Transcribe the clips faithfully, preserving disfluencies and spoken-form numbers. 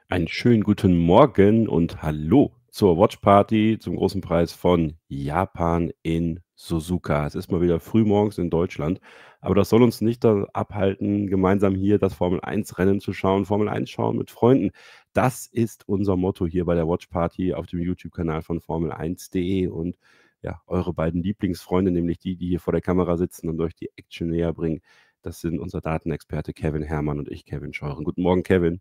Einen schönen guten Morgen und hallo zur Watch Party zum großen Preis von Japan in Suzuka. Es ist mal wieder frühmorgens in Deutschland, aber das soll uns nicht da abhalten, gemeinsam hier das Formel eins Rennen zu schauen. Formel eins schauen mit Freunden. Das ist unser Motto hier bei der Watch Party auf dem YouTube-Kanal von Formel eins punkt de und ja, eure beiden Lieblingsfreunde, nämlich die, die hier vor der Kamera sitzen und euch die Action näher bringen. Das sind unser Datenexperte Kevin Herrmann und ich, Kevin Scheuren. Guten Morgen, Kevin.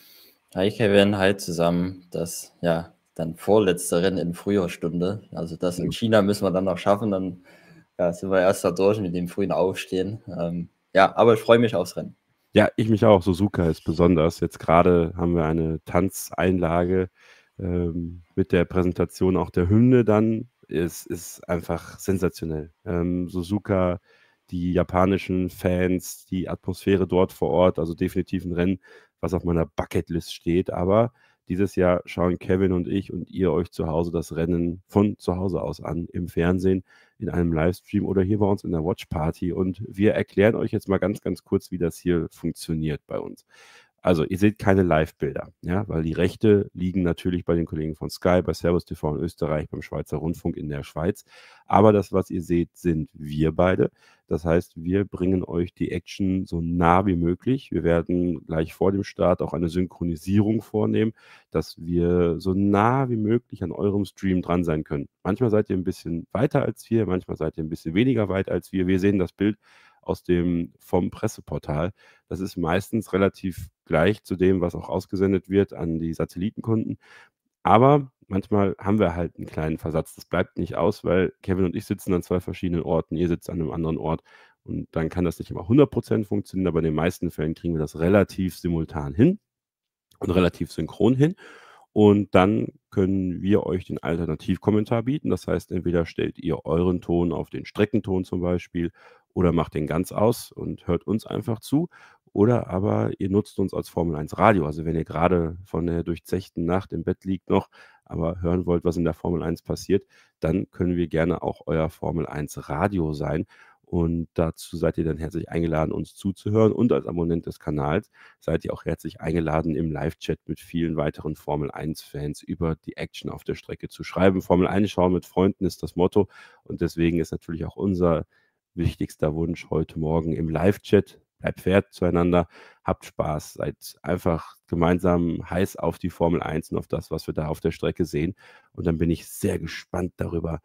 Hi Kevin, hi zusammen. Das, ja, dann vorletzte Rennen in früher Stunde. Also das in China müssen wir dann noch schaffen. Dann ja, sind wir erst da durch mit dem frühen Aufstehen. Ähm, ja, aber ich freue mich aufs Rennen. Ja, ich mich auch. Suzuka ist besonders. Jetzt gerade haben wir eine Tanzeinlage ähm, mit der Präsentation auch der Hymne dann. Es ist einfach sensationell. Ähm, Suzuka, die japanischen Fans, die Atmosphäre dort vor Ort, also definitiv ein Rennen, was auf meiner Bucketlist steht. Aber dieses Jahr schauen Kevin und ich und ihr euch zu Hause das Rennen von zu Hause aus an, im Fernsehen, in einem Livestream oder hier bei uns in der Watch Party. Und wir erklären euch jetzt mal ganz, ganz kurz, wie das hier funktioniert bei uns. Also, ihr seht keine Live-Bilder, ja, weil die Rechte liegen natürlich bei den Kollegen von Sky, bei Servus T V in Österreich, beim Schweizer Rundfunk in der Schweiz. Aber das, was ihr seht, sind wir beide. Das heißt, wir bringen euch die Action so nah wie möglich. Wir werden gleich vor dem Start auch eine Synchronisierung vornehmen, dass wir so nah wie möglich an eurem Stream dran sein können. Manchmal seid ihr ein bisschen weiter als wir, manchmal seid ihr ein bisschen weniger weit als wir. Wir sehen das Bild aus dem vom Presseportal. Das ist meistens relativ gleich zu dem, was auch ausgesendet wird an die Satellitenkunden. Aber manchmal haben wir halt einen kleinen Versatz. Das bleibt nicht aus, weil Kevin und ich sitzen an zwei verschiedenen Orten. Ihr sitzt an einem anderen Ort. Und dann kann das nicht immer hundert Prozent funktionieren, aber in den meisten Fällen kriegen wir das relativ simultan hin und relativ synchron hin. Und dann können wir euch den Alternativkommentar bieten. Das heißt, entweder stellt ihr euren Ton auf den Streckenton zum Beispiel oder macht den ganz aus und hört uns einfach zu. Oder aber ihr nutzt uns als Formel eins Radio. Also wenn ihr gerade von der durchzechten Nacht im Bett liegt noch, aber hören wollt, was in der Formel eins passiert, dann können wir gerne auch euer Formel eins Radio sein. Und dazu seid ihr dann herzlich eingeladen, uns zuzuhören. Und als Abonnent des Kanals seid ihr auch herzlich eingeladen, im Live-Chat mit vielen weiteren Formel eins Fans über die Action auf der Strecke zu schreiben. Formel eins schauen mit Freunden ist das Motto. Und deswegen ist natürlich auch unser wichtigster Wunsch heute Morgen im Live-Chat. Bleibt fair zueinander, habt Spaß, seid einfach gemeinsam heiß auf die Formel eins und auf das, was wir da auf der Strecke sehen. Und dann bin ich sehr gespannt darüber,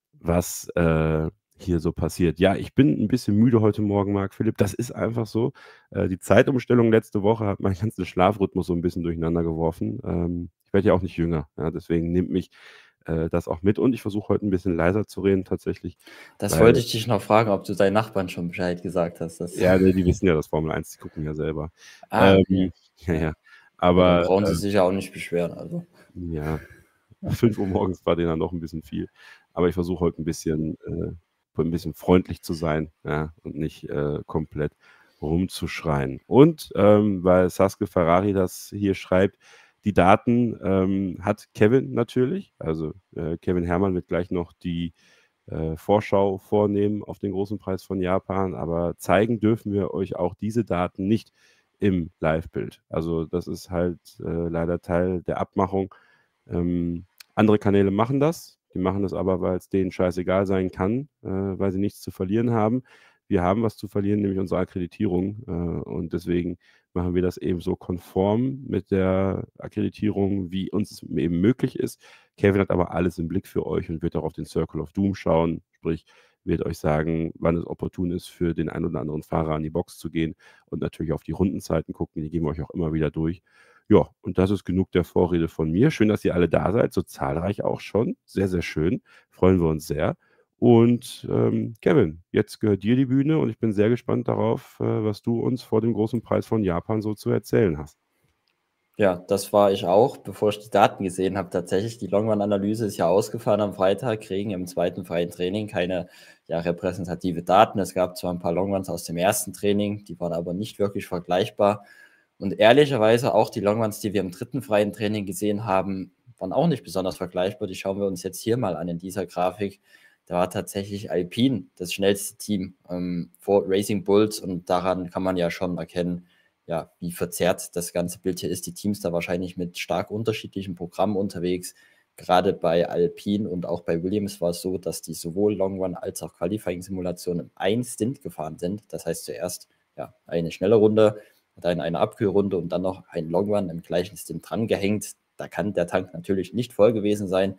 was äh, hier so passiert. Ja, ich bin ein bisschen müde heute Morgen, Marc Philipp. Das ist einfach so. Äh, die Zeitumstellung letzte Woche hat meinen ganzen Schlafrhythmus so ein bisschen durcheinander geworfen. Ähm, ich werde ja auch nicht jünger, ja, deswegen nimmt mich äh, das auch mit und ich versuche heute ein bisschen leiser zu reden tatsächlich, Das weil wollte ich dich noch fragen, ob du deinen Nachbarn schon Bescheid gesagt hast. Dass ja, ne, die wissen ja das Formel eins, die gucken ja selber. ah, okay. Ähm, ja, Ja. ja. Ja, dann Aber, brauchen sie äh, sich ja auch nicht beschweren. Also. ja, fünf Uhr morgens war denen dann noch ein bisschen viel. Aber ich versuche heute ein bisschen äh, ein bisschen freundlich zu sein, ja, und nicht äh, komplett rumzuschreien. Und ähm, weil Sasuke Ferrari das hier schreibt, die Daten ähm, hat Kevin natürlich. Also äh, Kevin Herrmann wird gleich noch die äh, Vorschau vornehmen auf den großen Preis von Japan, aber zeigen dürfen wir euch auch diese Daten nicht im Live-Bild. Also das ist halt äh, leider Teil der Abmachung. Ähm, andere Kanäle machen das. Die machen das aber, weil es denen scheißegal sein kann, äh, weil sie nichts zu verlieren haben. Wir haben was zu verlieren, nämlich unsere Akkreditierung. Äh, und deswegen machen wir das eben so konform mit der Akkreditierung, wie uns es eben möglich ist. Kevin hat aber alles im Blick für euch und wird auch auf den Circle of Doom schauen. Sprich, wird euch sagen, wann es opportun ist, für den einen oder anderen Fahrer an die Box zu gehen und natürlich auf die Rundenzeiten gucken. Die geben wir euch auch immer wieder durch. Ja, und das ist genug der Vorrede von mir. Schön, dass ihr alle da seid, so zahlreich auch schon. Sehr, sehr schön. Freuen wir uns sehr. Und ähm, Kevin, jetzt gehört dir die Bühne und ich bin sehr gespannt darauf, äh, was du uns vor dem großen Preis von Japan so zu erzählen hast. Ja, das war ich auch, bevor ich die Daten gesehen habe. Tatsächlich, die Longrun-Analyse ist ja ausgefallen am Freitag, kriegen im zweiten freien Training keine ja, repräsentative Daten. Es gab zwar ein paar Longruns aus dem ersten Training, die waren aber nicht wirklich vergleichbar. Und ehrlicherweise auch die Longruns, die wir im dritten freien Training gesehen haben, waren auch nicht besonders vergleichbar. Die schauen wir uns jetzt hier mal an in dieser Grafik. Da war tatsächlich Alpine das schnellste Team ähm, vor Racing Bulls und daran kann man ja schon erkennen, ja, wie verzerrt das ganze Bild hier ist. Die Teams da wahrscheinlich mit stark unterschiedlichen Programmen unterwegs. Gerade bei Alpine und auch bei Williams war es so, dass die sowohl Long Run als auch Qualifying-Simulationen ein Stint gefahren sind. Das heißt zuerst ja, eine schnelle Runde, dann eine Abkühlrunde und dann noch ein Long Run im gleichen Stint dran gehängt. Da kann der Tank natürlich nicht voll gewesen sein.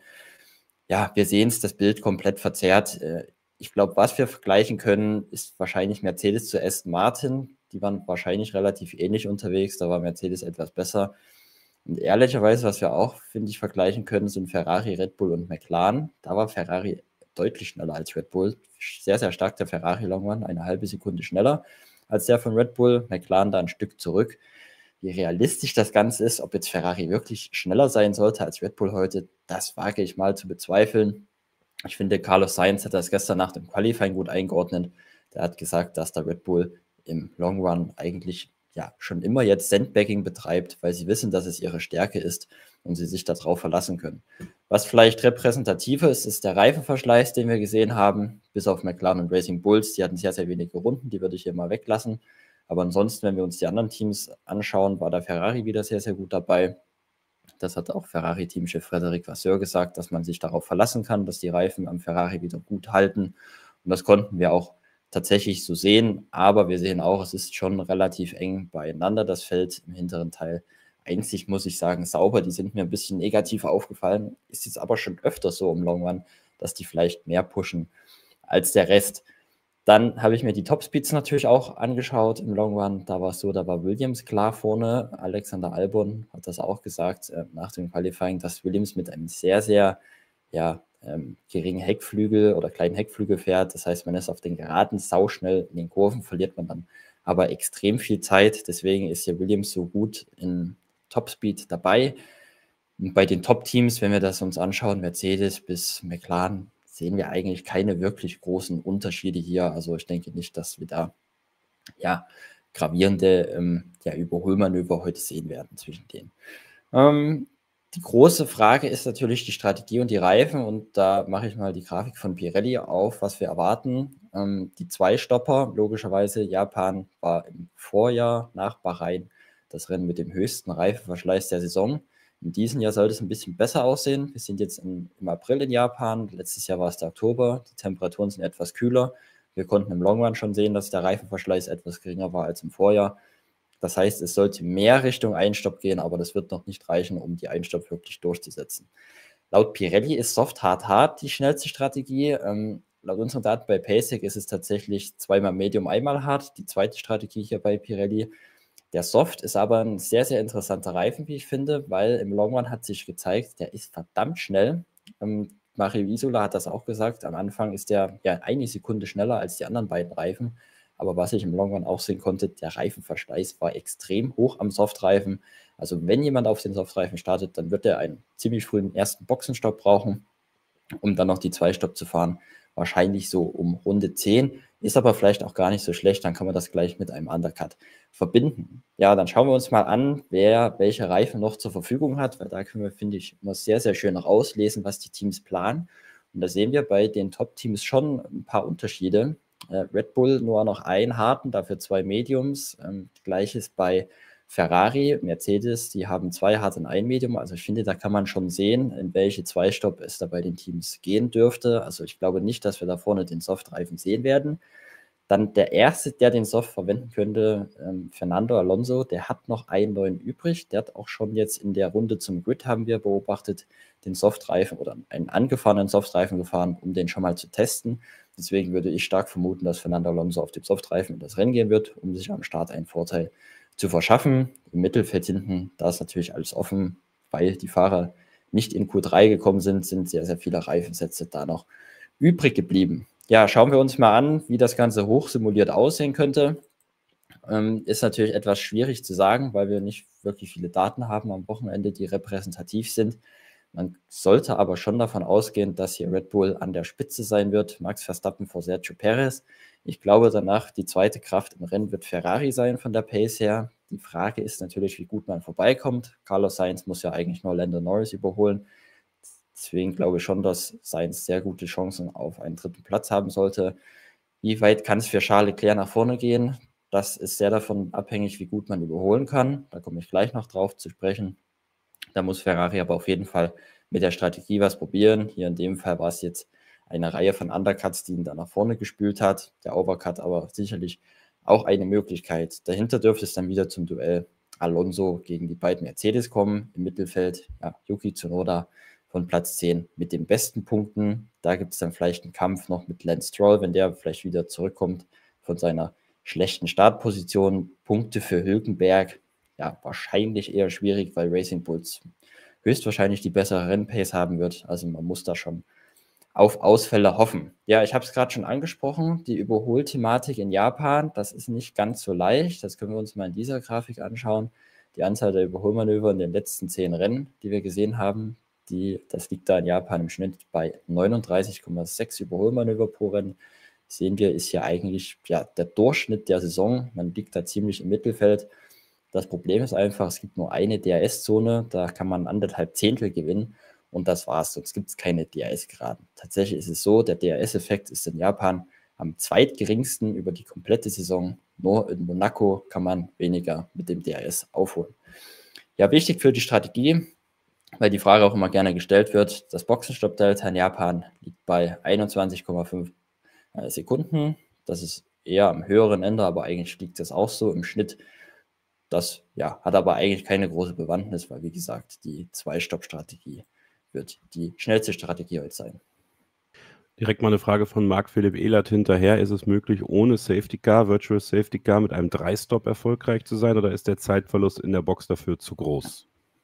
Ja, wir sehen es, das Bild komplett verzerrt. Ich glaube, was wir vergleichen können, ist wahrscheinlich Mercedes zu Aston Martin. Die waren wahrscheinlich relativ ähnlich unterwegs, da war Mercedes etwas besser. Und ehrlicherweise, was wir auch, finde ich, vergleichen können, sind Ferrari, Red Bull und McLaren. Da war Ferrari deutlich schneller als Red Bull. Sehr, sehr stark der Ferrari Long Run, eine halbe Sekunde schneller als der von Red Bull. McLaren da ein Stück zurück. Wie realistisch das Ganze ist, ob jetzt Ferrari wirklich schneller sein sollte als Red Bull heute, das wage ich mal zu bezweifeln. Ich finde, Carlos Sainz hat das gestern nach dem Qualifying gut eingeordnet. Der hat gesagt, dass der Red Bull im Long Run eigentlich ja schon immer jetzt Sandbagging betreibt, weil sie wissen, dass es ihre Stärke ist und sie sich darauf verlassen können. Was vielleicht repräsentativer ist, ist der Reifenverschleiß, den wir gesehen haben, bis auf McLaren und Racing Bulls. Die hatten sehr, sehr wenige Runden, die würde ich hier mal weglassen. Aber ansonsten, wenn wir uns die anderen Teams anschauen, war der Ferrari wieder sehr, sehr gut dabei. Das hat auch Ferrari-Teamchef Frédéric Vasseur gesagt, dass man sich darauf verlassen kann, dass die Reifen am Ferrari wieder gut halten. Und das konnten wir auch tatsächlich so sehen. Aber wir sehen auch, es ist schon relativ eng beieinander, das Feld im hinteren Teil. Einzig muss ich sagen, sauber, die sind mir ein bisschen negativ aufgefallen. Ist jetzt aber schon öfter so im Long Run, dass die vielleicht mehr pushen als der Rest. Dann habe ich mir die Topspeeds natürlich auch angeschaut im Long Run. Da war es so, da war Williams klar vorne. Alexander Albon hat das auch gesagt äh, nach dem Qualifying, dass Williams mit einem sehr, sehr ja, ähm, geringen Heckflügel oder kleinen Heckflügel fährt. Das heißt, man ist auf den Geraden sauschnell, in den Kurven verliert man dann aber extrem viel Zeit. Deswegen ist hier Williams so gut in Topspeed dabei. Und bei den Top-Teams, wenn wir das uns anschauen, Mercedes bis McLaren, sehen wir eigentlich keine wirklich großen Unterschiede hier. Also ich denke nicht, dass wir da ja, gravierende ähm, ja, Überholmanöver heute sehen werden zwischen denen. Ähm, die große Frage ist natürlich die Strategie und die Reifen. Und da mache ich mal die Grafik von Pirelli auf, was wir erwarten. Ähm, die Zwei-Stopper, logischerweise, Japan war im Vorjahr nach Bahrain das Rennen mit dem höchsten Reifenverschleiß der Saison. In diesem Jahr sollte es ein bisschen besser aussehen. Wir sind jetzt in, im April in Japan. Letztes Jahr war es der Oktober. Die Temperaturen sind etwas kühler. Wir konnten im Long Run schon sehen, dass der Reifenverschleiß etwas geringer war als im Vorjahr. Das heißt, es sollte mehr Richtung Einstopp gehen, aber das wird noch nicht reichen, um die Einstopp wirklich durchzusetzen. Laut Pirelli ist Soft Hard Hard die schnellste Strategie. Ähm, laut unseren Daten bei PASIC ist es tatsächlich zweimal Medium, einmal Hard, die zweite Strategie hier bei Pirelli. Der Soft ist aber ein sehr, sehr interessanter Reifen, wie ich finde, weil im Long Run hat sich gezeigt, der ist verdammt schnell. Ähm, Mario Isola hat das auch gesagt. Am Anfang ist der ja eine Sekunde schneller als die anderen beiden Reifen. Aber was ich im Long Run auch sehen konnte, der Reifenverschleiß war extrem hoch am Softreifen. Also wenn jemand auf den Softreifen startet, dann wird er einen ziemlich frühen ersten Boxenstopp brauchen, um dann noch die Zwei-Stopp zu fahren. Wahrscheinlich so um Runde zehn. Ist aber vielleicht auch gar nicht so schlecht, dann kann man das gleich mit einem Undercut verbinden. Ja, dann schauen wir uns mal an, wer welche Reifen noch zur Verfügung hat, weil da können wir, finde ich, immer sehr, sehr schön rauslesen, was die Teams planen. Und da sehen wir bei den Top-Teams schon ein paar Unterschiede. Äh, Red Bull nur noch einen harten, dafür zwei Mediums. Ähm, Gleiches bei Ferrari, Mercedes, die haben zwei hart und ein Medium. Also ich finde, da kann man schon sehen, in welche Zwei-Stopp es da bei den Teams gehen dürfte. Also ich glaube nicht, dass wir da vorne den Softreifen sehen werden. Dann der erste, der den Soft verwenden könnte, ähm, Fernando Alonso, der hat noch einen neuen übrig. Der hat auch schon jetzt in der Runde zum Grid, haben wir beobachtet, den Softreifen oder einen angefahrenen Softreifen gefahren, um den schon mal zu testen. Deswegen würde ich stark vermuten, dass Fernando Alonso auf dem Softreifen in das Rennen gehen wird, um sich am Start einen Vorteil zu verschaffen. Im Mittelfeld hinten, da ist natürlich alles offen, weil die Fahrer nicht in Q drei gekommen sind, sind sehr, sehr viele Reifensätze da noch übrig geblieben. Ja, schauen wir uns mal an, wie das Ganze hochsimuliert aussehen könnte. Ähm, ist natürlich etwas schwierig zu sagen, weil wir nicht wirklich viele Daten haben am Wochenende, die repräsentativ sind. Man sollte aber schon davon ausgehen, dass hier Red Bull an der Spitze sein wird. Max Verstappen vor Sergio Perez. Ich glaube, danach die zweite Kraft im Rennen wird Ferrari sein von der Pace her. Die Frage ist natürlich, wie gut man vorbeikommt. Carlos Sainz muss ja eigentlich nur Lando Norris überholen. Deswegen glaube ich schon, dass Sainz sehr gute Chancen auf einen dritten Platz haben sollte. Wie weit kann es für Charles Leclerc nach vorne gehen? Das ist sehr davon abhängig, wie gut man überholen kann. Da komme ich gleich noch drauf zu sprechen. Da muss Ferrari aber auf jeden Fall mit der Strategie was probieren. Hier in dem Fall war es jetzt eine Reihe von Undercuts, die ihn da nach vorne gespült hat. Der Overcut aber sicherlich auch eine Möglichkeit. Dahinter dürfte es dann wieder zum Duell Alonso gegen die beiden Mercedes kommen. Im Mittelfeld ja, Yuki Tsunoda von Platz zehn mit den besten Punkten. Da gibt es dann vielleicht einen Kampf noch mit Lance Stroll, wenn der vielleicht wieder zurückkommt von seiner schlechten Startposition. Punkte für Hülkenberg, ja, wahrscheinlich eher schwierig, weil Racing Bulls höchstwahrscheinlich die bessere Rennpace haben wird. Also man muss da schon auf Ausfälle hoffen. Ja, ich habe es gerade schon angesprochen, die Überholthematik in Japan, das ist nicht ganz so leicht. Das können wir uns mal in dieser Grafik anschauen. Die Anzahl der Überholmanöver in den letzten zehn Rennen, die wir gesehen haben, die, das liegt da in Japan im Schnitt bei neununddreißig Komma sechs Überholmanöver pro Rennen. Sehen wir, ist hier eigentlich ja, der Durchschnitt der Saison. Man liegt da ziemlich im Mittelfeld. Das Problem ist einfach, es gibt nur eine D R S-Zone, da kann man anderthalb Zehntel gewinnen und das war's, sonst gibt es keine D R S-Geraden. Tatsächlich ist es so, der D R S-Effekt ist in Japan am zweitgeringsten über die komplette Saison. Nur in Monaco kann man weniger mit dem D R S aufholen. Ja, wichtig für die Strategie, weil die Frage auch immer gerne gestellt wird, das Boxenstopp-Delta in Japan liegt bei einundzwanzig Komma fünf Sekunden. Das ist eher am höheren Ende, aber eigentlich liegt das auch so im Schnitt. Das ja, hat aber eigentlich keine große Bewandtnis, weil wie gesagt, die Zwei-Stopp-Strategie wird die schnellste Strategie heute sein. Direkt mal eine Frage von Marc-Philipp Ehlert hinterher. Ist es möglich, ohne Safety Car, Virtual Safety Car mit einem Drei-Stop erfolgreich zu sein oder ist der Zeitverlust in der Box dafür zu groß?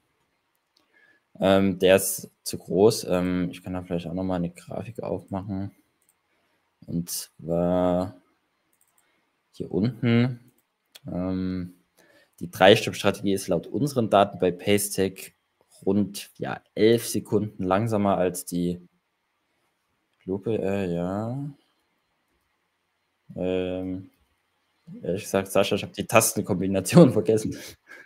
Ähm, der ist zu groß. Ähm, ich kann da vielleicht auch nochmal eine Grafik aufmachen. Und zwar hier unten. Ähm, die Drei-Stopp-Strategie ist laut unseren Daten bei Pacetech rund ja, elf Sekunden langsamer als die Lupe, äh, ja. Ähm, ehrlich gesagt, Sascha, ich habe die Tastenkombination vergessen.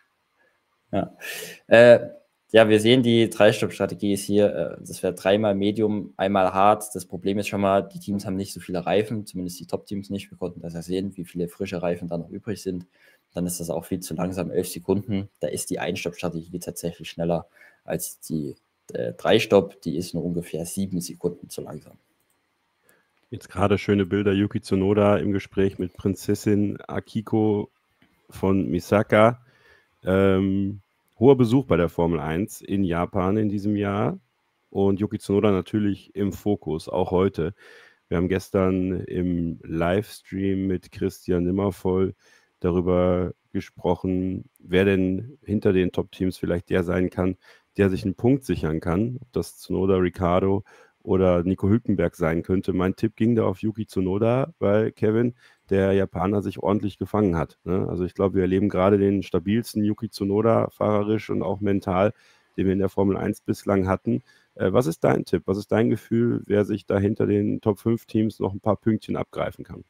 ja. Äh, ja, wir sehen, die Drei-Stopp-Strategie ist hier, äh, das wäre dreimal Medium, einmal Hard. Das Problem ist schon mal, die Teams haben nicht so viele Reifen, zumindest die Top-Teams nicht. Wir konnten das ja sehen, wie viele frische Reifen da noch übrig sind. Dann ist das auch viel zu langsam, elf Sekunden. Da ist die Ein-Stopp-Strategie tatsächlich schneller als die äh, Drei-Stopp. Die ist nur ungefähr sieben Sekunden zu langsam. Jetzt gerade schöne Bilder, Yuki Tsunoda im Gespräch mit Prinzessin Akiko von Misaka. Ähm, hoher Besuch bei der Formel eins in Japan in diesem Jahr und Yuki Tsunoda natürlich im Fokus, auch heute. Wir haben gestern im Livestream mit Christian Nimmervoll darüber gesprochen, wer denn hinter den Top-Teams vielleicht der sein kann, der sich einen Punkt sichern kann, ob das Tsunoda, Ricciardo oder Nico Hülkenberg sein könnte. Mein Tipp ging da auf Yuki Tsunoda, weil Kevin, der Japaner, sich ordentlich gefangen hat. Ne? Also ich glaube, wir erleben gerade den stabilsten Yuki Tsunoda fahrerisch und auch mental, den wir in der Formel eins bislang hatten. Äh, was ist dein Tipp? Was ist dein Gefühl, wer sich da hinter den Top fünf Teams noch ein paar Pünktchen abgreifen kann?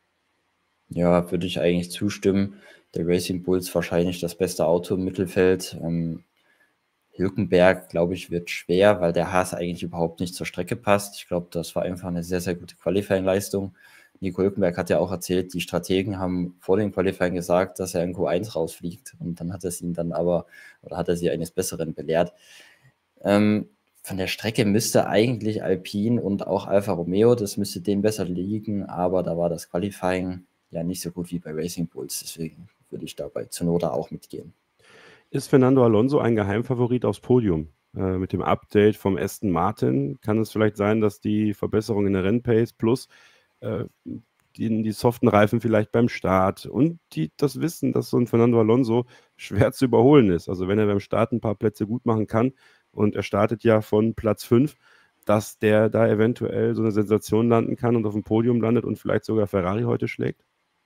Ja, würde ich eigentlich zustimmen. Der Racing Bulls wahrscheinlich das beste Auto im Mittelfeld. Ähm, Hülkenberg, glaube ich, wird schwer, weil der Haas eigentlich überhaupt nicht zur Strecke passt. Ich glaube, das war einfach eine sehr, sehr gute Qualifying-Leistung. Nico Hülkenberg hat ja auch erzählt, die Strategen haben vor dem Qualifying gesagt, dass er in Q eins rausfliegt. Und dann hat er ihn dann aber, oder hat er sie eines Besseren belehrt. Ähm, von der Strecke müsste eigentlich Alpine und auch Alfa Romeo, das müsste denen besser liegen, aber da war das Qualifying ja nicht so gut wie bei Racing Bulls. Deswegen würde ich da bei Tsunoda auch mitgehen. Ist Fernando Alonso ein Geheimfavorit aufs Podium? Äh, mit dem Update vom Aston Martin kann es vielleicht sein, dass die Verbesserung in der Rennpace plus äh, die, die soften Reifen vielleicht beim Start und die, das Wissen, dass so ein Fernando Alonso schwer zu überholen ist. Also wenn er beim Start ein paar Plätze gut machen kann und er startet ja von Platz fünf, dass der da eventuell so eine Sensation landen kann und auf dem Podium landet und vielleicht sogar Ferrari heute schlägt?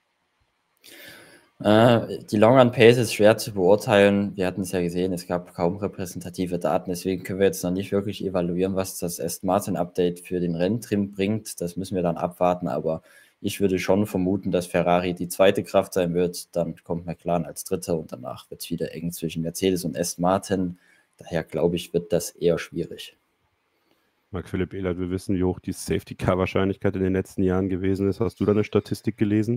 Äh, die Long Run Pace ist schwer zu beurteilen. Wir hatten es ja gesehen, es gab kaum repräsentative Daten, deswegen können wir jetzt noch nicht wirklich evaluieren, was das Aston Martin Update für den Renntrim bringt. Das müssen wir dann abwarten, aber ich würde schon vermuten, dass Ferrari die zweite Kraft sein wird. Dann kommt McLaren als dritter und danach wird es wieder eng zwischen Mercedes und Aston Martin. Daher glaube ich, wird das eher schwierig. Marc-Philipp Ehlert, wir wissen, wie hoch die Safety-Car-Wahrscheinlichkeit in den letzten Jahren gewesen ist. Hast du da eine Statistik gelesen?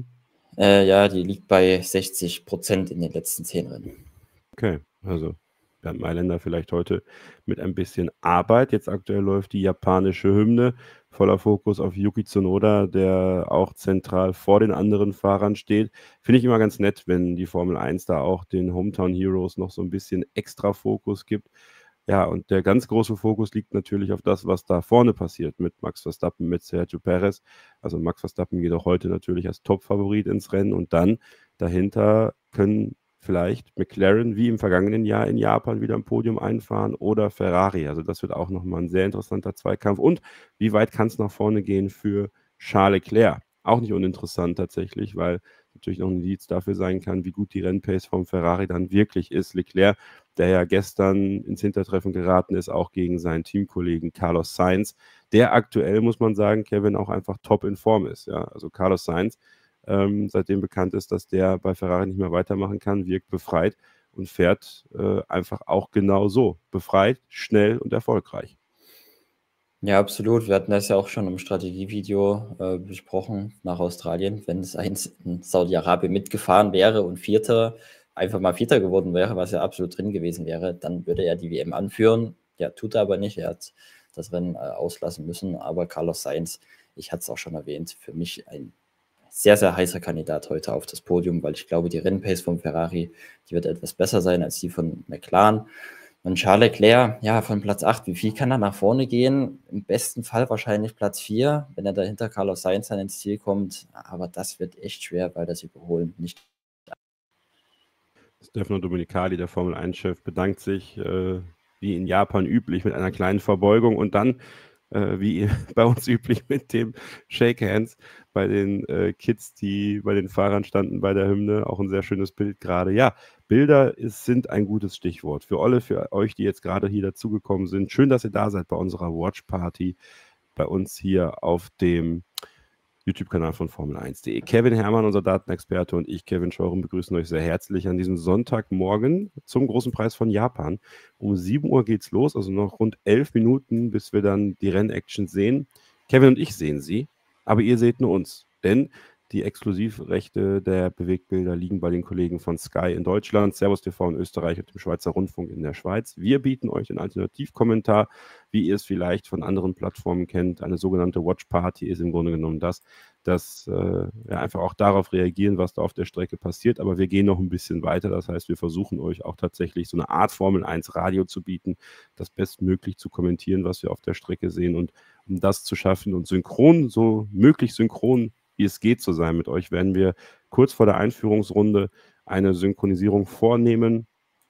Äh, ja, die liegt bei sechzig Prozent in den letzten zehn Rennen. Okay, also Bernd Mailänder vielleicht heute mit ein bisschen Arbeit. Jetzt aktuell läuft die japanische Hymne, voller Fokus auf Yuki Tsunoda, der auch zentral vor den anderen Fahrern steht. Finde ich immer ganz nett, wenn die Formel eins da auch den Hometown Heroes noch so ein bisschen extra Fokus gibt. Ja, und der ganz große Fokus liegt natürlich auf das, was da vorne passiert mit Max Verstappen, mit Sergio Perez. Also Max Verstappen geht auch heute natürlich als Top-Favorit ins Rennen und dann dahinter können vielleicht McLaren wie im vergangenen Jahr in Japan wieder ein Podium einfahren oder Ferrari. Also das wird auch nochmal ein sehr interessanter Zweikampf. Und wie weit kann es nach vorne gehen für Charles Leclerc? Auch nicht uninteressant tatsächlich, weil natürlich noch ein Indiz dafür sein kann, wie gut die Rennpace vom Ferrari dann wirklich ist. Leclerc, der ja gestern ins Hintertreffen geraten ist, auch gegen seinen Teamkollegen Carlos Sainz, der aktuell, muss man sagen, Kevin, auch einfach top in Form ist. Ja? Also Carlos Sainz, ähm, seitdem bekannt ist, dass der bei Ferrari nicht mehr weitermachen kann, wirkt befreit und fährt äh, einfach auch genau so. Befreit, schnell und erfolgreich. Ja, absolut. Wir hatten das ja auch schon im Strategievideo äh, besprochen nach Australien. Wenn es eins in Saudi-Arabien mitgefahren wäre und Vierter, einfach mal Vierter geworden wäre, was ja absolut drin gewesen wäre, dann würde er die W M anführen. Ja, tut er aber nicht. Er hat das Rennen äh, auslassen müssen. Aber Carlos Sainz, ich hatte es auch schon erwähnt, für mich ein sehr, sehr heißer Kandidat heute auf das Podium, weil ich glaube, die Rennpace vom Ferrari, die wird etwas besser sein als die von McLaren. Und Charles Leclerc, ja, von Platz acht, wie viel kann er nach vorne gehen? Im besten Fall wahrscheinlich Platz vier, wenn er dahinter Carlos Sainz dann ins Ziel kommt. Aber das wird echt schwer, weil das Überholen nicht. Stefano Domenicali, der Formel eins Chef, bedankt sich äh, wie in Japan üblich mit einer kleinen Verbeugung und dann äh, wie bei uns üblich mit dem Shake Hands bei den äh, Kids, die bei den Fahrern standen bei der Hymne. Auch ein sehr schönes Bild gerade. Ja, Bilder ist, sind ein gutes Stichwort. Für alle, für euch, die jetzt gerade hier dazugekommen sind. Schön, dass ihr da seid bei unserer Watch Party bei uns hier auf dem YouTube-Kanal von Formel eins punkt de. Kevin Herrmann, unser Datenexperte, und ich, Kevin Scheuren, begrüßen euch sehr herzlich an diesem Sonntagmorgen zum großen Preis von Japan. Um sieben Uhr geht's los, also noch rund elf Minuten, bis wir dann die Rennaction sehen. Kevin und ich sehen sie, aber ihr seht nur uns, denn die Exklusivrechte der Bewegtbilder liegen bei den Kollegen von Sky in Deutschland, Servus T V in Österreich und dem Schweizer Rundfunk in der Schweiz. Wir bieten euch den Alternativkommentar, wie ihr es vielleicht von anderen Plattformen kennt. Eine sogenannte Watch Party ist im Grunde genommen das, dass äh, wir einfach auch darauf reagieren, was da auf der Strecke passiert. Aber wir gehen noch ein bisschen weiter. Das heißt, wir versuchen euch auch tatsächlich so eine Art Formel eins Radio zu bieten, das bestmöglich zu kommentieren, was wir auf der Strecke sehen. Und um das zu schaffen und synchron, so möglich synchron wie es geht zu sein mit euch, werden wir kurz vor der Einführungsrunde eine Synchronisierung vornehmen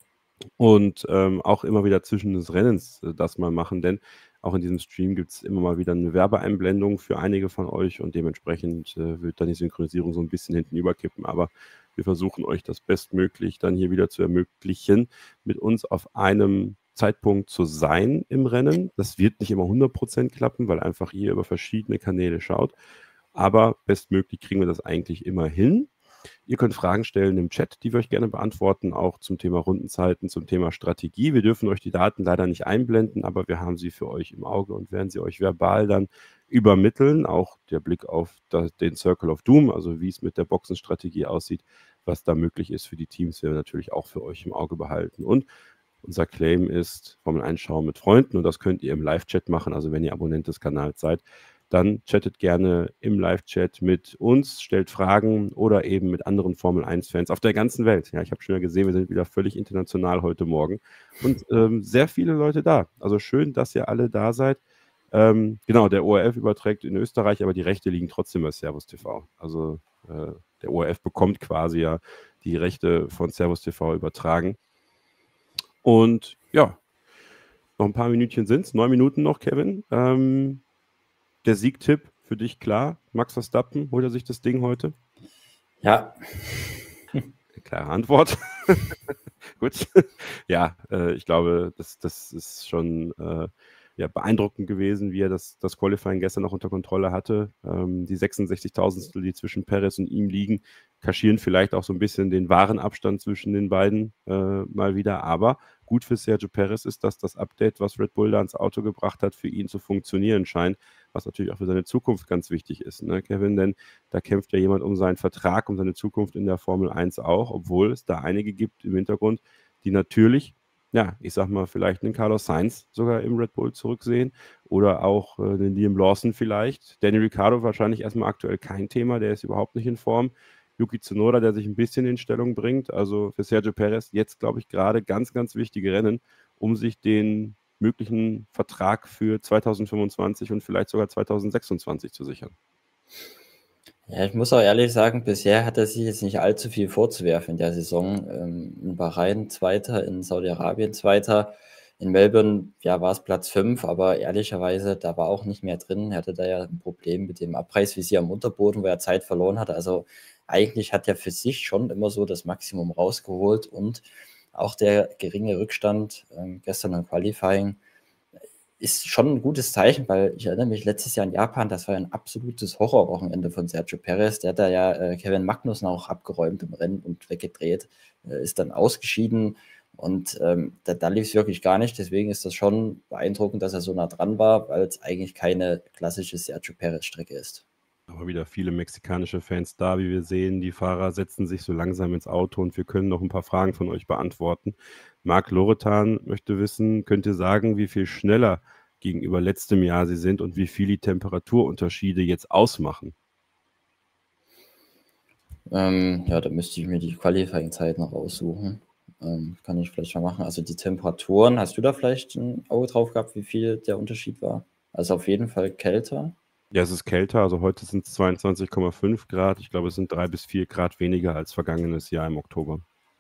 und ähm, auch immer wieder zwischen des Rennens äh, das mal machen, denn auch in diesem Stream gibt es immer mal wieder eine Werbeeinblendung für einige von euch und dementsprechend äh, wird dann die Synchronisierung so ein bisschen hinten überkippen, aber wir versuchen euch das bestmöglich dann hier wieder zu ermöglichen, mit uns auf einem Zeitpunkt zu sein im Rennen. Das wird nicht immer hundert Prozent klappen, weil einfach ihr über verschiedene Kanäle schaut. Aber bestmöglich kriegen wir das eigentlich immer hin. Ihr könnt Fragen stellen im Chat, die wir euch gerne beantworten, auch zum Thema Rundenzeiten, zum Thema Strategie. Wir dürfen euch die Daten leider nicht einblenden, aber wir haben sie für euch im Auge und werden sie euch verbal dann übermitteln. Auch der Blick auf das, den Circle of Doom, also wie es mit der Boxenstrategie aussieht, was da möglich ist für die Teams, werden wir natürlich auch für euch im Auge behalten. Und unser Claim ist Formel eins Schauen mit Freunden und das könnt ihr im Live-Chat machen, also wenn ihr Abonnent des Kanals seid. Dann chattet gerne im Live-Chat mit uns, stellt Fragen oder eben mit anderen Formel eins Fans auf der ganzen Welt. Ja, ich habe schon ja gesehen, wir sind wieder völlig international heute Morgen und ähm, sehr viele Leute da. Also schön, dass ihr alle da seid. Ähm, genau, der O R F überträgt in Österreich, aber die Rechte liegen trotzdem bei Servus T V. Also äh, der O R F bekommt quasi ja die Rechte von Servus T V übertragen. Und ja, noch ein paar Minütchen sind es, neun Minuten noch, Kevin. Ähm, Der Siegtipp für dich klar? Max Verstappen, holt er sich das Ding heute? Ja. Klare Antwort. Gut. Ja, äh, ich glaube, das, das ist schon äh, ja, beeindruckend gewesen, wie er das, das Qualifying gestern noch unter Kontrolle hatte. Ähm, die sechsundsechzigtausendstel, die zwischen Perez und ihm liegen, kaschieren vielleicht auch so ein bisschen den wahren Abstand zwischen den beiden äh, mal wieder. Aber gut für Sergio Perez ist, dass das Update, was Red Bull da ins Auto gebracht hat, für ihn zu funktionieren scheint, was natürlich auch für seine Zukunft ganz wichtig ist, ne, Kevin, denn da kämpft ja jemand um seinen Vertrag, um seine Zukunft in der Formel eins auch, obwohl es da einige gibt im Hintergrund, die natürlich, ja, ich sag mal, vielleicht einen Carlos Sainz sogar im Red Bull zurücksehen oder auch äh, einen Liam Lawson vielleicht. Danny Ricciardo wahrscheinlich erstmal aktuell kein Thema, der ist überhaupt nicht in Form. Yuki Tsunoda, der sich ein bisschen in Stellung bringt. Also für Sergio Perez jetzt, glaube ich, gerade ganz, ganz wichtige Rennen, um sich den möglichen Vertrag für zweitausendfünfundzwanzig und vielleicht sogar zweitausendsechsundzwanzig zu sichern. Ja, ich muss auch ehrlich sagen, bisher hat er sich jetzt nicht allzu viel vorzuwerfen in der Saison. Ähm, in Bahrain Zweiter, in Saudi-Arabien Zweiter, in Melbourne, ja, war es Platz fünf, aber ehrlicherweise, da war auch nicht mehr drin. Er hatte da ja ein Problem mit dem Abreißvisier am Unterboden, wo er Zeit verloren hatte. Also eigentlich hat er für sich schon immer so das Maximum rausgeholt und auch der geringe Rückstand ähm, gestern im Qualifying ist schon ein gutes Zeichen, weil ich erinnere mich letztes Jahr in Japan, das war ja ein absolutes Horrorwochenende von Sergio Perez. Der hat da ja äh, Kevin Magnussen auch abgeräumt im Rennen und weggedreht, äh, ist dann ausgeschieden und ähm, da, da lief es wirklich gar nicht. Deswegen ist das schon beeindruckend, dass er so nah dran war, weil es eigentlich keine klassische Sergio Perez-Strecke ist. Aber wieder viele mexikanische Fans da, wie wir sehen. Die Fahrer setzen sich so langsam ins Auto und wir können noch ein paar Fragen von euch beantworten. Marc Loretan möchte wissen, könnt ihr sagen, wie viel schneller gegenüber letztem Jahr sie sind und wie viel die Temperaturunterschiede jetzt ausmachen? Ähm, ja, da müsste ich mir die Qualifying-Zeit noch aussuchen. Ähm, kann ich vielleicht mal machen. Also die Temperaturen, hast du da vielleicht ein Auge drauf gehabt, wie viel der Unterschied war? Also auf jeden Fall kälter. Ja, es ist kälter, also heute sind es zweiundzwanzig Komma fünf Grad. Ich glaube, es sind drei bis vier Grad weniger als vergangenes Jahr im Oktober.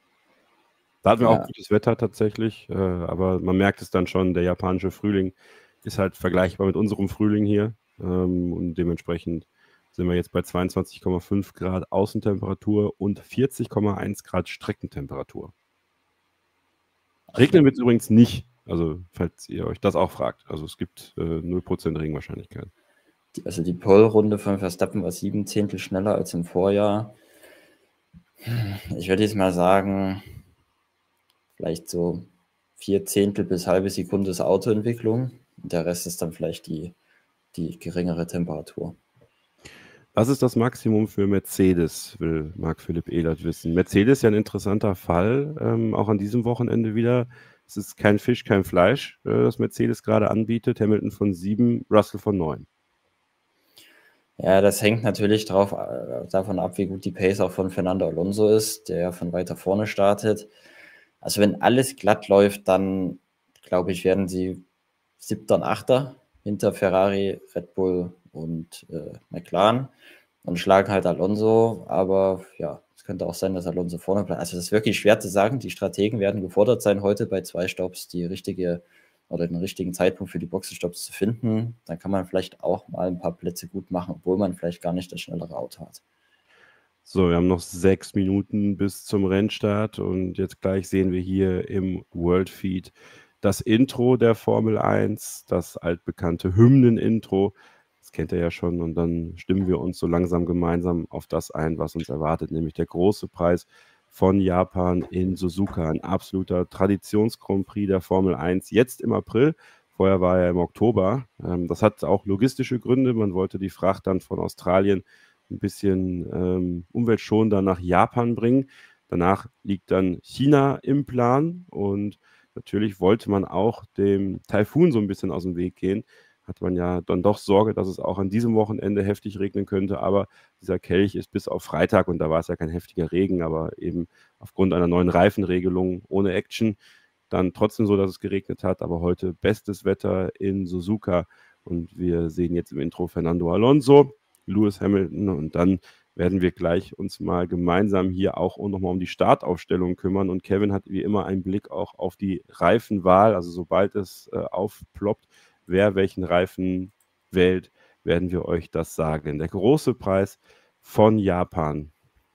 Da hatten wir Ja. auch gutes Wetter tatsächlich, äh, aber man merkt es dann schon, der japanische Frühling ist halt vergleichbar mit unserem Frühling hier ähm, und dementsprechend sind wir jetzt bei zweiundzwanzig Komma fünf Grad Außentemperatur und vierzig Komma eins Grad Streckentemperatur. Regnen wird es übrigens nicht, also falls ihr euch das auch fragt. Also es gibt äh, null Prozent Regenwahrscheinlichkeit. Also die Pole-Runde von Verstappen war sieben Zehntel schneller als im Vorjahr. Ich würde jetzt mal sagen, vielleicht so vier Zehntel bis halbe Sekunde ist Autoentwicklung. Und der Rest ist dann vielleicht die, die geringere Temperatur. Was ist das Maximum für Mercedes, will Marc-Philipp Ehlert wissen. Mercedes ist ja ein interessanter Fall, ähm, auch an diesem Wochenende wieder. Es ist kein Fisch, kein Fleisch, äh, das Mercedes gerade anbietet. Hamilton von sieben, Russell von neun. Ja, das hängt natürlich drauf, äh, davon ab, wie gut die Pace auch von Fernando Alonso ist, der ja von weiter vorne startet. Also wenn alles glatt läuft, dann glaube ich, werden sie siebter und achter hinter Ferrari, Red Bull und äh, McLaren und schlagen halt Alonso. Aber ja, es könnte auch sein, dass Alonso vorne bleibt. Also das ist wirklich schwer zu sagen. Die Strategen werden gefordert sein, heute bei zwei Stops die richtige oder den richtigen Zeitpunkt für die Boxenstopps zu finden. Dann kann man vielleicht auch mal ein paar Plätze gut machen, obwohl man vielleicht gar nicht das schnellere Auto hat. So, wir haben noch sechs Minuten bis zum Rennstart und jetzt gleich sehen wir hier im World Feed das Intro der Formel eins, das altbekannte Hymnen-Intro. Das kennt ihr ja schon und dann stimmen wir uns so langsam gemeinsam auf das ein, was uns erwartet, nämlich der große Preis von Japan in Suzuka, ein absoluter Traditions-Grand Prix der Formel eins, jetzt im April. Vorher war er im Oktober. Das hat auch logistische Gründe. Man wollte die Fracht dann von Australien ein bisschen ähm, umweltschonender nach Japan bringen. Danach liegt dann China im Plan und natürlich wollte man auch dem Taifun so ein bisschen aus dem Weg gehen. Hat man ja dann doch Sorge, dass es auch an diesem Wochenende heftig regnen könnte, aber dieser Kelch ist bis auf Freitag und da war es ja kein heftiger Regen, aber eben aufgrund einer neuen Reifenregelung ohne Action dann trotzdem so, dass es geregnet hat, aber heute bestes Wetter in Suzuka und wir sehen jetzt im Intro Fernando Alonso, Lewis Hamilton und dann werden wir gleich uns mal gemeinsam hier auch nochmal um die Startaufstellung kümmern und Kevin hat wie immer einen Blick auch auf die Reifenwahl, also sobald es äh, aufploppt, wer welchen Reifen wählt, werden wir euch das sagen. Der große Preis von Japan.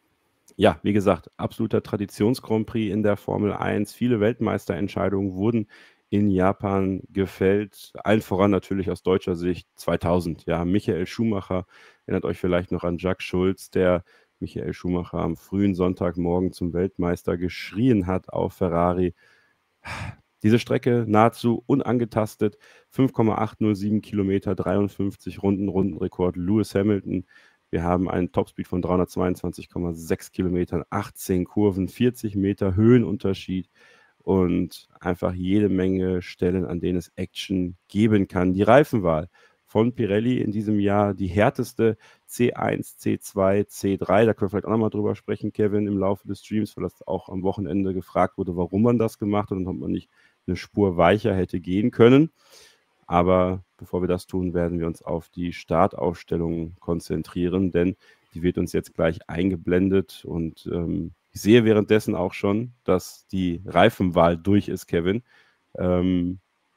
Ja, wie gesagt, absoluter Traditions-Grand Prix in der Formel eins. Viele Weltmeisterentscheidungen wurden in Japan gefällt. Allen voran natürlich aus deutscher Sicht zweitausend. Ja, Michael Schumacher, erinnert euch vielleicht noch an Jacques Schulz, der Michael Schumacher am frühen Sonntagmorgen zum Weltmeister geschrien hat auf Ferrari. Diese Strecke nahezu unangetastet, fünf Komma achthundertsieben Kilometer, dreiundfünfzig Runden, Rundenrekord Lewis Hamilton. Wir haben einen Topspeed von dreihundertzweiundzwanzig Komma sechs Kilometern, achtzehn Kurven, vierzig Meter Höhenunterschied und einfach jede Menge Stellen, an denen es Action geben kann. Die Reifenwahl von Pirelli in diesem Jahr die härteste, C eins, C zwei, C drei, da können wir vielleicht auch nochmal drüber sprechen, Kevin, im Laufe des Streams, weil das auch am Wochenende gefragt wurde, warum man das gemacht hat und ob man nicht eine Spur weicher hätte gehen können. Aber bevor wir das tun, werden wir uns auf die Startaufstellung konzentrieren, denn die wird uns jetzt gleich eingeblendet und ähm, ich sehe währenddessen auch schon, dass die Reifenwahl durch ist, Kevin. Ähm,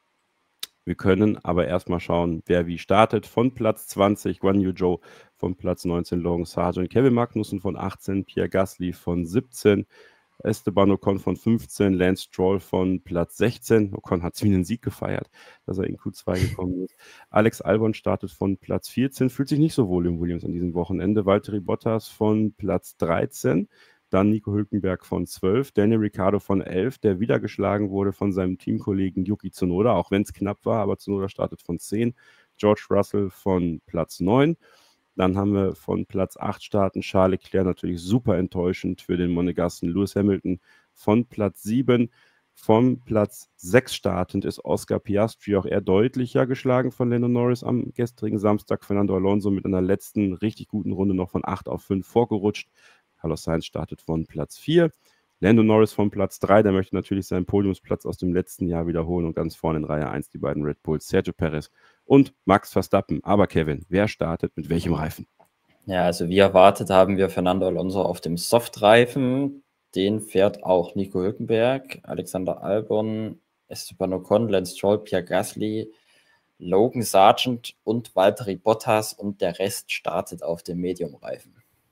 wir können aber erstmal schauen, wer wie startet. Von Platz zwanzig, Guan Yu Zhou, von Platz neunzehn, Logan Sargent, Kevin Magnussen von achtzehn, Pierre Gasly von siebzehn, Esteban Ocon von fünfzehn, Lance Stroll von Platz sechzehn. Ocon hat wie einen Sieg gefeiert, dass er in Q zwei gekommen ist. Alex Albon startet von Platz vierzehn, fühlt sich nicht so wohl im Williams an diesem Wochenende. Valtteri Bottas von Platz dreizehn, dann Nico Hülkenberg von zwölf, Daniel Ricciardo von elf, der wieder geschlagen wurde von seinem Teamkollegen Yuki Tsunoda, auch wenn es knapp war, aber Tsunoda startet von zehn, George Russell von Platz neun. Dann haben wir von Platz acht starten Charles Leclerc, natürlich super enttäuschend für den Monegassen. Lewis Hamilton von Platz sieben. Von Platz sechs startend ist Oscar Piastri, auch eher deutlicher geschlagen von Lando Norris am gestrigen Samstag. Fernando Alonso mit einer letzten richtig guten Runde noch von acht auf fünf vorgerutscht. Carlos Sainz startet von Platz vier. Lando Norris von Platz drei, der möchte natürlich seinen Podiumsplatz aus dem letzten Jahr wiederholen und ganz vorne in Reihe eins die beiden Red Bulls, Sergio Perez und Max Verstappen. Aber Kevin, wer startet mit welchem Reifen? Ja, also wie erwartet haben wir Fernando Alonso auf dem Softreifen. Den fährt auch Nico Hülkenberg, Alexander Albon, Esteban Ocon, Lance Stroll, Pierre Gasly, Logan Sargent und Valtteri Bottas und der Rest startet auf dem Medium-Reifen.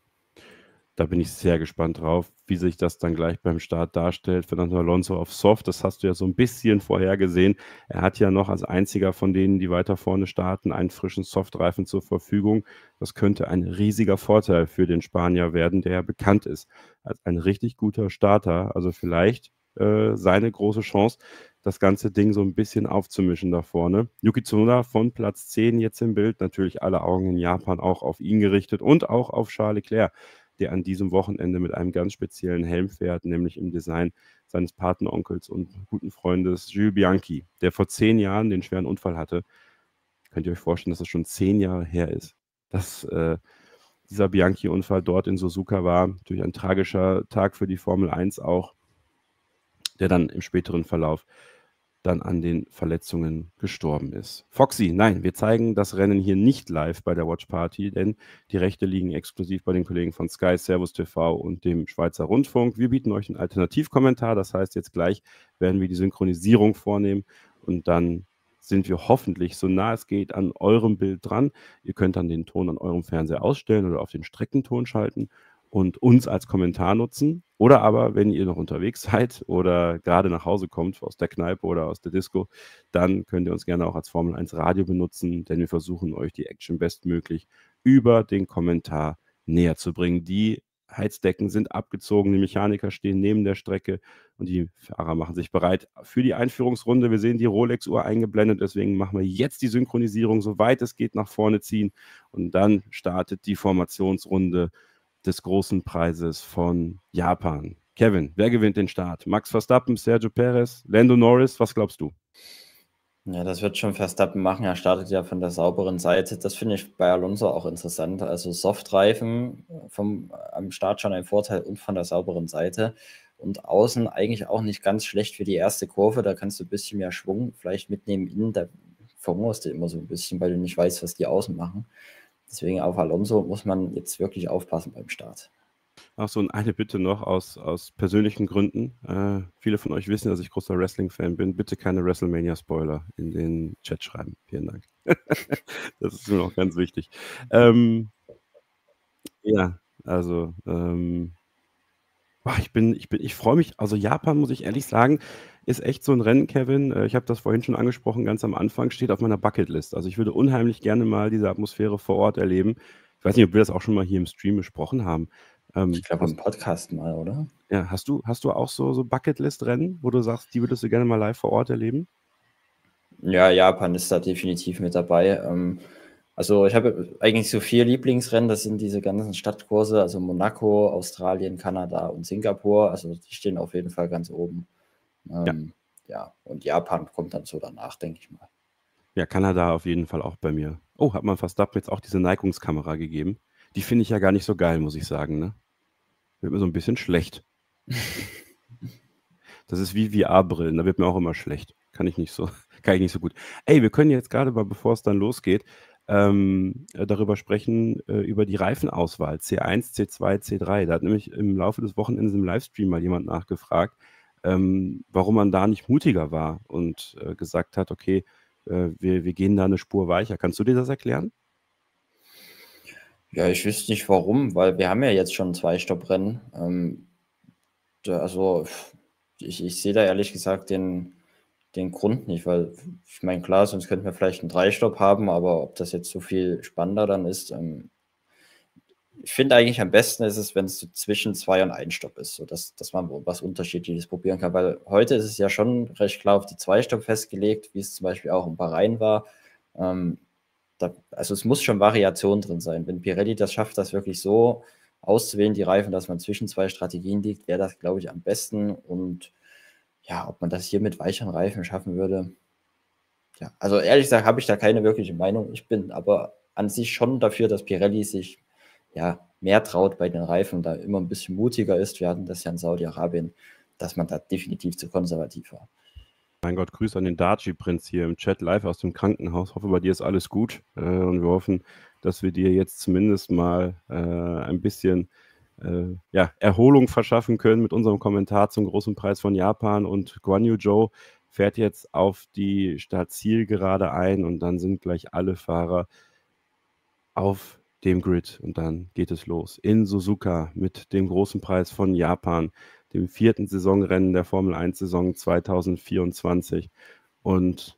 Da bin ich sehr gespannt drauf, wie sich das dann gleich beim Start darstellt. Fernando Alonso auf Soft, das hast du ja so ein bisschen vorhergesehen. Er hat ja noch als einziger von denen, die weiter vorne starten, einen frischen Softreifen zur Verfügung. Das könnte ein riesiger Vorteil für den Spanier werden, der ja bekannt ist als ein richtig guter Starter. Also vielleicht äh, seine große Chance, das ganze Ding so ein bisschen aufzumischen da vorne. Yuki Tsunoda von Platz zehn jetzt im Bild. Natürlich alle Augen in Japan auch auf ihn gerichtet und auch auf Charles Leclerc, der an diesem Wochenende mit einem ganz speziellen Helm fährt, nämlich im Design seines Patenonkels und guten Freundes Jules Bianchi, der vor zehn Jahren den schweren Unfall hatte. Könnt ihr euch vorstellen, dass das schon zehn Jahre her ist, dass äh, dieser Bianchi-Unfall dort in Suzuka war. Natürlich ein tragischer Tag für die Formel eins auch, der dann im späteren Verlauf dann an den Verletzungen gestorben ist. Foxy, nein, wir zeigen das Rennen hier nicht live bei der Watch Party, denn die Rechte liegen exklusiv bei den Kollegen von Sky, Servus T V und dem Schweizer Rundfunk. Wir bieten euch einen Alternativkommentar, das heißt, jetzt gleich werden wir die Synchronisierung vornehmen und dann sind wir hoffentlich so nah es geht an eurem Bild dran. Ihr könnt dann den Ton an eurem Fernseher ausstellen oder auf den Streckenton schalten und uns als Kommentar nutzen. Oder aber, wenn ihr noch unterwegs seid oder gerade nach Hause kommt aus der Kneipe oder aus der Disco, dann könnt ihr uns gerne auch als Formel eins Radio benutzen, denn wir versuchen euch die Action bestmöglich über den Kommentar näher zu bringen. Die Heizdecken sind abgezogen, die Mechaniker stehen neben der Strecke und die Fahrer machen sich bereit für die Einführungsrunde. Wir sehen die Rolex-Uhr eingeblendet, deswegen machen wir jetzt die Synchronisierung, soweit es geht, nach vorne ziehen und dann startet die Formationsrunde des großen Preises von Japan. Kevin, wer gewinnt den Start? Max Verstappen, Sergio Perez, Lando Norris, was glaubst du? Ja, das wird schon Verstappen machen. Er startet ja von der sauberen Seite. Das finde ich bei Alonso auch interessant. Also Softreifen vom, am Start schon ein Vorteil und von der sauberen Seite. Und außen eigentlich auch nicht ganz schlecht für die erste Kurve. Da kannst du ein bisschen mehr Schwung vielleicht mitnehmen. Innen, da verhungerst du immer so ein bisschen, weil du nicht weißt, was die außen machen. Deswegen auf Alonso muss man jetzt wirklich aufpassen beim Start. Ach so, und eine Bitte noch aus, aus persönlichen Gründen. Äh, viele von euch wissen, dass ich großer Wrestling-Fan bin. Bitte keine WrestleMania-Spoiler in den Chat schreiben. Vielen Dank. Das ist mir noch ganz wichtig. Ähm, ja, also ähm, ich bin, ich bin, ich freue mich. Also Japan, muss ich ehrlich sagen, ist echt so ein Rennen, Kevin. Ich habe das vorhin schon angesprochen, ganz am Anfang, steht auf meiner Bucketlist. Also ich würde unheimlich gerne mal diese Atmosphäre vor Ort erleben. Ich weiß nicht, ob wir das auch schon mal hier im Stream besprochen haben. Ähm, Ich glaube, hast, im Podcast mal, oder? ja, hast du, hast du auch so, so Bucketlist-Rennen, wo du sagst, die würdest du gerne mal live vor Ort erleben? Ja, Japan ist da definitiv mit dabei. Ähm, also ich habe eigentlich so vier Lieblingsrennen, das sind diese ganzen Stadtkurse, also Monaco, Australien, Kanada und Singapur. Also die stehen auf jeden Fall ganz oben. Ja. Ähm, ja, und Japan kommt dann so danach, denke ich mal. Ja, Kanada auf jeden Fall auch bei mir. Oh, hat man Verstappen jetzt auch diese Neigungskamera gegeben? Die finde ich ja gar nicht so geil, muss ich sagen, ne? Wird mir so ein bisschen schlecht. Das ist wie V R-Brillen, da wird mir auch immer schlecht. Kann ich nicht so, kann ich nicht so gut. Ey, wir können jetzt gerade mal, bevor es dann losgeht, ähm, äh, darüber sprechen, äh, über die Reifenauswahl, C eins, C zwei, C drei. Da hat nämlich im Laufe des Wochenendes im Livestream mal jemand nachgefragt, ähm, warum man da nicht mutiger war und äh, gesagt hat, okay, äh, wir, wir gehen da eine Spur weicher. Kannst du dir das erklären? Ja, ich wüsste nicht warum, weil wir haben ja jetzt schon zwei Stopprennen. Ähm, da, also ich, ich sehe da ehrlich gesagt den, den Grund nicht, weil ich meine, klar, sonst könnten wir vielleicht einen Dreistopp haben, aber ob das jetzt so viel spannender dann ist, ähm, ich finde eigentlich am besten ist es, wenn es so zwischen zwei und ein Stopp ist, so dass, dass man was Unterschiedliches probieren kann, weil heute ist es ja schon recht klar auf die zwei Stopp festgelegt, wie es zum Beispiel auch in Bahrain war. Ähm, da, also es muss schon Variation drin sein. Wenn Pirelli das schafft, das wirklich so auszuwählen, die Reifen, dass man zwischen zwei Strategien liegt, wäre das, glaube ich, am besten. Und ja, ob man das hier mit weicheren Reifen schaffen würde, ja, also ehrlich gesagt habe ich da keine wirkliche Meinung. Ich bin aber an sich schon dafür, dass Pirelli sich ja mehr traut bei den Reifen, da immer ein bisschen mutiger ist. Wir hatten das ja in Saudi-Arabien, dass man da definitiv zu konservativ war. Mein Gott, Grüß an den Darchi-Prinz hier im Chat live aus dem Krankenhaus. Hoffe, bei dir ist alles gut. Äh, und wir hoffen, dass wir dir jetzt zumindest mal äh, ein bisschen äh, ja, Erholung verschaffen können mit unserem Kommentar zum großen Preis von Japan. Und Guan Yu Zhou fährt jetzt auf die Startzielgerade ein und dann sind gleich alle Fahrer auf dem Grid und dann geht es los in Suzuka mit dem großen Preis von Japan, dem vierten Saisonrennen der Formel eins Saison zwanzig vierundzwanzig. Und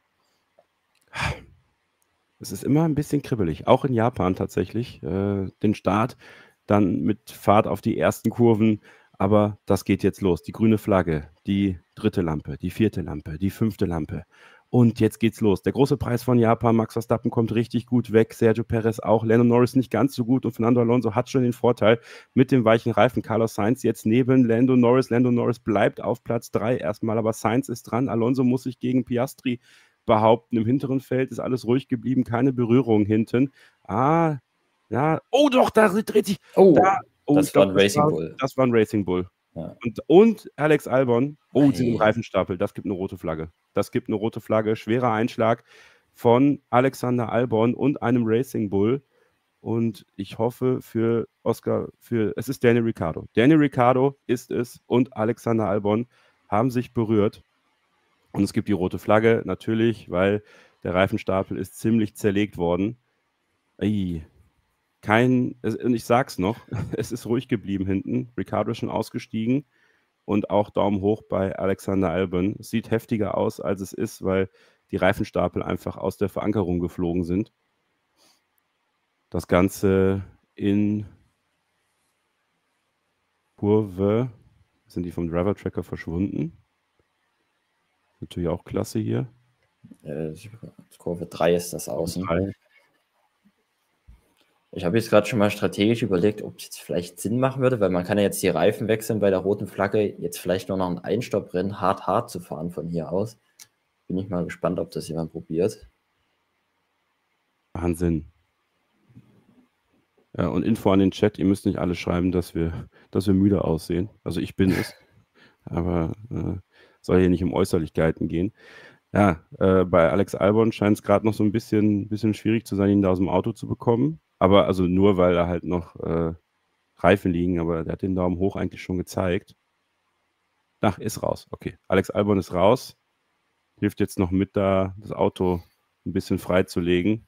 es ist immer ein bisschen kribbelig, auch in Japan tatsächlich. Äh, den Start dann mit Fahrt auf die ersten Kurven, aber das geht jetzt los. Die grüne Flagge, die dritte Lampe, die vierte Lampe, die fünfte Lampe. Und jetzt geht's los. Der große Preis von Japan, Max Verstappen kommt richtig gut weg, Sergio Perez auch, Lando Norris nicht ganz so gut und Fernando Alonso hat schon den Vorteil mit dem weichen Reifen. Carlos Sainz jetzt neben Lando Norris. Lando Norris bleibt auf Platz drei erstmal, aber Sainz ist dran. Alonso muss sich gegen Piastri behaupten. Im hinteren Feld ist alles ruhig geblieben, keine Berührung hinten. Ah, ja, oh doch, da dreht sich. Oh, da, oh, das ich war glaube, ein das Racing war, Bull. das war ein Racing Bull. Ja. Und, und Alex Albon, oh, die sind im Hey. Reifenstapel, das gibt eine rote Flagge. Das gibt eine rote Flagge, schwerer Einschlag von Alexander Albon und einem Racing Bull. Und ich hoffe für Oscar, für es ist Daniel Ricciardo. Daniel Ricciardo ist es und Alexander Albon haben sich berührt. Und es gibt die rote Flagge, natürlich, weil der Reifenstapel ist ziemlich zerlegt worden. Ei, kein, und ich sag's noch, es ist ruhig geblieben hinten. Ricciardo ist schon ausgestiegen und auch Daumen hoch bei Alexander Albon. Es sieht heftiger aus, als es ist, weil die Reifenstapel einfach aus der Verankerung geflogen sind. Das Ganze in Kurve, sind die vom Driver Tracker verschwunden? Natürlich auch klasse hier. Äh, Kurve drei ist das außen. Drei. Ich habe jetzt gerade schon mal strategisch überlegt, ob es jetzt vielleicht Sinn machen würde, weil man kann ja jetzt die Reifen wechseln bei der roten Flagge, jetzt vielleicht nur noch ein Einstopprennen hart hart zu fahren von hier aus. Bin ich mal gespannt, ob das jemand probiert. Wahnsinn. Ja, und Info an den Chat, ihr müsst nicht alle schreiben, dass wir, dass wir müde aussehen. Also ich bin es. Aber äh, soll hier nicht um Äußerlichkeiten gehen. Ja, äh, bei Alex Albon scheint es gerade noch so ein bisschen, bisschen schwierig zu sein, ihn da aus dem Auto zu bekommen. Aber also nur, weil da halt noch äh, Reifen liegen, aber der hat den Daumen hoch eigentlich schon gezeigt. Ach, ist raus. Okay, Alex Albon ist raus. Hilft jetzt noch mit, da das Auto ein bisschen freizulegen.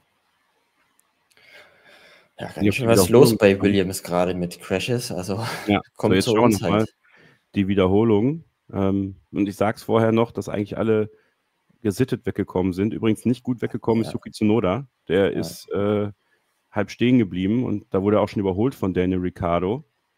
Ja, ganz schön was los bei Williams gerade mit Crashes. Also ja, kommt so jetzt zur schauen wir mal Unzeit. die Wiederholung. Ähm, und ich sage es vorher noch, dass eigentlich alle gesittet weggekommen sind. Übrigens nicht gut weggekommen ja. ist Yuki Tsunoda. Der ja. ist äh, halb stehen geblieben und da wurde er auch schon überholt von Daniel Ricciardo.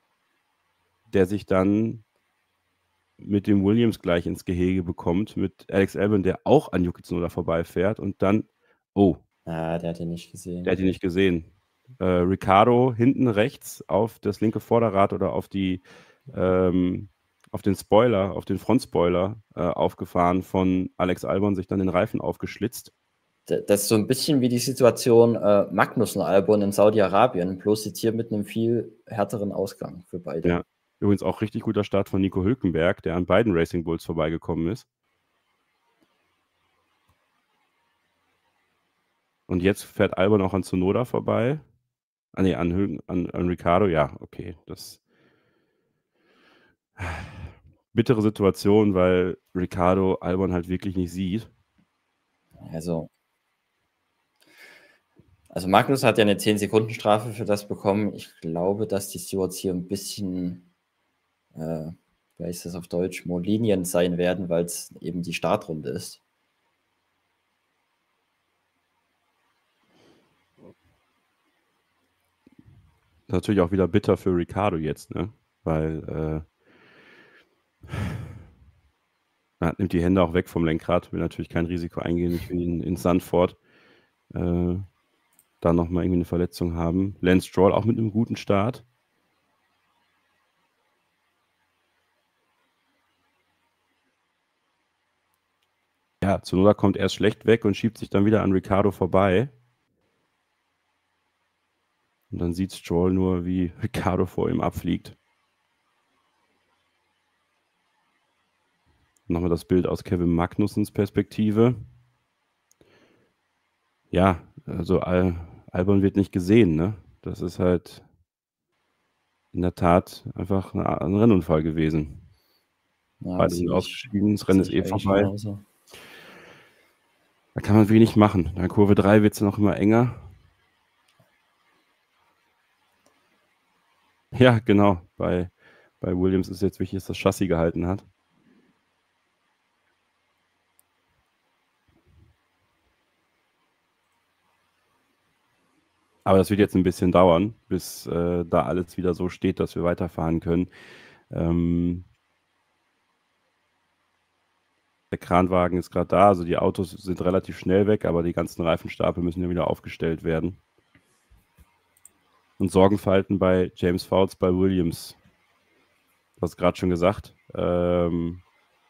der sich dann mit dem Williams gleich ins Gehege bekommt, mit Alex Albon, der auch an Yuki Tsunoda vorbeifährt und dann, oh, Ah, der hat ihn nicht gesehen. der hat ihn nicht gesehen. Äh, Ricciardo hinten rechts auf das linke Vorderrad oder auf die ähm, auf den Spoiler, auf den Frontspoiler äh, aufgefahren von Alex Albon, sich dann den Reifen aufgeschlitzt. Das ist so ein bisschen wie die Situation äh, Magnussen Albon in Saudi-Arabien, bloß jetzt hier mit einem viel härteren Ausgang für beide. Ja, übrigens auch richtig guter Start von Nico Hülkenberg, der an beiden Racing Bulls vorbeigekommen ist. Und jetzt fährt Albon auch an Tsunoda vorbei. Ah nee, an, Hülken, an, an Ricciardo, ja, okay. Das bittere Situation, weil Ricciardo Albon halt wirklich nicht sieht. Also, also Magnus hat ja eine zehn-Sekunden-Strafe für das bekommen. Ich glaube, dass die Stewards hier ein bisschen, äh, wie heißt das auf Deutsch, more lenient sein werden, weil es eben die Startrunde ist. Natürlich auch wieder bitter für Ricciardo jetzt, ne? Weil äh, er nimmt die Hände auch weg vom Lenkrad, will natürlich kein Risiko eingehen, nicht wie in, in Zandvoort. Äh, da nochmal irgendwie eine Verletzung haben. Lance Stroll auch mit einem guten Start. Ja, Tsunoda kommt erst schlecht weg und schiebt sich dann wieder an Ricciardo vorbei. Und dann sieht Stroll nur, wie Ricciardo vor ihm abfliegt. Nochmal das Bild aus Kevin Magnussens Perspektive. Ja, also Al Albon wird nicht gesehen, ne? Das ist halt in der Tat einfach ein Rennunfall gewesen. Ja, Beide sind ausgeschieden, das Rennen ist eh vorbei. Genauso. Da kann man wenig machen. In der Kurve drei wird es noch immer enger. Ja, genau. Bei, bei Williams ist jetzt wichtig, dass das Chassis gehalten hat. Aber das wird jetzt ein bisschen dauern, bis äh, da alles wieder so steht, dass wir weiterfahren können. Ähm, der Kranwagen ist gerade da, also die Autos sind relativ schnell weg, aber die ganzen Reifenstapel müssen ja wieder aufgestellt werden. Und Sorgenfalten bei James Fouts bei Williams. Du hast gerade schon gesagt. Ähm,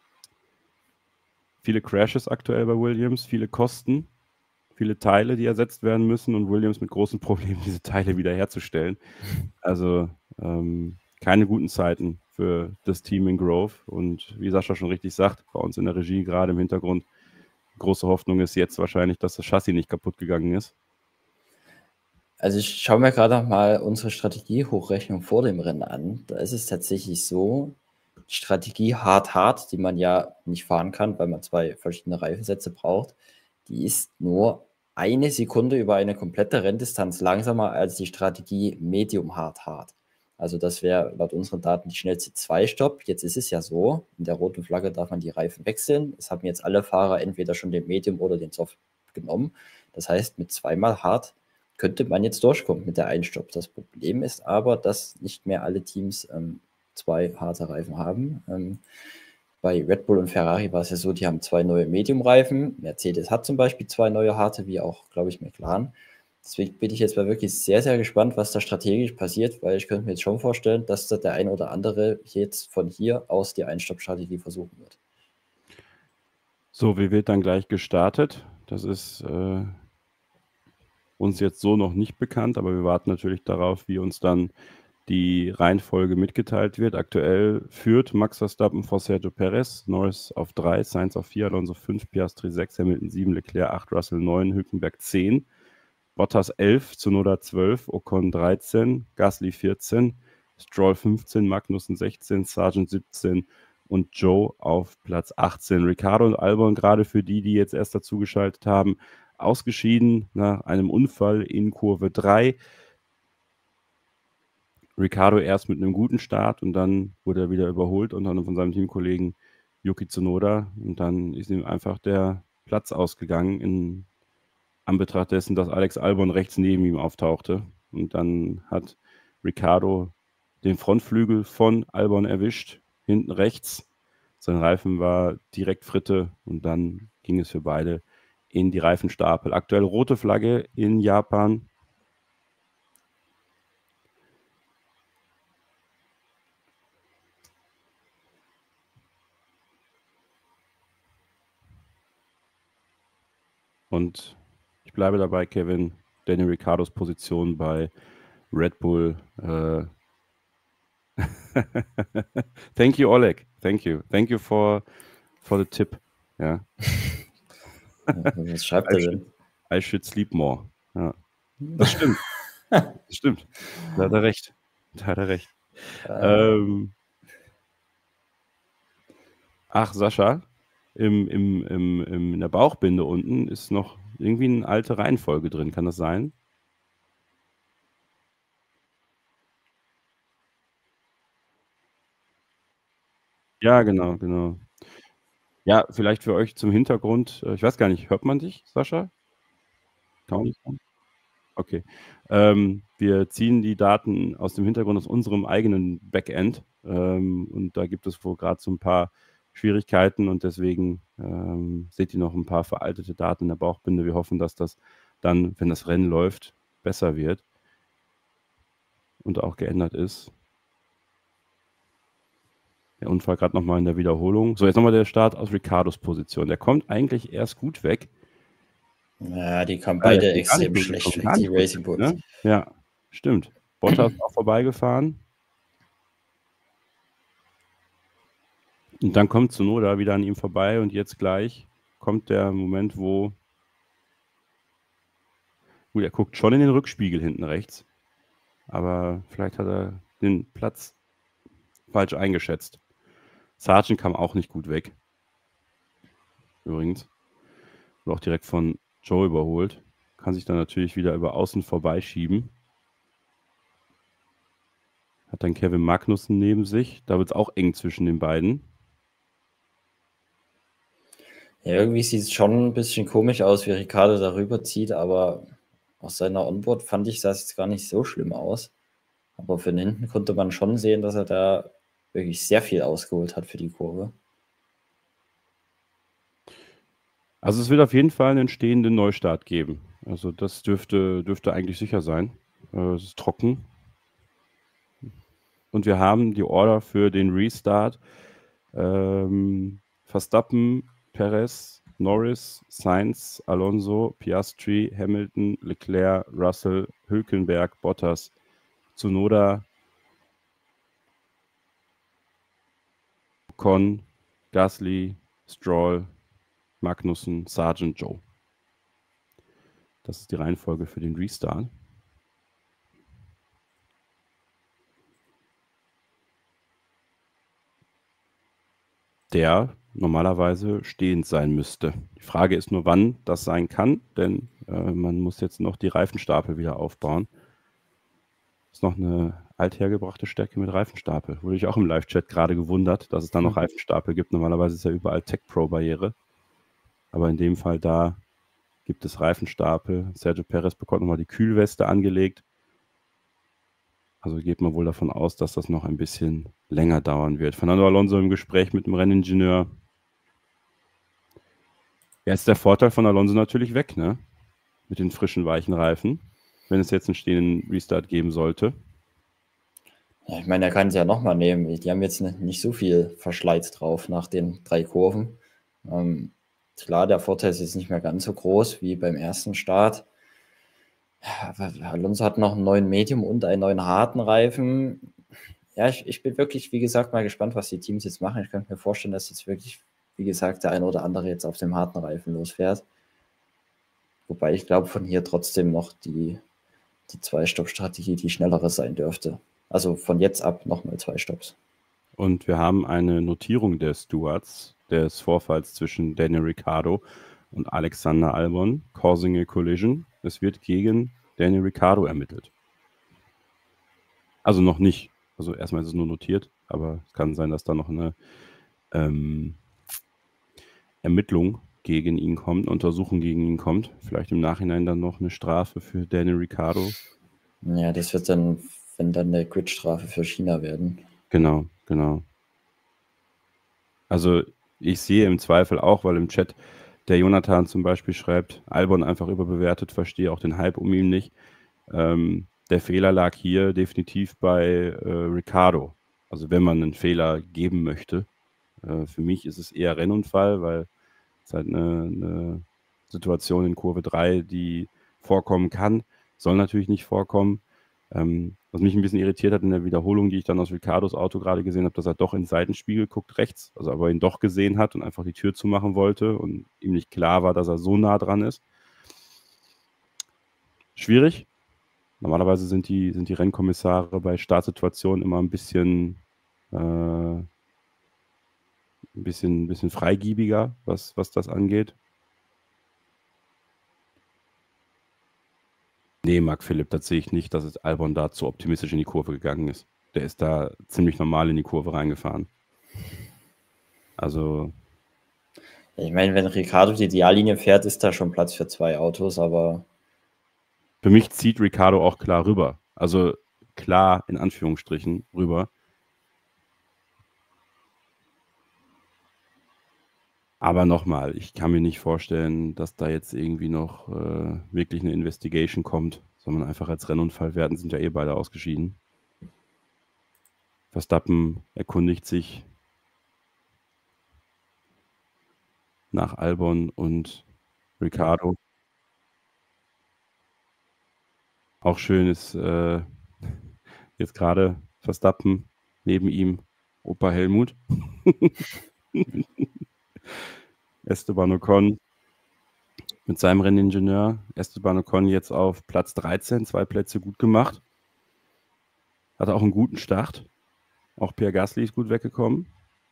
viele Crashes aktuell bei Williams, viele Kosten, viele Teile, die ersetzt werden müssen und Williams mit großen Problemen, diese Teile wiederherzustellen. Also ähm, keine guten Zeiten für das Team in Grove. Und wie Sascha schon richtig sagt, bei uns in der Regie gerade im Hintergrund, große Hoffnung ist jetzt wahrscheinlich, dass das Chassis nicht kaputt gegangen ist. Also ich schaue mir gerade noch mal unsere Strategiehochrechnung vor dem Rennen an. Da ist es tatsächlich so, die Strategie hart-hart, die man ja nicht fahren kann, weil man zwei verschiedene Reifensätze braucht, die ist nur eine Sekunde über eine komplette Renndistanz langsamer als die Strategie medium-hart-hart. Also das wäre laut unseren Daten die schnellste Zwei-Stopp. Jetzt ist es ja so, in der roten Flagge darf man die Reifen wechseln. Es haben jetzt alle Fahrer entweder schon den Medium oder den Soft genommen. Das heißt, mit zweimal hart könnte man jetzt durchkommen mit der Einstopp. Das Problem ist aber, dass nicht mehr alle Teams ähm, zwei harte Reifen haben. Ähm, bei Red Bull und Ferrari war es ja so, die haben zwei neue Medium-Reifen. Mercedes hat zum Beispiel zwei neue harte, wie auch, glaube ich, McLaren. Deswegen bin ich jetzt mal wirklich sehr, sehr gespannt, was da strategisch passiert, weil ich könnte mir jetzt schon vorstellen, dass da der ein oder andere jetzt von hier aus die Einstoppstrategie versuchen wird. So, wie wird dann gleich gestartet? Das ist äh, uns jetzt so noch nicht bekannt, aber wir warten natürlich darauf, wie uns dann die Reihenfolge mitgeteilt wird. Aktuell führt Max Verstappen vor Sergio Perez, Norris auf drei, Sainz auf vier, Alonso fünf, Piastri sechs, Hamilton sieben, Leclerc acht, Russell neun, Hülkenberg zehn, Bottas elf, Tsunoda zwölf, Ocon dreizehn, Gasly vierzehn, Stroll fünfzehn, Magnussen sechzehn, Sargent siebzehn und Joe auf Platz achtzehn. Ricciardo und Albon, gerade für die, die jetzt erst dazugeschaltet haben, ausgeschieden nach einem Unfall in Kurve drei. Ricciardo erst mit einem guten Start und dann wurde er wieder überholt, unter anderem von seinem Teamkollegen Yuki Tsunoda. Und dann ist ihm einfach der Platz ausgegangen in Anbetracht dessen, dass Alex Albon rechts neben ihm auftauchte. Und dann hat Ricciardo den Frontflügel von Albon erwischt, hinten rechts. Sein Reifen war direkt Fritte und dann ging es für beide in die Reifenstapel. Aktuell rote Flagge in Japan. Und ich bleibe dabei, Kevin, Daniel Ricciardos Position bei Red Bull. Äh Thank you, Oleg. Thank you. Thank you for, for the tip. Ja. Was schreibt er denn? I should sleep more. Ja. Das stimmt. Das stimmt. Da hat er recht. Da hat er recht. Äh. Ähm, ach, Sascha, im, im, im, im, in der Bauchbinde unten ist noch irgendwie eine alte Reihenfolge drin. Kann das sein? Ja, genau, genau. Ja, vielleicht für euch zum Hintergrund. Ich weiß gar nicht, hört man dich, Sascha? Kann man nicht hören? Okay. Ähm, wir ziehen die Daten aus dem Hintergrund aus unserem eigenen Backend. Ähm, und da gibt es wohl gerade so ein paar Schwierigkeiten und deswegen ähm, seht ihr noch ein paar veraltete Daten in der Bauchbinde. Wir hoffen, dass das dann, wenn das Rennen läuft, besser wird und auch geändert ist. Der Unfall gerade nochmal in der Wiederholung. So, jetzt nochmal der Start aus Ricciardos Position. Der kommt eigentlich erst gut weg. Ja, die kamen beide ja, extrem schlecht weg, die Racing Bulls. Ne? Ja, stimmt. Bottas auch vorbeigefahren. Und dann kommt Tsunoda wieder an ihm vorbei und jetzt gleich kommt der Moment, wo... Gut, er guckt schon in den Rückspiegel hinten rechts. Aber vielleicht hat er den Platz falsch eingeschätzt. Sargent kam auch nicht gut weg. Übrigens. Wurde auch direkt von Joe überholt. Kann sich dann natürlich wieder über außen vorbeischieben. Hat dann Kevin Magnussen neben sich. Da wird es auch eng zwischen den beiden. Ja, irgendwie sieht es schon ein bisschen komisch aus, wie Ricciardo darüber zieht, aber aus seiner Onboard fand ich, sah es jetzt gar nicht so schlimm aus. Aber von hinten konnte man schon sehen, dass er da wirklich sehr viel ausgeholt hat für die Kurve. Also es wird auf jeden Fall einen stehenden Neustart geben. Also das dürfte, dürfte eigentlich sicher sein. Es ist trocken. Und wir haben die Order für den Restart. Ähm, Verstappen, Perez, Norris, Sainz, Alonso, Piastri, Hamilton, Leclerc, Russell, Hülkenberg, Bottas, Tsunoda, Ocon, Gasly, Stroll, Magnussen, Sargent, Joe. Das ist die Reihenfolge für den Restart. Der normalerweise stehend sein müsste. Die Frage ist nur, wann das sein kann, denn äh, man muss jetzt noch die Reifenstapel wieder aufbauen. Das ist noch eine althergebrachte Stärke mit Reifenstapel. Wurde ich auch im Live-Chat gerade gewundert, dass es da noch mhm. Reifenstapel gibt. Normalerweise ist ja überall Tech-Pro-Barriere. Aber in dem Fall da gibt es Reifenstapel. Sergio Perez bekommt nochmal die Kühlweste angelegt. Also geht man wohl davon aus, dass das noch ein bisschen länger dauern wird. Fernando Alonso im Gespräch mit dem Renningenieur. Jetzt ist der Vorteil von Alonso natürlich weg, ne? Mit den frischen, weichen Reifen. Wenn es jetzt einen stehenden Restart geben sollte. Ja, ich meine, er kann es ja nochmal nehmen. Die haben jetzt nicht so viel Verschleiß drauf nach den drei Kurven. Ähm, klar, der Vorteil ist jetzt nicht mehr ganz so groß wie beim ersten Start. Aber Alonso hat noch einen neuen Medium und einen neuen harten Reifen. Ja, ich, ich bin wirklich, wie gesagt, mal gespannt, was die Teams jetzt machen. Ich könnte mir vorstellen, dass jetzt wirklich, wie gesagt, der eine oder andere jetzt auf dem harten Reifen losfährt. Wobei ich glaube, von hier trotzdem noch die, die Zwei-Stopp-Strategie die schnellere sein dürfte. Also von jetzt ab nochmal zwei Stopps. Und wir haben eine Notierung der Stewards des Vorfalls zwischen Daniel Ricciardo und Alexander Albon, causing a collision. Es wird gegen Daniel Ricciardo ermittelt. Also noch nicht. Also erstmal ist es nur notiert, aber es kann sein, dass da noch eine ähm, Ermittlung gegen ihn kommt, eine Untersuchung gegen ihn kommt. Vielleicht im Nachhinein dann noch eine Strafe für Daniel Ricciardo. Ja, das wird dann wenn dann eine Gridstrafe für China werden. Genau, genau. Also ich sehe im Zweifel auch, weil im Chat der Jonathan zum Beispiel schreibt, Albon einfach überbewertet, verstehe auch den Hype um ihn nicht. Ähm, der Fehler lag hier definitiv bei äh, Ricciardo. Also wenn man einen Fehler geben möchte. Äh, für mich ist es eher Rennunfall, weil es halt eine, eine Situation in Kurve drei, die vorkommen kann, soll natürlich nicht vorkommen. Ähm, was mich ein bisschen irritiert hat in der Wiederholung, die ich dann aus Ricciardos Auto gerade gesehen habe, dass er doch ins Seitenspiegel guckt, rechts, also aber ihn doch gesehen hat und einfach die Tür zumachen wollte und ihm nicht klar war, dass er so nah dran ist. Schwierig. Normalerweise sind die, sind die Rennkommissare bei Startsituationen immer ein bisschen, äh, ein bisschen, ein bisschen freigiebiger, was, was das angeht. Nee, Marc Philipp, das sehe ich nicht, dass es Albon da zu optimistisch in die Kurve gegangen ist. Der ist da ziemlich normal in die Kurve reingefahren. Also. Ich meine, wenn Ricciardo die Ideallinie fährt, ist da schon Platz für zwei Autos, aber. Für mich zieht Ricciardo auch klar rüber. Also klar, in Anführungsstrichen, rüber. Aber nochmal, ich kann mir nicht vorstellen, dass da jetzt irgendwie noch äh, wirklich eine Investigation kommt, sondern einfach als Rennunfall werden, sind ja eh beide ausgeschieden. Verstappen erkundigt sich nach Albon und Ricciardo. Auch schön ist äh, jetzt gerade Verstappen neben ihm Opa Helmut. Esteban Ocon mit seinem Renningenieur. Esteban Ocon jetzt auf Platz dreizehn, zwei Plätze gut gemacht. Hat auch einen guten Start. Auch Pierre Gasly ist gut weggekommen.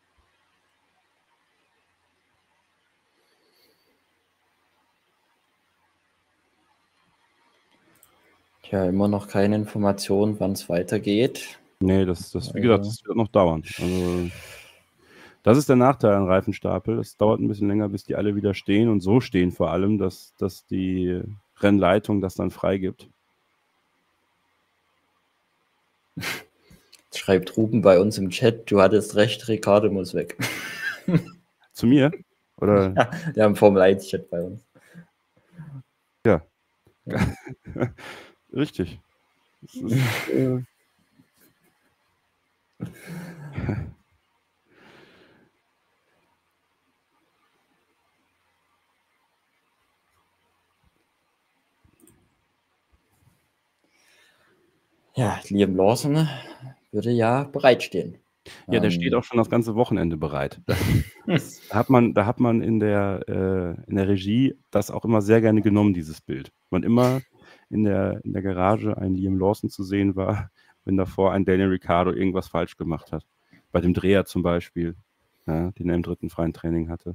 Ja, immer noch keine Information, wann es weitergeht. Nee, das, das, wie gesagt, das wird noch dauern. Also, das ist der Nachteil an Reifenstapel. Es dauert ein bisschen länger, bis die alle wieder stehen und so stehen vor allem, dass, dass die Rennleitung das dann freigibt. Schreibt Ruben bei uns im Chat, du hattest recht, Ricciardo muss weg. Zu mir? Oder? Ja, der haben Formel eins Chat bei uns. Ja. ja. Richtig. Das ist, äh Ja, Liam Lawson würde ja bereitstehen. Ja, der steht auch schon das ganze Wochenende bereit. Das hat man, da hat man in der, äh, in der Regie das auch immer sehr gerne genommen, dieses Bild. Man immer in der, in der Garage ein Liam Lawson zu sehen war, wenn davor ein Daniel Ricciardo irgendwas falsch gemacht hat. Bei dem Dreher zum Beispiel, ja, den er im dritten freien Training hatte.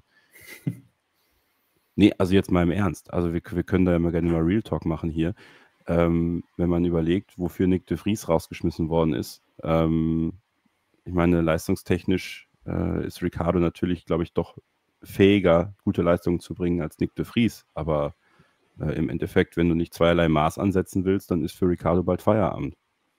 Nee, also jetzt mal im Ernst. Also wir, wir können da immer gerne mal Real Talk machen hier. Ähm, wenn man überlegt, wofür Nick de Vries rausgeschmissen worden ist. Ähm, ich meine, leistungstechnisch äh, ist Ricciardo natürlich, glaube ich, doch fähiger, gute Leistungen zu bringen als Nick de Vries. Aber äh, im Endeffekt, wenn du nicht zweierlei Maß ansetzen willst, dann ist für Ricciardo bald Feierabend.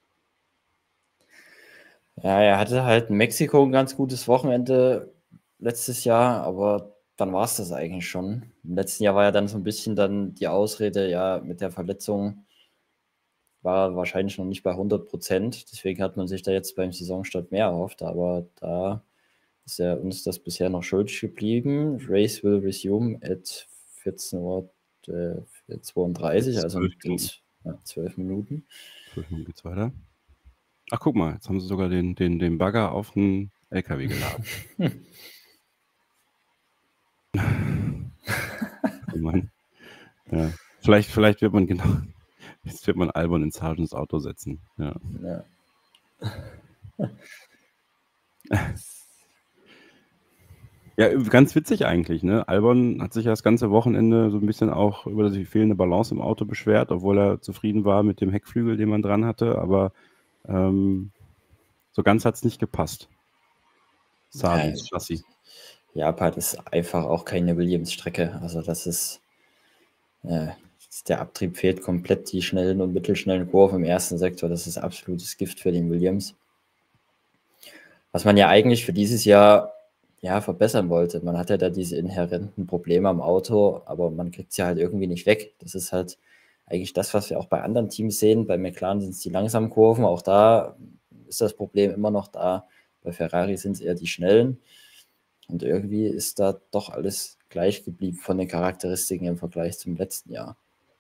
Ja, er hatte halt in Mexiko ein ganz gutes Wochenende letztes Jahr, aber dann war es das eigentlich schon. Im letzten Jahr war ja dann so ein bisschen dann die Ausrede, ja, mit der Verletzung war er wahrscheinlich noch nicht bei hundert Prozent. Deswegen hat man sich da jetzt beim Saisonstart mehr erhofft, aber da ist er uns das bisher noch schuldig geblieben. Race will resume at vierzehn Uhr zweiunddreißig, also in ja, zwölf Minuten. zwölf Minuten geht's weiter. Ach, guck mal, jetzt haben sie sogar den, den, den Bagger auf den L K W geladen. Oh Mann. Ja. Vielleicht, vielleicht wird man genau, jetzt wird man Albon in Sargents Auto setzen. Ja. Ja. Ja, ganz witzig eigentlich, ne? Albon hat sich ja das ganze Wochenende so ein bisschen auch über die fehlende Balance im Auto beschwert, obwohl er zufrieden war mit dem Heckflügel, den man dran hatte, aber ähm, so ganz hat es nicht gepasst. Sargents Chassis. Japan ist einfach auch keine Williams-Strecke. Also das ist, äh, der Abtrieb fehlt komplett, die schnellen und mittelschnellen Kurven im ersten Sektor. Das ist absolutes Gift für den Williams. Was man ja eigentlich für dieses Jahr ja, verbessern wollte. Man hat ja da diese inhärenten Probleme am Auto, aber man kriegt sie halt irgendwie nicht weg. Das ist halt eigentlich das, was wir auch bei anderen Teams sehen. Bei McLaren sind es die langsamen Kurven, auch da ist das Problem immer noch da. Bei Ferrari sind es eher die schnellen. Und irgendwie ist da doch alles gleich geblieben von den Charakteristiken im Vergleich zum letzten Jahr.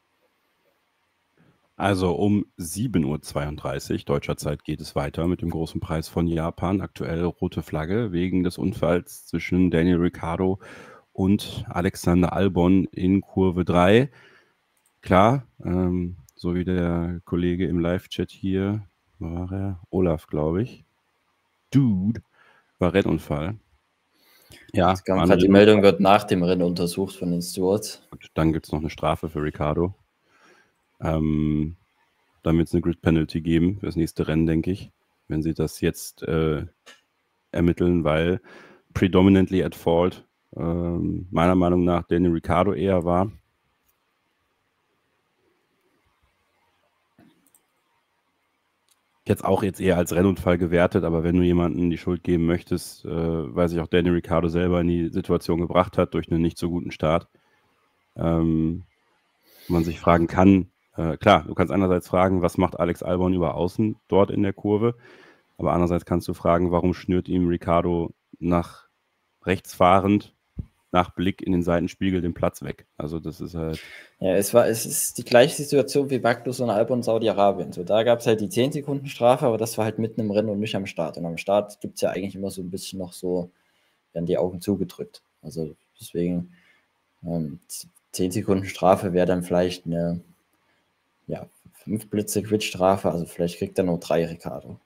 Also um sieben Uhr zweiunddreißig deutscher Zeit geht es weiter mit dem großen Preis von Japan. Aktuell rote Flagge wegen des Unfalls zwischen Daniel Ricciardo und Alexander Albon in Kurve drei. Klar, ähm, so wie der Kollege im Live-Chat hier, war er? Olaf, glaube ich. Dude, war Rennunfall. Ja, es kam gerade die Meldung, wird nach dem Rennen untersucht von den Stewards. Und dann gibt es noch eine Strafe für Ricciardo. Ähm, dann wird es eine Grid-Penalty geben für das nächste Rennen, denke ich, wenn sie das jetzt äh, ermitteln, weil predominantly at fault ähm, meiner Meinung nach Daniel Ricciardo eher war. Jetzt auch jetzt eher als Rennunfall gewertet, aber wenn du jemanden die Schuld geben möchtest, äh, weil sich auch Daniel Ricciardo selber in die Situation gebracht hat durch einen nicht so guten Start, ähm, man sich fragen kann, äh, klar, du kannst einerseits fragen, was macht Alex Albon über außen dort in der Kurve, aber andererseits kannst du fragen, warum schnürt ihm Ricciardo nach rechts fahrend, nach Blick in den Seitenspiegel den Platz weg. Also das ist halt... Ja, es war, es ist die gleiche Situation wie Magnussen und Albon in Saudi-Arabien. So, da gab es halt die zehn Sekunden Strafe, aber das war halt mitten im Rennen und nicht am Start. Und am Start gibt es ja eigentlich immer so ein bisschen noch so, werden die Augen zugedrückt. Also deswegen ähm, zehn Sekunden Strafe wäre dann vielleicht eine ja, fünf Blitze Quit-Strafe, also vielleicht kriegt er nur drei Ricciardo.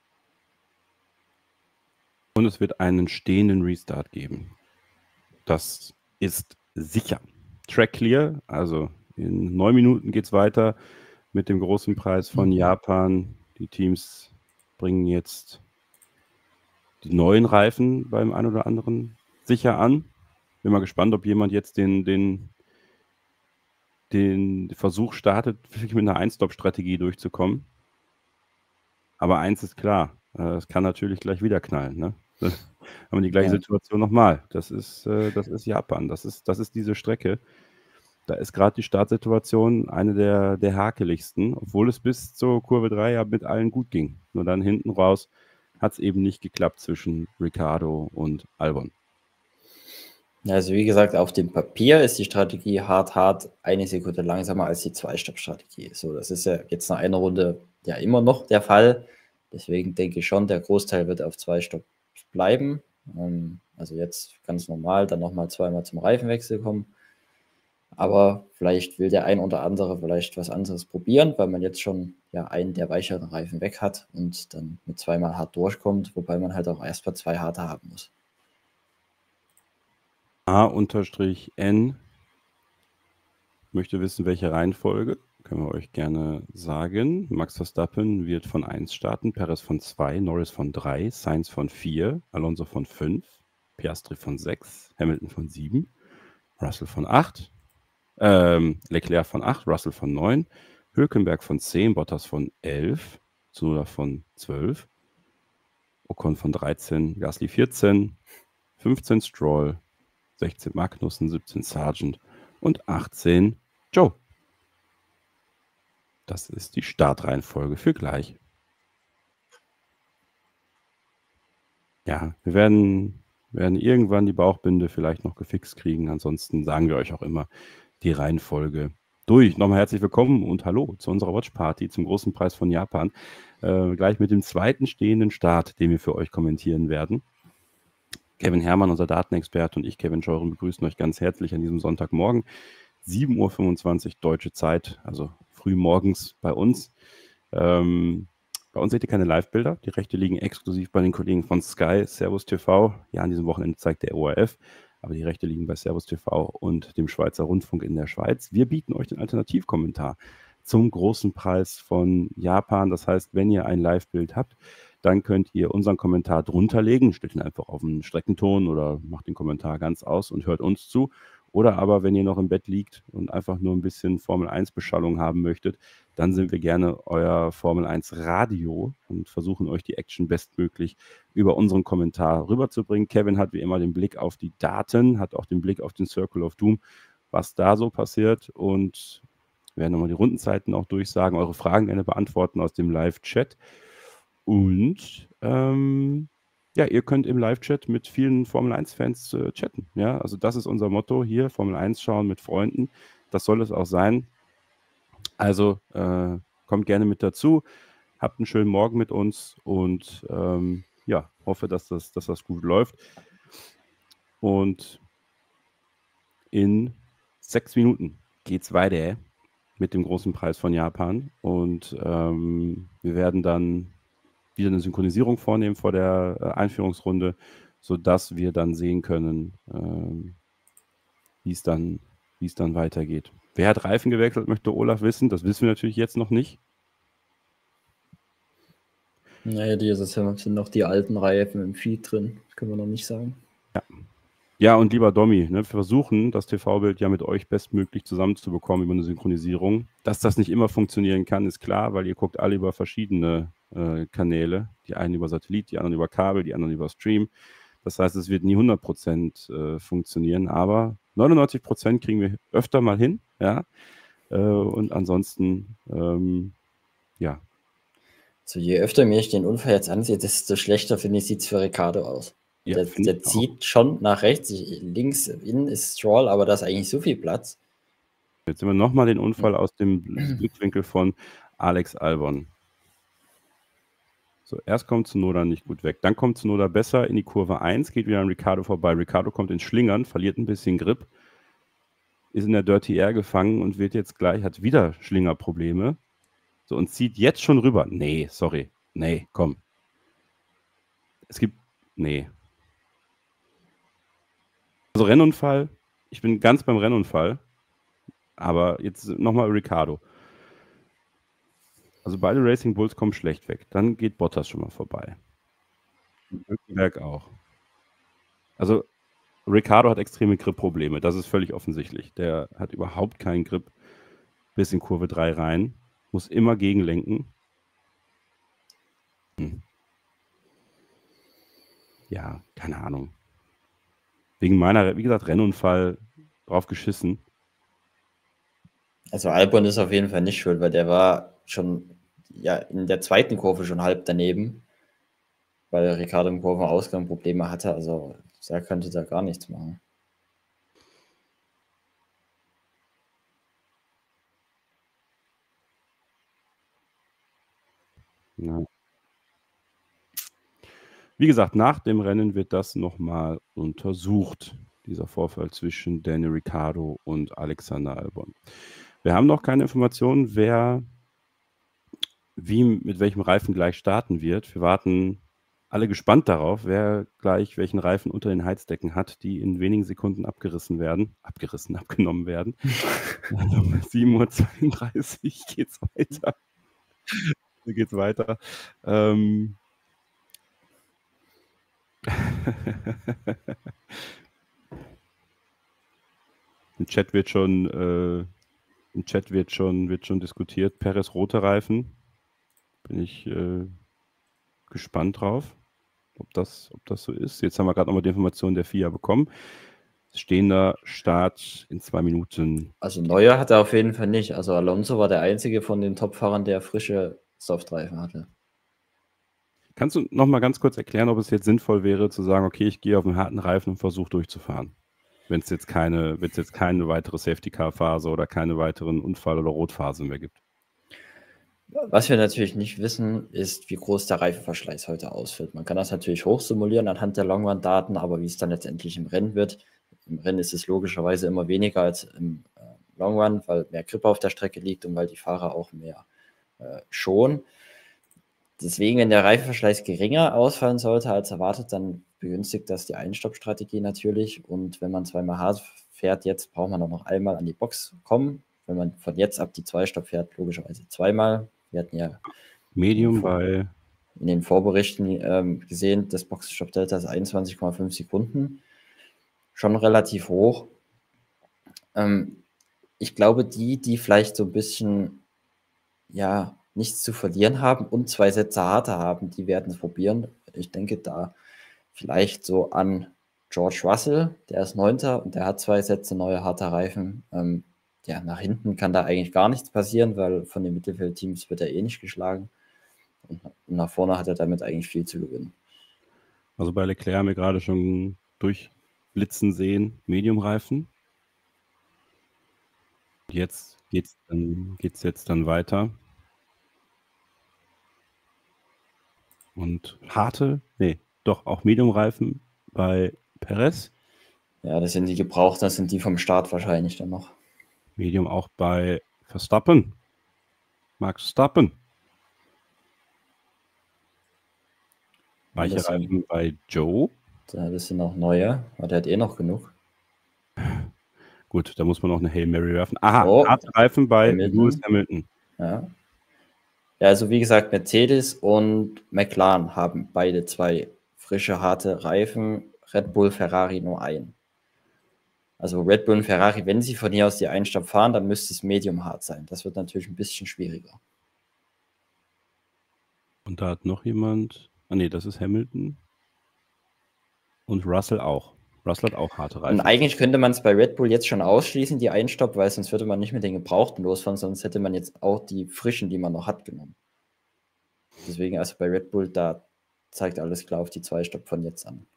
Und es wird einen stehenden Restart geben. Das ist sicher. Track clear, also in neun Minuten geht es weiter mit dem großen Preis von mhm. Japan. Die Teams bringen jetzt die neuen Reifen beim einen oder anderen sicher an. Bin mal gespannt, ob jemand jetzt den, den, den Versuch startet, wirklich mit einer Ein-Stop-Strategie durchzukommen. Aber eins ist klar, es kann natürlich gleich wieder knallen, ne? Dann haben wir die gleiche ja. Situation nochmal. Das ist, äh, das ist Japan. Das ist, das ist diese Strecke. Da ist gerade die Startsituation eine der, der hakeligsten, obwohl es bis zur Kurve drei ja mit allen gut ging. Nur dann hinten raus hat es eben nicht geklappt zwischen Ricciardo und Albon. Also wie gesagt, auf dem Papier ist die Strategie hart, hart eine Sekunde langsamer als die Zwei-Stopp-Strategie. So, das ist ja jetzt nach einer Runde ja immer noch der Fall. Deswegen denke ich schon, der Großteil wird auf zwei Stopp bleiben. Also jetzt ganz normal, dann nochmal zweimal zum Reifenwechsel kommen. Aber vielleicht will der ein oder andere vielleicht was anderes probieren, weil man jetzt schon ja einen der weicheren Reifen weg hat und dann mit zweimal hart durchkommt, wobei man halt auch erst mal zwei harte haben muss. A-N möchte wissen, welche Reihenfolge. Können wir euch gerne sagen. Max Verstappen wird von eins starten, Perez von zwei, Norris von drei, Sainz von vier, Alonso von fünf, Piastri von sechs, Hamilton von sieben, Russell von acht, ähm, Leclerc von acht, Russell von neun, Hülkenberg von zehn, Bottas von elf, Tsunoda von zwölf, Ocon von dreizehn, Gasly vierzehn, fünfzehn Stroll, sechzehn Magnussen, siebzehn Sargent und achtzehn Joe. Das ist die Startreihenfolge für gleich. Ja, wir werden, werden irgendwann die Bauchbinde vielleicht noch gefixt kriegen. Ansonsten sagen wir euch auch immer die Reihenfolge durch. Nochmal herzlich willkommen und hallo zu unserer Watchparty zum großen Preis von Japan. Äh, gleich mit dem zweiten stehenden Start, den wir für euch kommentieren werden. Kevin Herrmann, unser Datenexperte, und ich, Kevin Scheuren, begrüßen euch ganz herzlich an diesem Sonntagmorgen. sieben Uhr fünfundzwanzig deutsche Zeit, also früh morgens bei uns. Ähm, bei uns seht ihr keine Live-Bilder. Die Rechte liegen exklusiv bei den Kollegen von Sky, Servus T V. Ja, an diesem Wochenende zeigt der O R F, aber die Rechte liegen bei Servus T V und dem Schweizer Rundfunk in der Schweiz. Wir bieten euch den Alternativkommentar zum großen Preis von Japan. Das heißt, wenn ihr ein Live-Bild habt, dann könnt ihr unseren Kommentar drunter legen, stellt ihn einfach auf einen Streckenton oder macht den Kommentar ganz aus und hört uns zu. Oder aber, wenn ihr noch im Bett liegt und einfach nur ein bisschen Formel eins Beschallung haben möchtet, dann sind wir gerne euer Formel eins Radio und versuchen euch die Action bestmöglich über unseren Kommentar rüberzubringen. Kevin hat wie immer den Blick auf die Daten, hat auch den Blick auf den Circle of Doom, was da so passiert, und wir werden nochmal die Rundenzeiten auch durchsagen, eure Fragen gerne beantworten aus dem Live-Chat. Und ähm, ja, ihr könnt im Live-Chat mit vielen Formel eins Fans äh, chatten. Ja, also das ist unser Motto hier, Formel eins schauen mit Freunden. Das soll es auch sein. Also äh, kommt gerne mit dazu. Habt einen schönen Morgen mit uns und ähm, ja, hoffe, dass das, dass das gut läuft. Und in sechs Minuten geht's weiter mit dem großen Preis von Japan. Und ähm, wir werden dann wieder eine Synchronisierung vornehmen vor der äh, Einführungsrunde, sodass wir dann sehen können, ähm, wie es dann, wie es dann weitergeht. Wer hat Reifen gewechselt, möchte Olaf wissen. Das wissen wir natürlich jetzt noch nicht. Naja, dieses Jahr sind noch die alten Reifen im Feed drin. Das können wir noch nicht sagen. Ja. Ja, und lieber Domi, ne, wir versuchen, das T V-Bild ja mit euch bestmöglich zusammenzubekommen über eine Synchronisierung. Dass das nicht immer funktionieren kann, ist klar, weil ihr guckt alle über verschiedene äh, Kanäle. Die einen über Satellit, die anderen über Kabel, die anderen über Stream. Das heißt, es wird nie hundert Prozent äh, funktionieren, aber neunundneunzig Prozent kriegen wir öfter mal hin. Ja? Äh, und ansonsten, ähm, ja. So, je öfter mir ich den Unfall jetzt ansehe, desto schlechter, finde ich, sieht es für Ricardo aus. Ja, der der zieht schon nach rechts. Ich, links innen ist Stroll, aber da ist eigentlich so viel Platz. Jetzt sehen wir nochmal den Unfall aus dem Blickwinkel von Alex Albon. So, erst kommt Tsunoda nicht gut weg. Dann kommt Tsunoda besser in die Kurve eins, geht wieder an Ricardo vorbei. Ricardo kommt ins Schlingern, verliert ein bisschen Grip, ist in der Dirty Air gefangen und wird jetzt gleich, hat wieder Schlingerprobleme. So, und zieht jetzt schon rüber. Nee, sorry. Nee, komm. Es gibt, nee. Also Rennunfall, ich bin ganz beim Rennunfall, aber jetzt nochmal Ricardo. Also beide Racing Bulls kommen schlecht weg. Dann geht Bottas schon mal vorbei. Und Hülkenberg auch. Also Ricardo hat extreme Grip-Probleme, das ist völlig offensichtlich. Der hat überhaupt keinen Grip bis in Kurve drei rein, muss immer gegenlenken. Hm. Ja, keine Ahnung. Wegen meiner, wie gesagt, Rennunfall drauf geschissen. Also Albon ist auf jeden Fall nicht schuld, weil der war schon ja, in der zweiten Kurve schon halb daneben, weil Ricardo im Kurvenausgang Probleme hatte. Also er könnte da gar nichts machen. Ja. Wie gesagt, nach dem Rennen wird das nochmal untersucht, dieser Vorfall zwischen Daniel Ricciardo und Alexander Albon. Wir haben noch keine Informationen, wer wie mit welchem Reifen gleich starten wird. Wir warten alle gespannt darauf, wer gleich welchen Reifen unter den Heizdecken hat, die in wenigen Sekunden abgerissen werden, abgerissen, abgenommen werden. Um sieben Uhr zweiunddreißig geht's weiter. So geht's weiter. Ähm Im Chat wird schon, äh, im Chat wird schon, wird schon diskutiert. Perez rote Reifen. Bin ich äh, gespannt drauf, ob das, ob das so ist. Jetzt haben wir gerade nochmal die Information der F I A bekommen. Stehender Start in zwei Minuten. Also Neuer hat er auf jeden Fall nicht. Also Alonso war der einzige von den Top-Fahrern, der frische Softreifen hatte. Kannst du noch mal ganz kurz erklären, ob es jetzt sinnvoll wäre, zu sagen, okay, ich gehe auf einen harten Reifen und versuche durchzufahren? Wenn es jetzt keine, wenn es jetzt keine weitere Safety-Car-Phase oder keine weiteren Unfall- oder Rotphasen mehr gibt. Was wir natürlich nicht wissen, ist, wie groß der Reifenverschleiß heute ausfällt. Man kann das natürlich hochsimulieren anhand der Longrun-Daten, aber wie es dann letztendlich im Rennen wird. Im Rennen ist es logischerweise immer weniger als im äh, Longrun, weil mehr Grip auf der Strecke liegt und weil die Fahrer auch mehr äh, schonen. Deswegen, wenn der Reifenverschleiß geringer ausfallen sollte als erwartet, dann begünstigt das die Einstoppstrategie natürlich. Und wenn man zweimal hart fährt, jetzt braucht man auch noch einmal an die Box kommen. Wenn man von jetzt ab die Zwei-Stopp fährt, logischerweise zweimal. Wir hatten ja Medium bei in den Vorberichten ähm, gesehen, das Boxenstopp-Delta ist einundzwanzig Komma fünf Sekunden. Schon relativ hoch. Ähm, ich glaube, die, die vielleicht so ein bisschen, ja, nichts zu verlieren haben und zwei Sätze harter haben, die werden es probieren. Ich denke da vielleicht so an George Russell, der ist Neunter und der hat zwei Sätze neue harte Reifen. Ähm, ja, nach hinten kann da eigentlich gar nichts passieren, weil von den Mittelfeldteams wird er eh nicht geschlagen. Und nach vorne hat er damit eigentlich viel zu gewinnen. Also bei Leclerc haben wir gerade schon durchblitzen sehen, Medium-Reifen. Jetzt geht's dann, geht's jetzt dann weiter. Und harte, nee, doch auch Medium-Reifen bei Perez. Ja, das sind die gebraucht, das sind die vom Start wahrscheinlich dann noch. Medium auch bei Verstappen. Max Verstappen. Weiche Reifen bei Joe. Das sind auch neue, aber der hat eh noch genug. Gut, da muss man noch eine Hail Mary werfen. Aha, oh, harte Reifen bei Hamilton. Lewis Hamilton. Ja. Ja, also wie gesagt, Mercedes und McLaren haben beide zwei frische, harte Reifen. Red Bull, Ferrari nur ein. Also Red Bull und Ferrari, wenn sie von hier aus die Einstopp fahren, dann müsste es medium hart sein. Das wird natürlich ein bisschen schwieriger. Und da hat noch jemand, ah nee, das ist Hamilton. Und Russell auch. Russell hat auch harte Reifen. Und eigentlich könnte man es bei Red Bull jetzt schon ausschließen, die Einstopp, weil sonst würde man nicht mit den Gebrauchten losfahren, sonst hätte man jetzt auch die frischen, die man noch hat, genommen. Deswegen also bei Red Bull, da zeigt alles klar auf die Zwei-Stopp von jetzt an.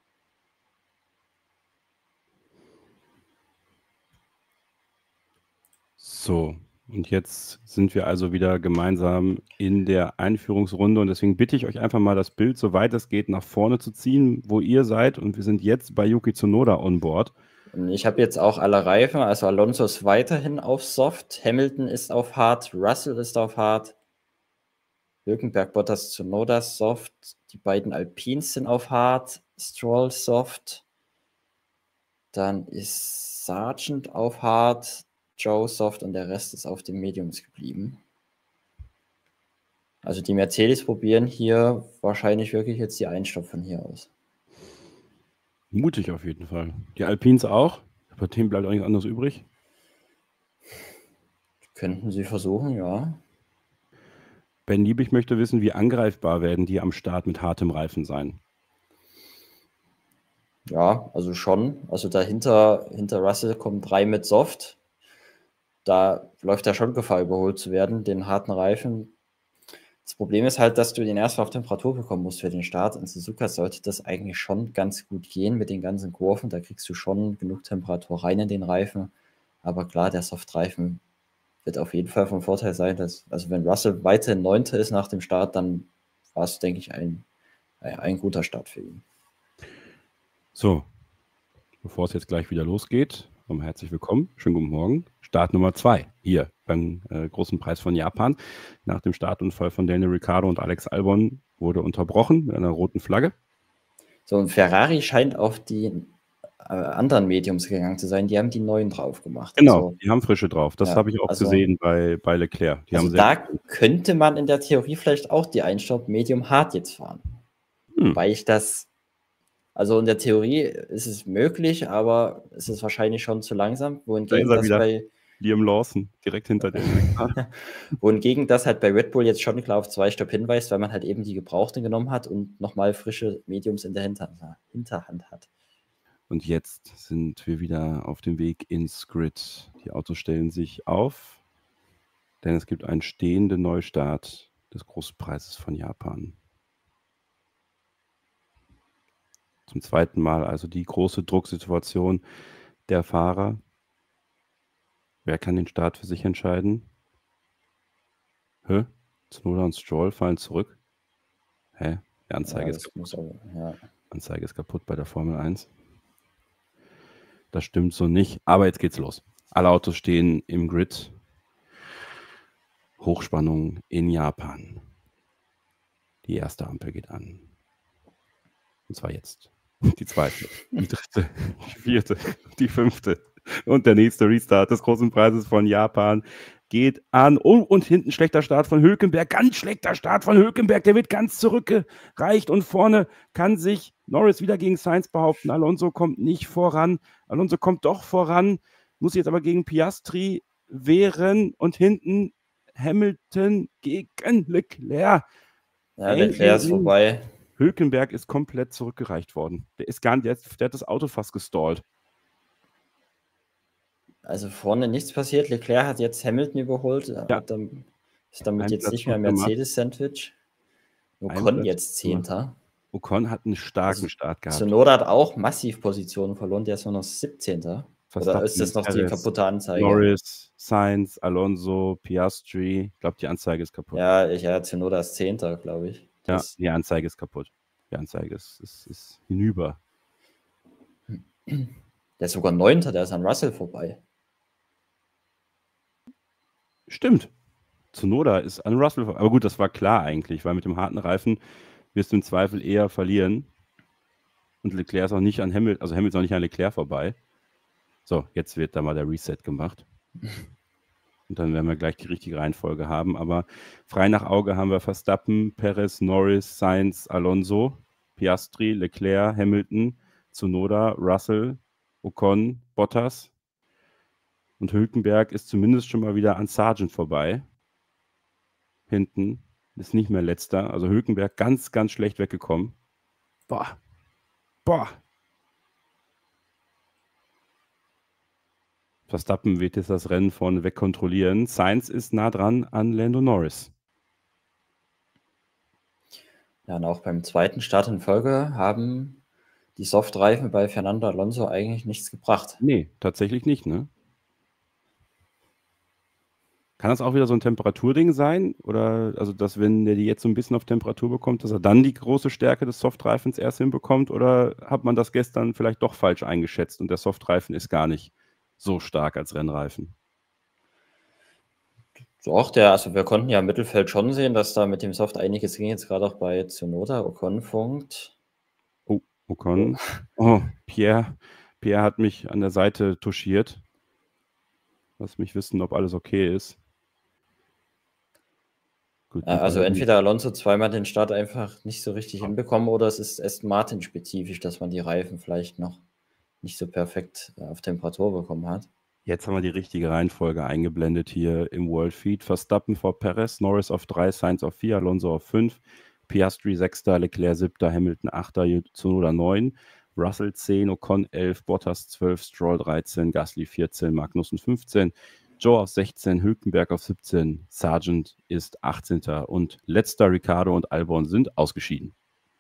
So, und jetzt sind wir also wieder gemeinsam in der Einführungsrunde und deswegen bitte ich euch einfach mal das Bild, soweit es geht, nach vorne zu ziehen, wo ihr seid, und wir sind jetzt bei Yuki Tsunoda on board. Und ich habe jetzt auch alle Reifen, also Alonso ist weiterhin auf Soft, Hamilton ist auf Hard, Russell ist auf Hard, Hülkenberg, Bottas, Tsunoda Soft, die beiden Alpines sind auf Hard, Stroll Soft, dann ist Sargent auf Hard, Joe Soft und der Rest ist auf den Mediums geblieben. Also die Mercedes probieren hier wahrscheinlich wirklich jetzt die Einstopp von hier aus. Mutig auf jeden Fall. Die Alpines auch. Bei denen bleibt auch nichts anderes übrig. Könnten sie versuchen, ja. Ben Liebig möchte wissen, wie angreifbar werden die am Start mit hartem Reifen sein? Ja, also schon. Also dahinter, hinter Russell kommen drei mit Soft. Da läuft ja schon Gefahr, überholt zu werden, den harten Reifen. Das Problem ist halt, dass du den erstmal auf Temperatur bekommen musst für den Start. In Suzuka sollte das eigentlich schon ganz gut gehen mit den ganzen Kurven. Da kriegst du schon genug Temperatur rein in den Reifen. Aber klar, der Softreifen wird auf jeden Fall vom Vorteil sein, dass, also wenn Russell weiterhin Neunter ist nach dem Start, dann war es, denke ich, ein, ein guter Start für ihn. So, bevor es jetzt gleich wieder losgeht, herzlich willkommen, schönen guten Morgen. Start Nummer zwei hier beim äh, großen Preis von Japan. Nach dem Startunfall von Daniel Ricciardo und Alex Albon wurde unterbrochen mit einer roten Flagge. So, und Ferrari scheint auf die äh, anderen Mediums gegangen zu sein. Die haben die neuen drauf gemacht. Genau, also, die haben frische drauf. Das ja, habe ich auch also, gesehen bei, bei Leclerc. Die also haben da könnte man in der Theorie vielleicht auch die Einstopp Medium Hard jetzt fahren. Hm. Weil ich das, also in der Theorie ist es möglich, aber es ist wahrscheinlich schon zu langsam. Wohingegen da das bei Liam Lawson direkt hinter dem. Wohingegen das halt bei Red Bull jetzt schon klar auf Zwei-Stopp hinweist, weil man halt eben die Gebrauchten genommen hat und nochmal frische Mediums in der Hinterhand, Hinterhand hat. Und jetzt sind wir wieder auf dem Weg ins Grid. Die Autos stellen sich auf, denn es gibt einen stehenden Neustart des Großpreises von Japan. Zum zweiten Mal also die große Drucksituation der Fahrer. Wer kann den Start für sich entscheiden? Hä? Tsunoda und Stroll fallen zurück. Hä? Die Anzeige, ja, ist kaputt. Aber, ja. Anzeige ist kaputt bei der Formel eins. Das stimmt so nicht. Aber jetzt geht's los. Alle Autos stehen im Grid. Hochspannung in Japan. Die erste Ampel geht an. Und zwar jetzt. Die zweite, die dritte, die vierte, die fünfte. Und der nächste Restart des großen Preises von Japan geht an. Oh, und hinten schlechter Start von Hülkenberg. Ganz schlechter Start von Hülkenberg. Der wird ganz zurückgereicht. Und vorne kann sich Norris wieder gegen Sainz behaupten. Alonso kommt nicht voran. Alonso kommt doch voran. muss jetzt aber gegen Piastri wehren und hinten Hamilton gegen Leclerc. Ja, Leclerc ist vorbei. Hülkenberg ist komplett zurückgereicht worden. Der ist gar nicht, der hat, der hat das Auto fast gestallt. Also vorne nichts passiert. Leclerc hat jetzt Hamilton überholt. Ja. Hat dann, ist damit Ein jetzt Platz nicht mehr Mercedes-Sandwich. Ocon jetzt Zehnter. Ocon hat einen starken also, Start gehabt. Tsunoda hat auch massiv Positionen verloren. Der ist nur noch siebzehnter. Oder ist das noch Perez, die kaputte Anzeige? Norris, Sainz, Alonso, Piastri. Ich glaube, die Anzeige ist kaputt. Ja, ich, ja Tsunoda ist Zehnter, glaube ich. Das ja, die Anzeige ist kaputt. Die Anzeige ist, ist, ist hinüber. Der ist sogar Neunter, der ist an Russell vorbei. Stimmt. Tsunoda ist an Russell vorbei. Aber gut, das war klar eigentlich, weil mit dem harten Reifen wirst du im Zweifel eher verlieren. Und Leclerc ist auch nicht an Hamilton, also Hamilton ist auch nicht an Leclerc vorbei. So, jetzt wird da mal der Reset gemacht. Und dann werden wir gleich die richtige Reihenfolge haben. Aber frei nach Auge haben wir Verstappen, Perez, Norris, Sainz, Alonso, Piastri, Leclerc, Hamilton, Tsunoda, Russell, Ocon, Bottas. Und Hülkenberg ist zumindest schon mal wieder an Sargent vorbei. Hinten ist nicht mehr letzter. Also Hülkenberg ganz, ganz schlecht weggekommen. Boah. Boah. Verstappen wird jetzt das Rennen vorne weg kontrollieren. Sainz ist nah dran an Lando Norris. Ja, und auch beim zweiten Start in Folge haben die Softreifen bei Fernando Alonso eigentlich nichts gebracht. Nee, tatsächlich nicht, ne? Kann das auch wieder so ein Temperaturding sein? Oder, also, dass, wenn der die jetzt so ein bisschen auf Temperatur bekommt, dass er dann die große Stärke des Softreifens erst hinbekommt? Oder hat man das gestern vielleicht doch falsch eingeschätzt und der Softreifen ist gar nicht so stark als Rennreifen? Doch, der, also wir konnten ja im Mittelfeld schon sehen, dass da mit dem Soft einiges ging, jetzt gerade auch bei Tsunoda. Ocon funkt. Oh, Ocon. Oh, Pierre. Pierre hat mich an der Seite touchiert. Lass mich wissen, ob alles okay ist. Gut, also entweder Alonso zweimal den Start einfach nicht so richtig hinbekommen oder es ist Aston Martin spezifisch, dass man die Reifen vielleicht noch nicht so perfekt auf Temperatur bekommen hat. Jetzt haben wir die richtige Reihenfolge eingeblendet hier im World Feed. Verstappen vor Perez, Norris auf drei, Sainz auf vier, Alonso auf fünf, Piastri sechster, Leclerc siebter, Hamilton achter, Tsunoda neun, Russell zehn, Ocon elf, Bottas zwölf, Stroll dreizehn, Gasly vierzehn, Magnussen fünfzehn, Joe auf sechzehn, Hülkenberg auf siebzehn, Sargent ist achtzehnter und letzter Ricciardo und Albon sind ausgeschieden.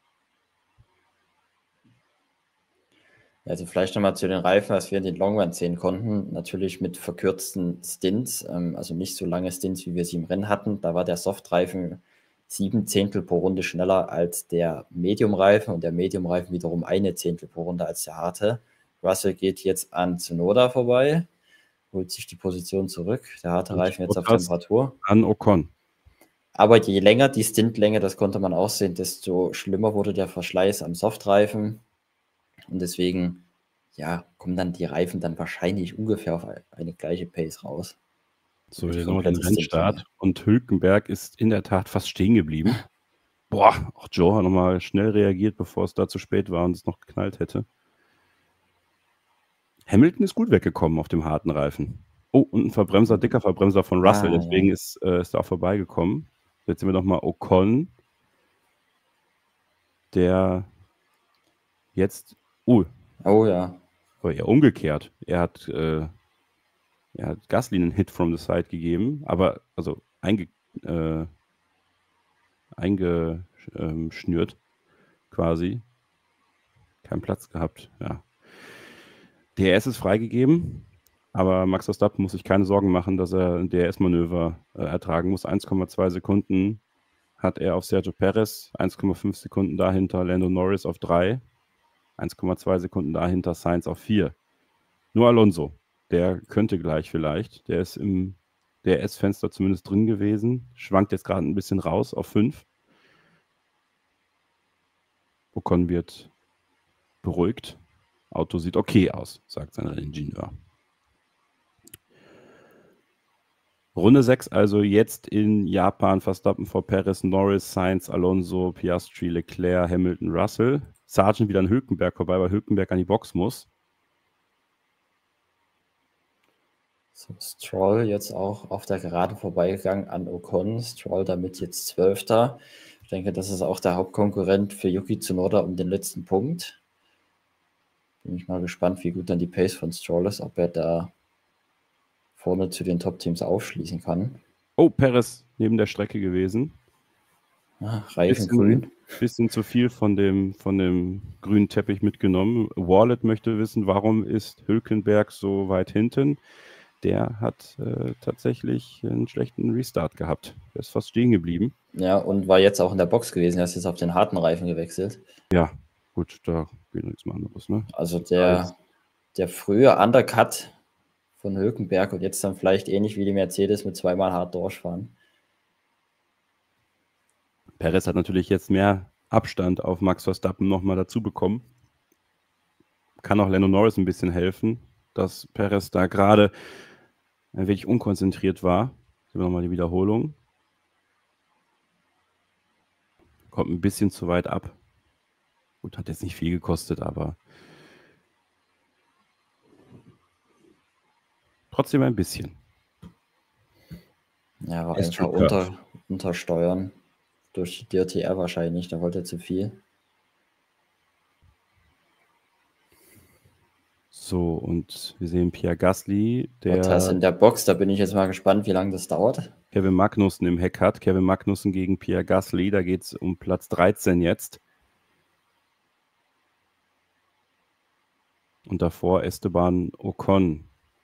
Also vielleicht nochmal zu den Reifen, was wir in den Longruns sehen konnten. Natürlich mit verkürzten Stints, also nicht so lange Stints, wie wir sie im Rennen hatten. Da war der Softreifen sieben Zehntel pro Runde schneller als der Medium-Reifen und der Medium-Reifen wiederum eine Zehntel pro Runde als der harte. Russell geht jetzt an Tsunoda vorbei, holt sich die Position zurück. Der harte und Reifen jetzt auf Temperatur. An Ocon. Aber je länger die Stintlänge, das konnte man auch sehen, desto schlimmer wurde der Verschleiß am Softreifen. Und deswegen, ja, kommen dann die Reifen dann wahrscheinlich ungefähr auf eine gleiche Pace raus. So, wir nochmal den Rennstart. Und Hülkenberg ist in der Tat fast stehen geblieben. Boah, auch Joe hat nochmal schnell reagiert, bevor es da zu spät war und es noch geknallt hätte. Hamilton ist gut weggekommen auf dem harten Reifen. Oh, und ein Verbremser, dicker Verbremser von Russell, ah, deswegen ja. ist, äh, ist er auch vorbeigekommen. Jetzt sehen wir nochmal Ocon, der jetzt, uh, oh ja, aber eher umgekehrt. Er hat, äh, er hat Gasly einen Hit from the side gegeben, aber also einge, äh, eingeschnürt ähm, quasi. Keinen Platz gehabt, ja. D R S ist freigegeben, aber Max Verstappen muss sich keine Sorgen machen, dass er ein D R S-Manöver äh, ertragen muss. eins Komma zwei Sekunden hat er auf Sergio Perez, eins Komma fünf Sekunden dahinter Lando Norris auf drei, eins Komma zwei Sekunden dahinter Sainz auf vier. Nur Alonso, der könnte gleich vielleicht, der ist im D R S-Fenster zumindest drin gewesen, schwankt jetzt gerade ein bisschen raus auf fünf. Ocon wird beruhigt. Auto sieht okay aus, sagt sein Ingenieur. Runde sechs, also jetzt in Japan, Verstappen vor Perez, Norris, Sainz, Alonso, Piastri, Leclerc, Hamilton, Russell. Sargent wieder an Hülkenberg vorbei, weil Hülkenberg an die Box muss. So, Stroll jetzt auch auf der Geraden vorbeigegangen an Ocon. Stroll damit jetzt Zwölfter. Ich denke, das ist auch der Hauptkonkurrent für Yuki Tsunoda um den letzten Punkt. Bin ich mal gespannt, wie gut dann die Pace von Stroll ist, ob er da vorne zu den Top-Teams aufschließen kann. Oh, Perez neben der Strecke gewesen. Ah, Reifen bisschen, grün. Bisschen zu viel von dem, von dem grünen Teppich mitgenommen. Wallet möchte wissen, warum ist Hülkenberg so weit hinten? Der hat äh, tatsächlich einen schlechten Restart gehabt. Der ist fast stehen geblieben. Ja, und war jetzt auch in der Box gewesen. Er ist jetzt auf den harten Reifen gewechselt. Ja, gut, da geht nichts mehr anderes. Ne? Also der, der frühe Undercut von Hülkenberg und jetzt dann vielleicht ähnlich wie die Mercedes mit zweimal hart durchfahren. Perez hat natürlich jetzt mehr Abstand auf Max Verstappen nochmal dazu bekommen. Kann auch Lando Norris ein bisschen helfen, dass Perez da gerade ein wenig unkonzentriert war. Sehen wir nochmal die Wiederholung. Kommt ein bisschen zu weit ab. Gut, hat jetzt nicht viel gekostet, aber trotzdem ein bisschen. Ja, war einfach unter, untersteuern. Durch die D R T R wahrscheinlich, da wollte er zu viel. So, und wir sehen Pierre Gasly, der Bottas in der Box, da bin ich jetzt mal gespannt, wie lange das dauert. Kevin Magnussen im Heck hat. Kevin Magnussen gegen Pierre Gasly, da geht es um Platz dreizehn jetzt. Und davor Esteban Ocon.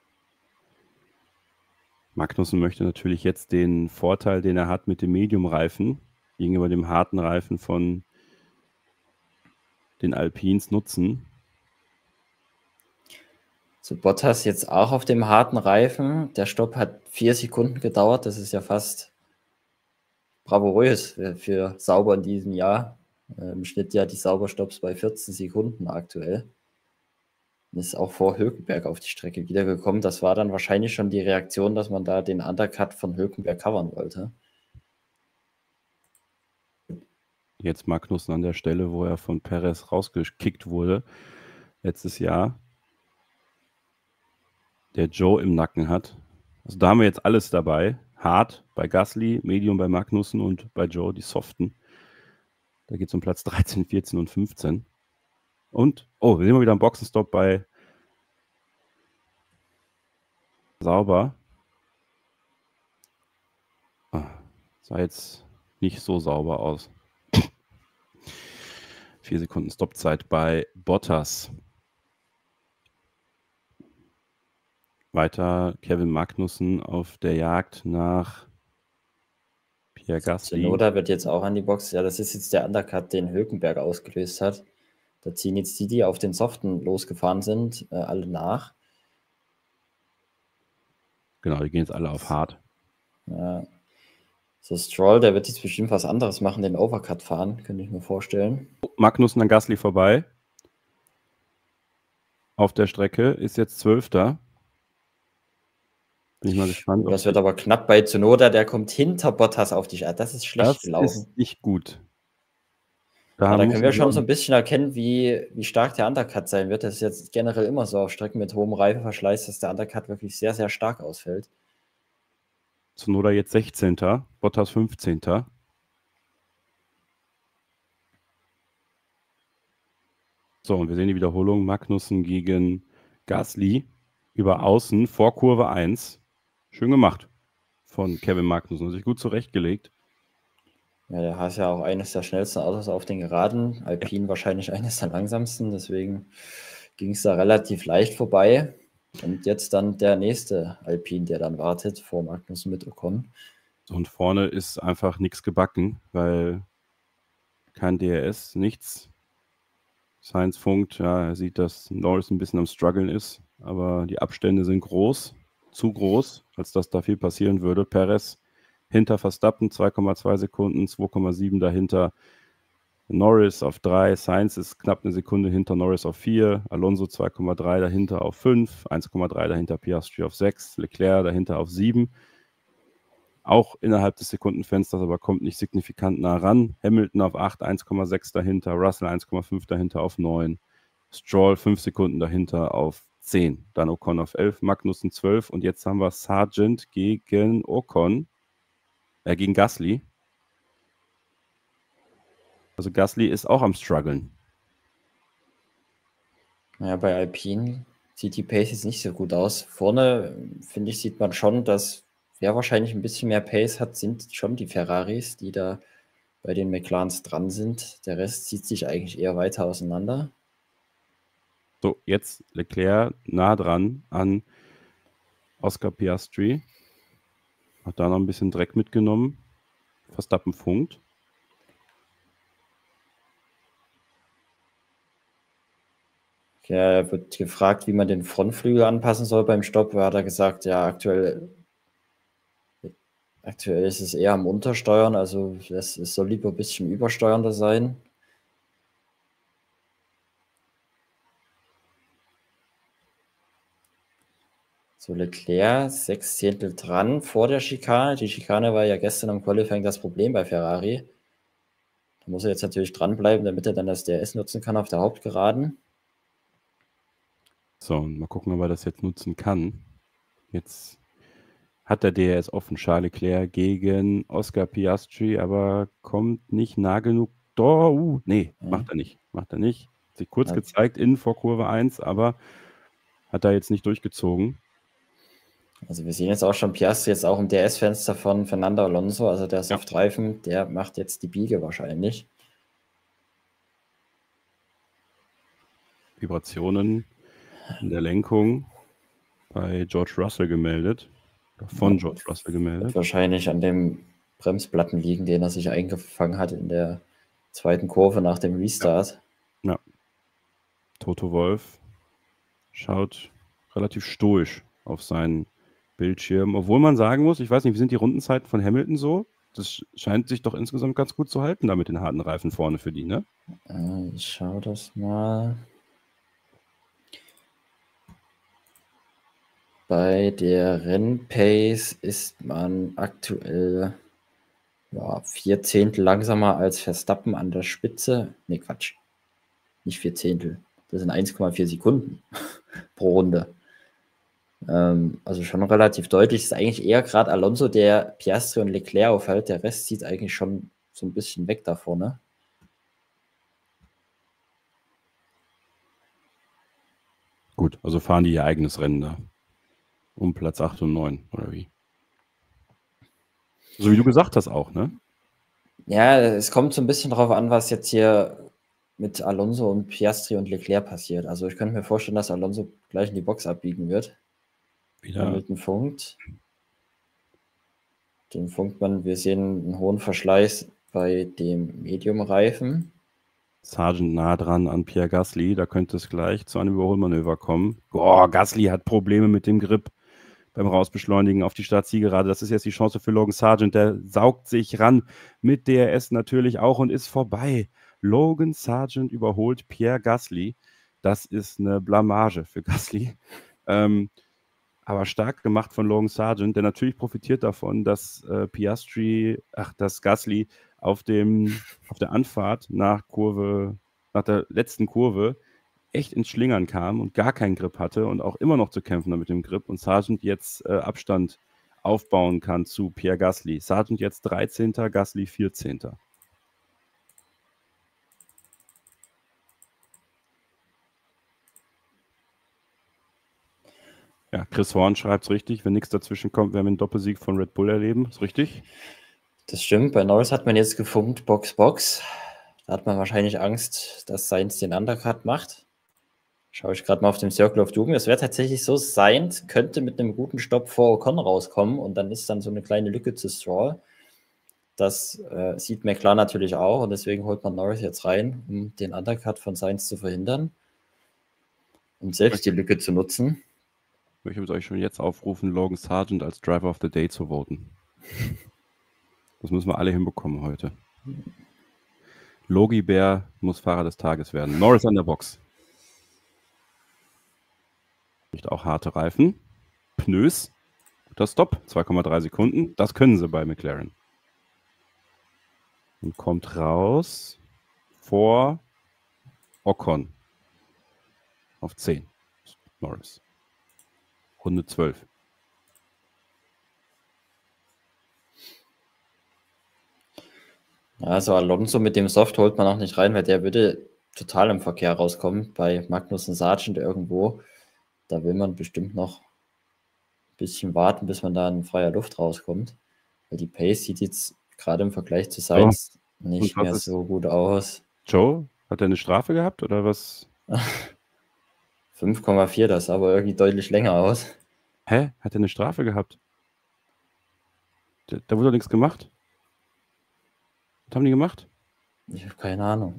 Magnussen möchte natürlich jetzt den Vorteil, den er hat mit dem Medium-Reifen gegenüber dem harten Reifen von den Alpines nutzen. So, Bottas jetzt auch auf dem harten Reifen. Der Stopp hat vier Sekunden gedauert. Das ist ja fast bravourös für, für Sauber in diesem Jahr. Äh, Im Schnitt ja die Sauberstopps bei vierzehn Sekunden aktuell. Ist auch vor Hülkenberg auf die Strecke wiedergekommen. Das war dann wahrscheinlich schon die Reaktion, dass man da den Undercut von Hülkenberg covern wollte. Jetzt Magnussen an der Stelle, wo er von Perez rausgekickt wurde letztes Jahr. Der Joe im Nacken hat. Also da haben wir jetzt alles dabei. Hart bei Gasly, Medium bei Magnussen und bei Joe die Soften. Da geht es um Platz dreizehn, vierzehn und fünfzehn. Und, oh, wir sind mal wieder am Boxenstopp bei Sauber. Ah, sah jetzt nicht so sauber aus. Vier Sekunden Stoppzeit bei Bottas. Weiter Kevin Magnussen auf der Jagd nach Pierre Gasly. Tsunoda wird jetzt auch an die Box. Ja, das ist jetzt der Undercut, den Hülkenberg ausgelöst hat. Da ziehen jetzt die, die auf den Soften losgefahren sind, äh, alle nach. Genau, die gehen jetzt alle auf hart. Ja. So, Stroll, der wird jetzt bestimmt was anderes machen, den Overcut fahren, könnte ich mir vorstellen. Magnussen an Gasly vorbei. Auf der Strecke ist jetzt Zwölfter. Bin ich mal gespannt. Das wird aber knapp bei Tsunoda, der kommt hinter Bottas auf die Strecke. Das ist schlecht das gelaufen. Das ist nicht gut. Da, ja, da können wir schon so ein bisschen erkennen, wie, wie stark der Undercut sein wird. Das ist jetzt generell immer so auf Strecken mit hohem Reifenverschleiß, dass der Undercut wirklich sehr, sehr stark ausfällt. Tsunoda jetzt sechzehnter, Bottas fünfzehnter. So, und wir sehen die Wiederholung. Magnussen gegen Gasly über Außen vor Kurve eins. Schön gemacht von Kevin Magnussen. Hat sich gut zurechtgelegt. Ja, der hat ja auch eines der schnellsten Autos auf den Geraden. Alpine ja. Wahrscheinlich eines der langsamsten. Deswegen ging es da relativ leicht vorbei. Und jetzt dann der nächste Alpine, der dann wartet, vor Magnussen mit Ocon. Und vorne ist einfach nichts gebacken, weil kein D R S, nichts. Sainz funkt, ja, er sieht, dass Norris ein bisschen am Struggeln ist, aber die Abstände sind groß, zu groß, als dass da viel passieren würde. Perez hinter Verstappen, zwei Komma zwei Sekunden, zwei Komma sieben dahinter Norris auf drei, Sainz ist knapp eine Sekunde hinter Norris auf vier, Alonso zwei Komma drei dahinter auf fünf, eins Komma drei dahinter Piastri auf sechs, Leclerc dahinter auf sieben. Auch innerhalb des Sekundenfensters, aber kommt nicht signifikant nah ran. Hamilton auf acht, eins Komma sechs dahinter, Russell eins Komma fünf dahinter auf neun, Stroll fünf Sekunden dahinter auf zehn. Dann Ocon auf elf, Magnussen zwölf und jetzt haben wir Sargent gegen Ocon, äh, gegen Gasly. Also Gasly ist auch am struggeln. Ja, bei Alpine sieht die Pace jetzt nicht so gut aus. Vorne, finde ich, sieht man schon, dass wer wahrscheinlich ein bisschen mehr Pace hat, sind schon die Ferraris, die da bei den McLarens dran sind. Der Rest zieht sich eigentlich eher weiter auseinander. So, jetzt Leclerc nah dran an Oscar Piastri. Hat da noch ein bisschen Dreck mitgenommen. Verstappen funkt. Er wird gefragt, wie man den Frontflügel anpassen soll beim Stopp. Da hat er gesagt, ja, aktuell, aktuell ist es eher am Untersteuern, also es, es soll lieber ein bisschen übersteuernder sein. So, Leclerc, sechs Zehntel dran vor der Schikane. Die Schikane war ja gestern am Qualifying das Problem bei Ferrari. Da muss er jetzt natürlich dranbleiben, damit er dann das D R S nutzen kann auf der Hauptgeraden. So, und mal gucken, ob er das jetzt nutzen kann. Jetzt hat der D R S offen, Charles Leclerc gegen Oscar Piastri, aber kommt nicht nah genug. Oh, uh, nee, Ja. macht er nicht. Macht er nicht. Hat sich kurz Ja. gezeigt, innen vor Kurve eins, aber hat er jetzt nicht durchgezogen. Also wir sehen jetzt auch schon Piastri jetzt auch im D R S-Fenster von Fernando Alonso, also der Softreifen, der macht jetzt die Biege wahrscheinlich. Vibrationen in der Lenkung bei George Russell gemeldet. Von George Russell gemeldet. Wird wahrscheinlich an dem Bremsplatten liegen, den er sich eingefangen hat in der zweiten Kurve nach dem Restart. Ja. ja. Toto Wolff schaut relativ stoisch auf seinen Bildschirm. Obwohl man sagen muss, ich weiß nicht, wie sind die Rundenzeiten von Hamilton so? Das scheint sich doch insgesamt ganz gut zu halten, da mit den harten Reifen vorne für die, ne? Äh, ich schaue das mal. Bei der Rennpace ist man aktuell ja, vier Zehntel langsamer als Verstappen an der Spitze. Ne, Quatsch. Nicht vier Zehntel. Das sind eins Komma vier Sekunden pro Runde. Ähm, also schon relativ deutlich. Es ist eigentlich eher gerade Alonso, der Piastri und Leclerc aufhält. Der Rest zieht eigentlich schon so ein bisschen weg da vorne. Gut, also fahren die ihr eigenes Rennen da. Um Platz acht und neun, oder wie? So wie du gesagt hast auch, ne? Ja, es kommt so ein bisschen drauf an, was jetzt hier mit Alonso und Piastri und Leclerc passiert. Also ich könnte mir vorstellen, dass Alonso gleich in die Box abbiegen wird. Wieder. Hamilton funkt. Den funkt man, wir sehen einen hohen Verschleiß bei dem Medium-Reifen. Sargent nah dran an Pierre Gasly, da könnte es gleich zu einem Überholmanöver kommen. Boah, Gasly hat Probleme mit dem Grip beim Rausbeschleunigen auf die Startzielgerade. Das ist jetzt die Chance für Logan Sargent, der saugt sich ran mit D R S natürlich auch und ist vorbei. Logan Sargent überholt Pierre Gasly. Das ist eine Blamage für Gasly. Ähm, aber stark gemacht von Logan Sargent, der natürlich profitiert davon, dass äh, Piastri, ach, dass Gasly auf dem, auf der Anfahrt nach Kurve, nach der letzten Kurve echt ins Schlingern kam und gar keinen Grip hatte und auch immer noch zu kämpfen hat mit dem Grip und Sargent jetzt äh, Abstand aufbauen kann zu Pierre Gasly. Sargent jetzt dreizehnter, Gasly vierzehnter. Ja, Chris Horn schreibt es richtig. Wenn nichts dazwischen kommt, werden wir einen Doppelsieg von Red Bull erleben. Ist richtig? Das stimmt. Bei Norris hat man jetzt gefunkt, Box, Box. Da hat man wahrscheinlich Angst, dass Sainz den Undercut macht. Schaue ich gerade mal auf dem Circle of Doom. Es wäre tatsächlich so, Sainz könnte mit einem guten Stopp vor Ocon rauskommen und dann ist dann so eine kleine Lücke zu Stroll. Das äh, sieht McLaren natürlich auch und deswegen holt man Norris jetzt rein, um den Undercut von Sainz zu verhindern und selbst die Lücke zu nutzen. Ich möchte euch schon jetzt aufrufen, Logan Sargent als Driver of the Day zu voten. Das müssen wir alle hinbekommen heute. Logi Bär muss Fahrer des Tages werden. Norris an der Box. Nicht auch harte Reifen. Pneus. Guter Stopp. zwei Komma drei Sekunden. Das können sie bei McLaren. Und kommt raus vor Ocon. Auf zehn. Norris. Runde zwölf. Also Alonso mit dem Soft holt man auch nicht rein, weil der würde total im Verkehr rauskommen. Bei Magnussen Sargent irgendwo, da will man bestimmt noch ein bisschen warten, bis man da in freier Luft rauskommt. Weil die Pace sieht jetzt gerade im Vergleich zu Sainz oh. nicht mehr ist so gut aus. Joe, hat er eine Strafe gehabt oder was? fünf Komma vier, das sah aber irgendwie deutlich länger aus. Hä? Hat er eine Strafe gehabt? Da, da wurde doch nichts gemacht. Was haben die gemacht? Ich habe keine Ahnung.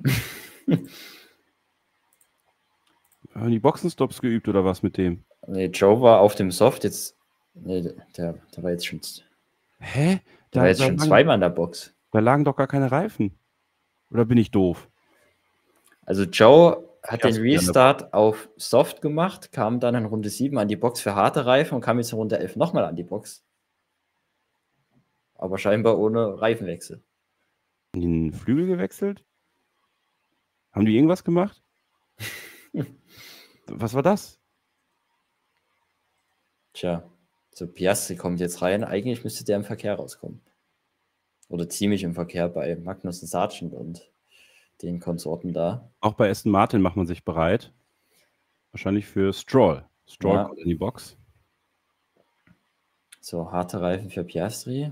Haben die Boxenstops geübt oder was mit dem? Nee, Joe war auf dem Soft jetzt. Nee, der, der war jetzt schon. Hä? Der war jetzt schon lagen, zweimal in der Box. Da lagen doch gar keine Reifen. Oder bin ich doof? Also Joe hat den Restart auf Soft gemacht, kam dann in Runde sieben an die Box für harte Reifen und kam jetzt in Runde elf nochmal an die Box. Aber scheinbar ohne Reifenwechsel. Haben die den Flügel gewechselt? Haben die irgendwas gemacht? Was war das? Tja, so Piastri kommt jetzt rein. Eigentlich müsste der im Verkehr rauskommen. Oder ziemlich im Verkehr bei Magnussen Sargent und den Konsorten da. Auch bei Aston Martin macht man sich bereit. Wahrscheinlich für Stroll. Stroll ja. kommt in die Box. So, harte Reifen für Piastri.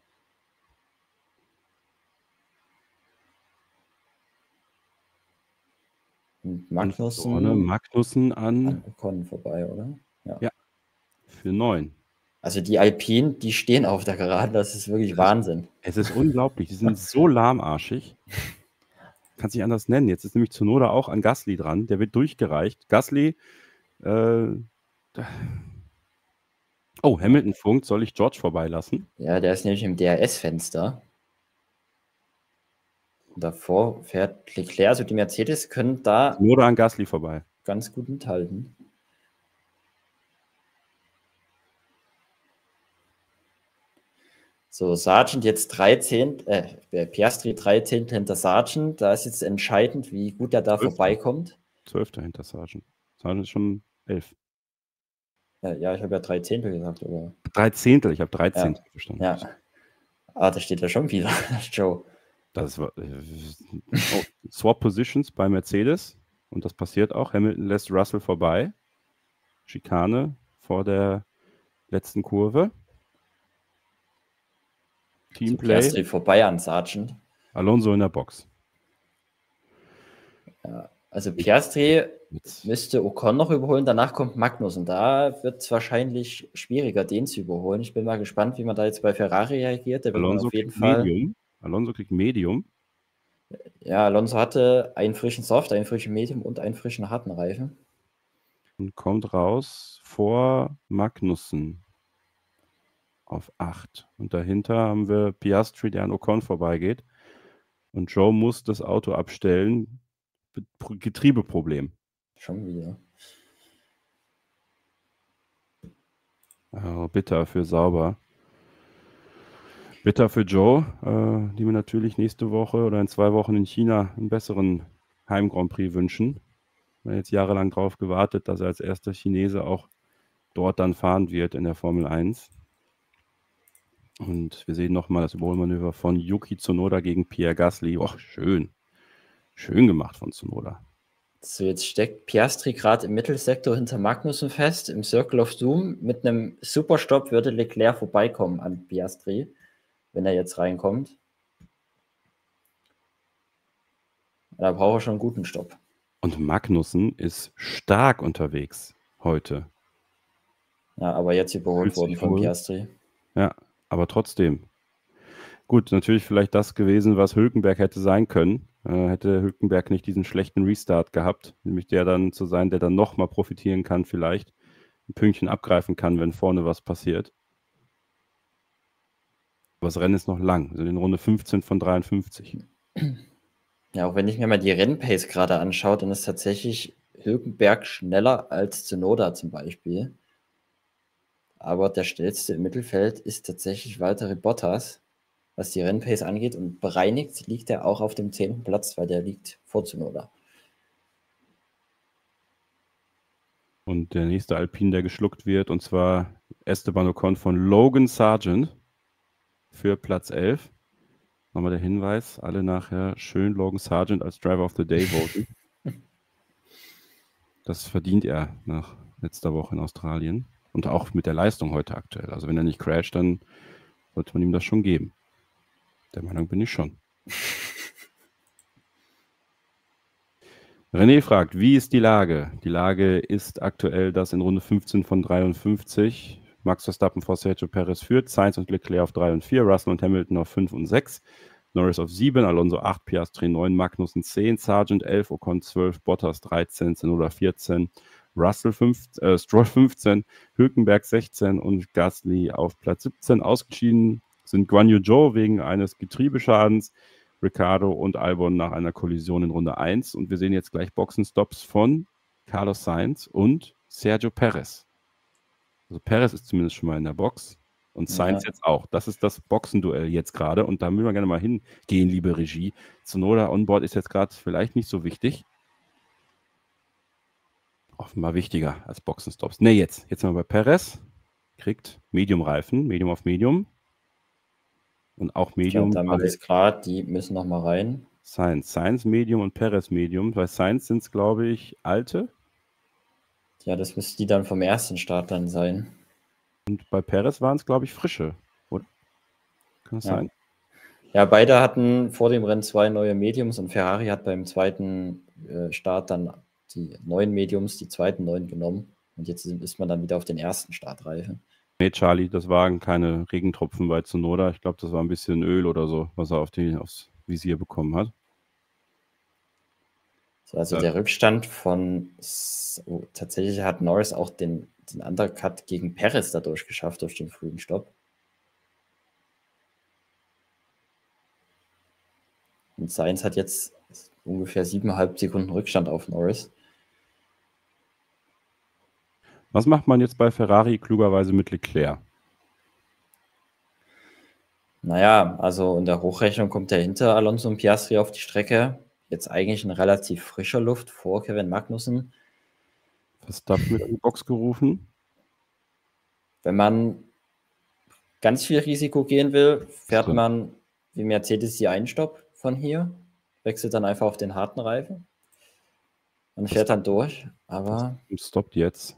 Und Magnussen. Und vorne Magnussen an, an Ocon vorbei, oder? Ja. ja. Für neun. Also die Alpinen, die stehen auf der Geraden, das ist wirklich das Wahnsinn. Ist, es ist unglaublich, die sind so lahmarschig. Kann es nicht anders nennen. Jetzt ist nämlich Tsunoda auch an Gasly dran, der wird durchgereicht. Gasly, äh, oh, Hamilton funkt, soll ich George vorbeilassen? Ja, der ist nämlich im D R S-Fenster. Davor fährt Leclerc, also die Mercedes können da Tsunoda an Gasly vorbei. Ganz gut mithalten. So, Sargent jetzt dreizehn, äh, Piastri dreizehn hinter Sargent. Da ist jetzt entscheidend, wie gut er da Zwölfter. vorbeikommt. Zwölfter hinter Sargent. Sargent ist schon elf. Ja, ja, ich habe ja drei Zehntel gesagt, oder? Drei Zehntel, ich habe drei Zehntel ja. verstanden. Ja. Ah, da steht ja schon wieder, Joe. Das war äh, oh, Swap Positions bei Mercedes und das passiert auch. Hamilton lässt Russell vorbei. Schikane vor der letzten Kurve. Teamplay. So, Piastri vorbei an Sargent. Alonso in der Box. Ja, also Piastri Jetzt. müsste Ocon noch überholen, danach kommt Magnussen. Da wird es wahrscheinlich schwieriger, den zu überholen. Ich bin mal gespannt, wie man da jetzt bei Ferrari reagiert. Der Alonso auf jeden kriegt Fall Medium. Alonso kriegt Medium. Ja, Alonso hatte einen frischen Soft, einen frischen Medium und einen frischen harten Reifen. Und kommt raus vor Magnussen auf acht. Und dahinter haben wir Piastri, der an Ocon vorbeigeht. Und Joe muss das Auto abstellen. Getriebeproblem. Schon wieder. Oh, bitter für Sauber. Bitter für Joe, äh, die mir natürlich nächste Woche oder in zwei Wochen in China einen besseren Heim-Grand Prix wünschen. Wir haben jetzt jahrelang darauf gewartet, dass er als erster Chinese auch dort dann fahren wird in der Formel eins. Und wir sehen nochmal das Überholmanöver von Yuki Tsunoda gegen Pierre Gasly. Oh, schön. Schön gemacht von Tsunoda. So, jetzt steckt Piastri gerade im Mittelsektor hinter Magnussen fest, im Circle of Doom. Mit einem Superstopp würde Leclerc vorbeikommen an Piastri, wenn er jetzt reinkommt. Da braucht er schon einen guten Stopp. Und Magnussen ist stark unterwegs heute. Ja, aber jetzt überholt worden von Piastri. Ja, aber trotzdem. Gut, natürlich vielleicht das gewesen, was Hülkenberg hätte sein können. Äh, hätte Hülkenberg nicht diesen schlechten Restart gehabt, nämlich der dann zu sein, der dann nochmal profitieren kann, vielleicht ein Pünktchen abgreifen kann, wenn vorne was passiert. Aber das Rennen ist noch lang. Wir sind in Runde fünfzehn von dreiundfünfzig. Ja, auch wenn ich mir mal die Rennpace gerade anschaue, dann ist tatsächlich Hülkenberg schneller als Tsunoda zum Beispiel. Aber der schnellste im Mittelfeld ist tatsächlich Valtteri Bottas, was die Rennpace angeht. Und bereinigt liegt er auch auf dem zehnten Platz, weil der liegt vor Tsunoda. Und der nächste Alpin, der geschluckt wird, und zwar Esteban Ocon von Logan Sargent für Platz elf. Nochmal der Hinweis, alle nachher schön Logan Sargent als Driver of the Day voten. Das verdient er nach letzter Woche in Australien und auch mit der Leistung heute aktuell. Also wenn er nicht crasht, dann sollte man ihm das schon geben. Der Meinung bin ich schon. René fragt, wie ist die Lage? Die Lage ist aktuell, dass in Runde fünfzehn von dreiundfünfzig Max Verstappen vor Sergio Perez führt, Sainz und Leclerc auf drei und vier, Russell und Hamilton auf fünf und sechs, Norris auf sieben, Alonso acht, Piastri neun, Magnussen zehn, Sargent elf, Ocon zwölf, Bottas dreizehn, Tsunoda vierzehn, Russell fünfzehn, äh, Stroll fünfzehn, Hülkenberg sechzehn und Gasly auf Platz siebzehn. Ausgeschieden sind Guan Yu Zhou wegen eines Getriebeschadens, Ricciardo und Albon nach einer Kollision in Runde eins. Und wir sehen jetzt gleich Boxenstops von Carlos Sainz und Sergio Perez. Also Perez ist zumindest schon mal in der Box und Sainz Ja. jetzt auch. Das ist das Boxenduell jetzt gerade und da müssen wir gerne mal hingehen, liebe Regie. Tsunoda onboard ist jetzt gerade vielleicht nicht so wichtig. Offenbar wichtiger als Boxenstops. Ne, jetzt. Jetzt sind wir bei Perez. Kriegt Medium-Reifen, Medium auf Medium. Und auch Medium. Ja, damit ist klar, die müssen noch mal rein. Sainz. Sainz Medium und Perez Medium. Bei Sainz sind es, glaube ich, alte. Ja, das müsste die dann vom ersten Start dann sein. Und bei Perez waren es, glaube ich, frische, oder? Kann das Ja. sein? Ja, beide hatten vor dem Rennen zwei neue Mediums und Ferrari hat beim zweiten äh, Start dann die neuen Mediums, die zweiten neuen genommen. Und jetzt ist man dann wieder auf den ersten Startreifen. Nee, Charlie, das waren keine Regentropfen bei Tsunoda. Ich glaube, das war ein bisschen Öl oder so, was er auf die, aufs Visier bekommen hat. So, also Ja. der Rückstand von, oh, tatsächlich hat Norris auch den, den Undercut gegen Perez dadurch geschafft, durch den frühen Stopp. Und Sainz hat jetzt ungefähr siebeneinhalb Sekunden Rückstand auf Norris. Was macht man jetzt bei Ferrari klugerweise mit Leclerc? Naja, also in der Hochrechnung kommt er hinter Alonso und Piastri auf die Strecke. Jetzt eigentlich in relativ frischer Luft vor Kevin Magnussen. Verstappen wird in die Box gerufen. Wenn man ganz viel Risiko gehen will, fährt So. man wie Mercedes die Einstopp von hier, wechselt dann einfach auf den harten Reifen und fährt dann durch. Aber stoppt jetzt.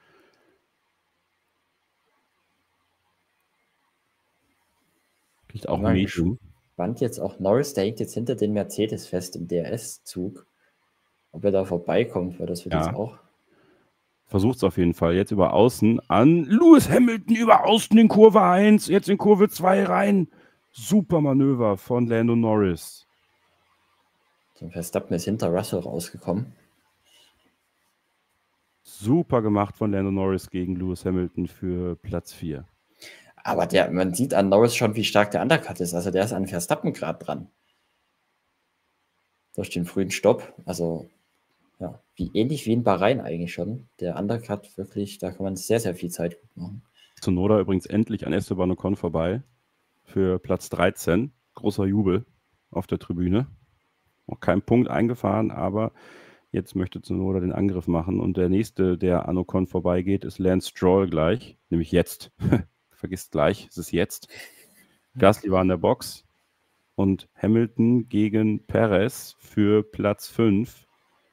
Kriegt auch mal Medium. gespannt jetzt auch Norris, der hängt jetzt hinter den Mercedes fest im D R S-Zug. Ob er da vorbeikommt, weil das wird Ja. jetzt auch. Versucht es auf jeden Fall. Jetzt über außen an Lewis Hamilton über außen in Kurve eins, jetzt in Kurve zwei rein. Super Manöver von Lando Norris. So, Verstappen ist hinter Russell rausgekommen. Super gemacht von Lando Norris gegen Lewis Hamilton für Platz vier. Aber der, man sieht an Norris schon, wie stark der Undercut ist. Also der ist an Verstappen gerade dran. Durch den frühen Stopp. Also ja, wie ähnlich wie in Bahrain eigentlich schon. Der Undercut wirklich, da kann man sehr, sehr viel Zeit gut machen. Tsunoda übrigens endlich an Esteban Ocon vorbei für Platz dreizehn. Großer Jubel auf der Tribüne. Noch kein Punkt eingefahren, aber jetzt möchte Tsunoda den Angriff machen. Und der nächste, der an Ocon vorbeigeht, ist Lance Stroll gleich. Nämlich jetzt. Vergisst gleich, es ist jetzt. Gasly war in der Box. Und Hamilton gegen Perez für Platz fünf.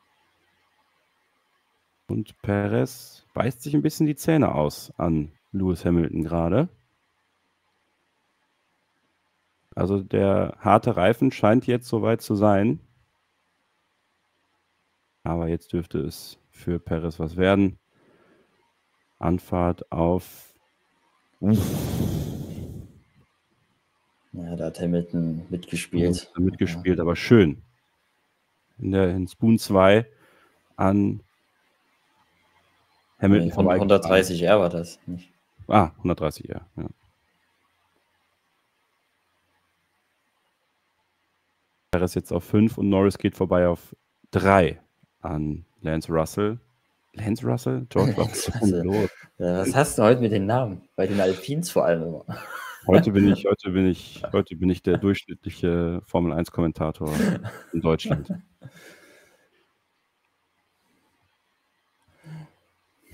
Und Perez beißt sich ein bisschen die Zähne aus an Lewis Hamilton gerade. Also der harte Reifen scheint jetzt soweit zu sein. Aber jetzt dürfte es für Perez was werden. Anfahrt auf... Uff. Ja, da hat Hamilton mitgespielt. Ja, mitgespielt, ja. Aber schön. In der in Spoon zwei an Hamilton. Nee, hundertdreißig R war das nicht. Ah, hundertdreißig R, ja. Perez jetzt auf fünf und Norris geht vorbei auf drei an Lance Russell. Lance Russell? George Russell. Los. Ja, was hast du heute mit den Namen? Bei den Alpins vor allem immer. Heute bin ich, heute bin ich, heute bin ich der durchschnittliche Formel eins Kommentator in Deutschland.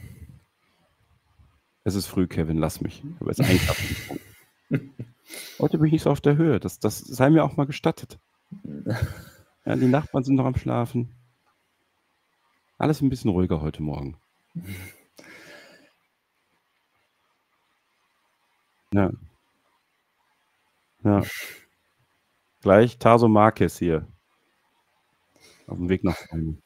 Es ist früh, Kevin, lass mich. Ich habe jetzt einen Kaffee getrunken. Heute bin ich nicht so auf der Höhe. Das, das sei mir auch mal gestattet. Ja, die Nachbarn sind noch am Schlafen. Alles ein bisschen ruhiger heute Morgen. Ja. Ja. Gleich Taso Marquez hier. Auf dem Weg nach vorne.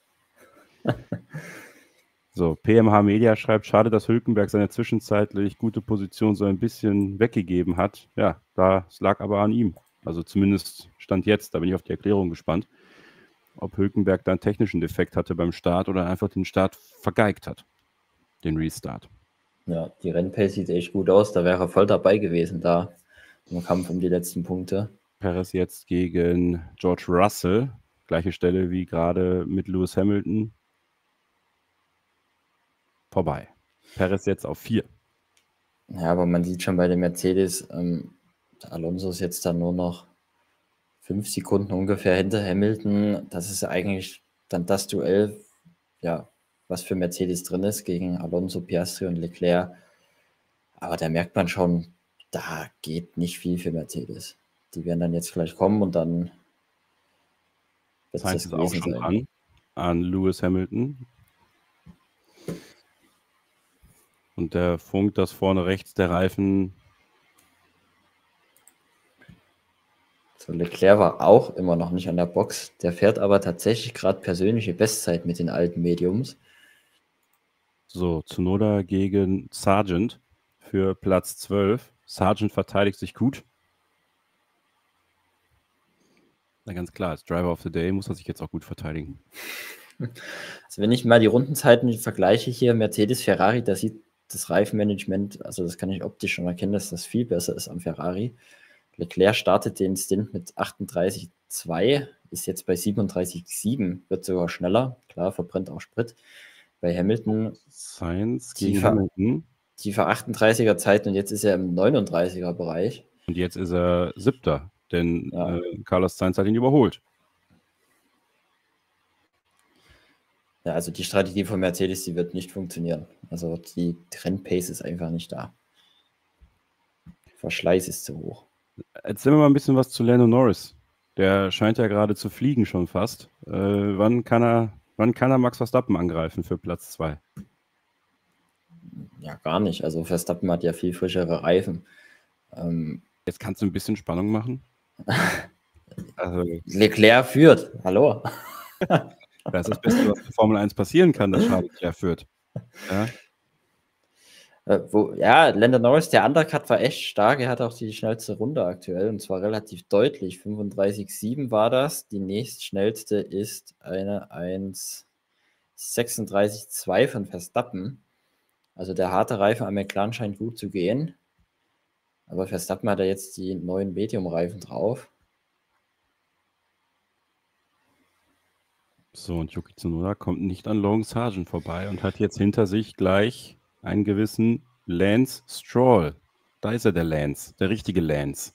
So, P M H Media schreibt, schade, dass Hülkenberg seine zwischenzeitlich gute Position so ein bisschen weggegeben hat. Ja, das lag aber an ihm. Also zumindest Stand jetzt, da bin ich auf die Erklärung gespannt, ob Hülkenberg da einen technischen Defekt hatte beim Start oder einfach den Start vergeigt hat, den Restart. Ja, die Rennpace sieht echt gut aus, da wäre er voll dabei gewesen da im Kampf um die letzten Punkte. Perez jetzt gegen George Russell, gleiche Stelle wie gerade mit Lewis Hamilton. Vorbei. Perez jetzt auf vier. Ja, aber man sieht schon bei dem Mercedes, ähm, Alonso ist jetzt dann nur noch fünf Sekunden ungefähr hinter Hamilton. Das ist eigentlich dann das Duell, ja, was für Mercedes drin ist, gegen Alonso, Piastri und Leclerc. Aber da merkt man schon, da geht nicht viel für Mercedes. Die werden dann jetzt gleich kommen und dann wird das ist auch schon dran an Lewis Hamilton. Und der funkt, dass vorne rechts der Reifen. So, Leclerc war auch immer noch nicht an der Box. Der fährt aber tatsächlich gerade persönliche Bestzeit mit den alten Mediums. So, Tsunoda gegen Sargent für Platz zwölf. Sargent verteidigt sich gut. Na ganz klar, als Driver of the Day muss er sich jetzt auch gut verteidigen. Also wenn ich mal die Rundenzeiten vergleiche hier, Mercedes, Ferrari, da sieht das Reifenmanagement, also das kann ich optisch schon erkennen, dass das viel besser ist am Ferrari. Leclerc startet den Stint mit achtunddreißig Komma zwei, ist jetzt bei siebenunddreißig Komma sieben, wird sogar schneller. Klar, verbrennt auch Sprit. Bei Hamilton Sainz gegen Hamilton. Tiefer achtunddreißiger Zeit und jetzt ist er im neununddreißiger Bereich. Und jetzt ist er siebter, denn ja. äh, Carlos Sainz hat ihn überholt. Ja, also die Strategie von Mercedes, die wird nicht funktionieren. Also die Rennpace ist einfach nicht da. Verschleiß ist zu hoch. Erzähl mir mal ein bisschen was zu Lando Norris. Der scheint ja gerade zu fliegen schon fast. Äh, wann kann er, wann kann er Max Verstappen angreifen für Platz zwei? Ja, gar nicht. Also Verstappen hat ja viel frischere Reifen. Ähm, Jetzt kannst du ein bisschen Spannung machen. also, Leclerc führt. Hallo. Das ist das Beste, was in Formel eins passieren kann, dass Charles Leclerc führt. Ja. Äh, wo, ja, Lando Norris, der Undercut war echt stark. Er hat auch die schnellste Runde aktuell und zwar relativ deutlich. fünfunddreißig Komma sieben war das. Die nächstschnellste ist eine eins sechsunddreißig Komma zwei von Verstappen. Also der harte Reifen am McLaren scheint gut zu gehen. Aber Verstappen hat ja jetzt die neuen Medium-Reifen drauf. So, und Yuki Tsunoda kommt nicht an Logan Sargent vorbei und hat jetzt hinter sich gleich einen gewissen Lance Stroll. Da ist er, der Lance, der richtige Lance.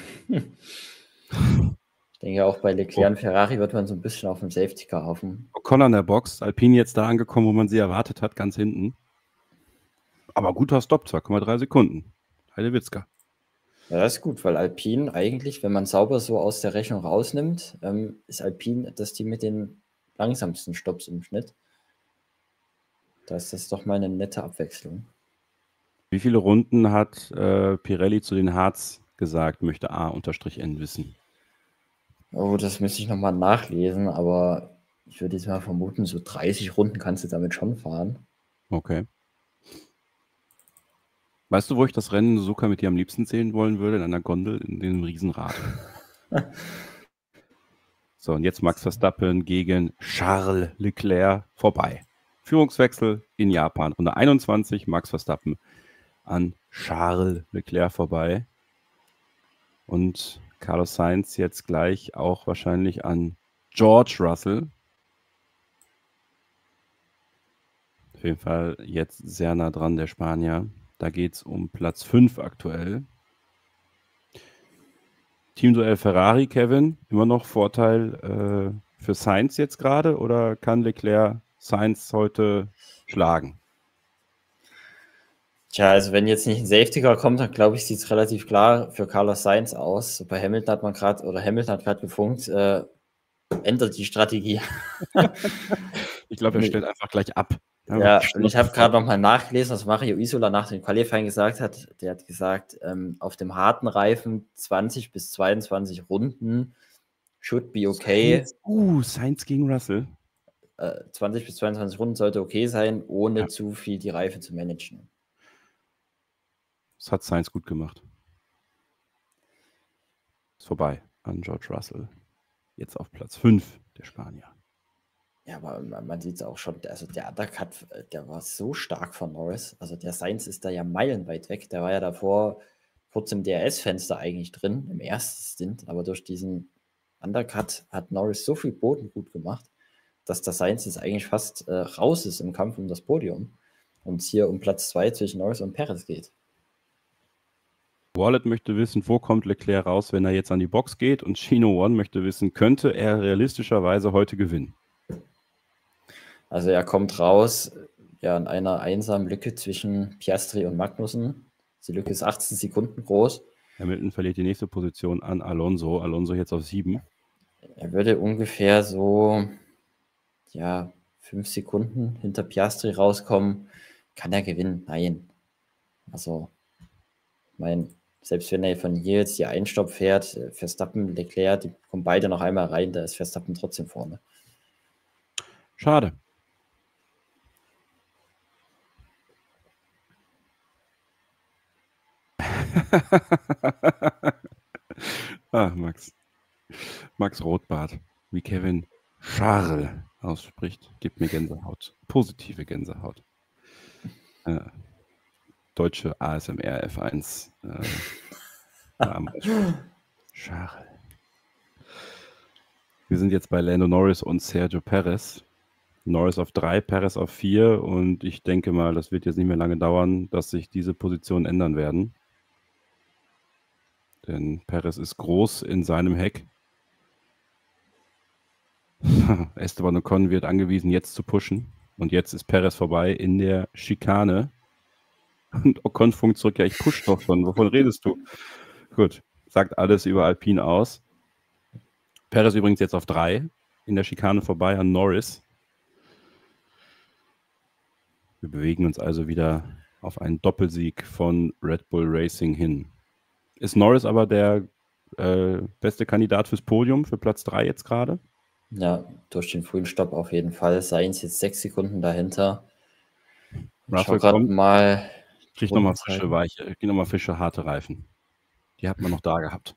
Ich denke, auch bei Leclerc und Ferrari wird man so ein bisschen auf dem Safety-Car hoffen. Ocon an der Box, Alpine jetzt da angekommen, wo man sie erwartet hat, ganz hinten. Aber guter Stopp, zwei Komma drei Sekunden. Heidewitzka. Ja, das ist gut, weil Alpine eigentlich, wenn man sauber so aus der Rechnung rausnimmt, ähm, ist Alpine das Team mit den langsamsten Stopps im Schnitt. Da ist das doch mal eine nette Abwechslung. Wie viele Runden hat äh, Pirelli zu den Harz gesagt, möchte A-N wissen? Oh, das müsste ich nochmal nachlesen, aber ich würde jetzt mal vermuten, so dreißig Runden kannst du damit schon fahren. Okay. Weißt du, wo ich das Rennen Suzuka mit dir am liebsten sehen wollen würde? In einer Gondel, in dem Riesenrad. So, und jetzt Max Verstappen gegen Charles Leclerc vorbei. Führungswechsel in Japan. Runde einundzwanzig, Max Verstappen an Charles Leclerc vorbei. Und Carlos Sainz jetzt gleich auch wahrscheinlich an George Russell. Auf jeden Fall jetzt sehr nah dran, der Spanier. Da geht es um Platz fünf aktuell. Teamduell Ferrari, Kevin, immer noch Vorteil äh, für Sainz jetzt gerade oder kann Leclerc Sainz heute schlagen? Tja, also wenn jetzt nicht ein Safety Car kommt, dann glaube ich, sieht es relativ klar für Carlos Sainz aus. Bei Hamilton hat man gerade, oder Hamilton hat gerade gefunkt, äh, ändert die Strategie. Ich glaube, er stellt einfach gleich ab. Einfach Ja, die und ich Schnauze habe voll. gerade nochmal nachgelesen, was Mario Isola nach dem Qualifying gesagt hat. Der hat gesagt, ähm, auf dem harten Reifen zwanzig bis zweiundzwanzig Runden should be okay. Sainz, uh, Sainz gegen Russell. Äh, zwanzig bis zweiundzwanzig Runden sollte okay sein, ohne Ja. zu viel die Reifen zu managen. Das hat Sainz gut gemacht. Ist vorbei an George Russell. Jetzt auf Platz fünf, der Spanier. Ja, aber man, man sieht es auch schon, also der Undercut, der war so stark von Norris. Also der Sainz ist da ja meilenweit weg. Der war ja davor kurz im D R S-Fenster eigentlich drin, im ersten Stint. Aber durch diesen Undercut hat Norris so viel Boden gut gemacht, dass der Sainz jetzt eigentlich fast äh, raus ist im Kampf um das Podium. Und es hier um Platz zwei zwischen Norris und Perez geht. Wallet möchte wissen, wo kommt Leclerc raus, wenn er jetzt an die Box geht? Und Chino One möchte wissen, könnte er realistischerweise heute gewinnen? Also er kommt raus, ja, in einer einsamen Lücke zwischen Piastri und Magnussen. Die Lücke ist achtzehn Sekunden groß. Hamilton verliert die nächste Position an Alonso. Alonso jetzt auf sieben. Er würde ungefähr so, ja, fünf Sekunden hinter Piastri rauskommen. Kann er gewinnen? Nein. Also, ich meine, selbst wenn er von hier jetzt die Einstopp fährt, Verstappen, Leclerc, die kommen beide noch einmal rein, da ist Verstappen trotzdem vorne. Schade. ah, Max. Max Rotbart, wie Kevin Charles ausspricht, gibt mir Gänsehaut. Positive Gänsehaut. Äh, deutsche A S M R F eins. Äh, Charles. Wir sind jetzt bei Lando Norris und Sergio Perez. Norris auf drei, Perez auf vier und ich denke mal, das wird jetzt nicht mehr lange dauern, dass sich diese Positionen ändern werden. Denn Perez ist groß in seinem Heck. Esteban Ocon wird angewiesen, jetzt zu pushen. Und jetzt ist Perez vorbei in der Schikane. Und Ocon funkt zurück, ja, ich push doch schon. Wovon redest du? Gut, sagt alles über Alpine aus. Perez übrigens jetzt auf drei, in der Schikane vorbei an Norris. Wir bewegen uns also wieder auf einen Doppelsieg von Red Bull Racing hin. Ist Norris aber der äh, beste Kandidat fürs Podium, für Platz drei jetzt gerade? Ja, durch den frühen Stopp auf jeden Fall. Sainz jetzt sechs Sekunden dahinter. Ich schau gerade mal. Krieg nochmal frische, weiche, krieg nochmal frische, harte Reifen. Die hat man noch da gehabt.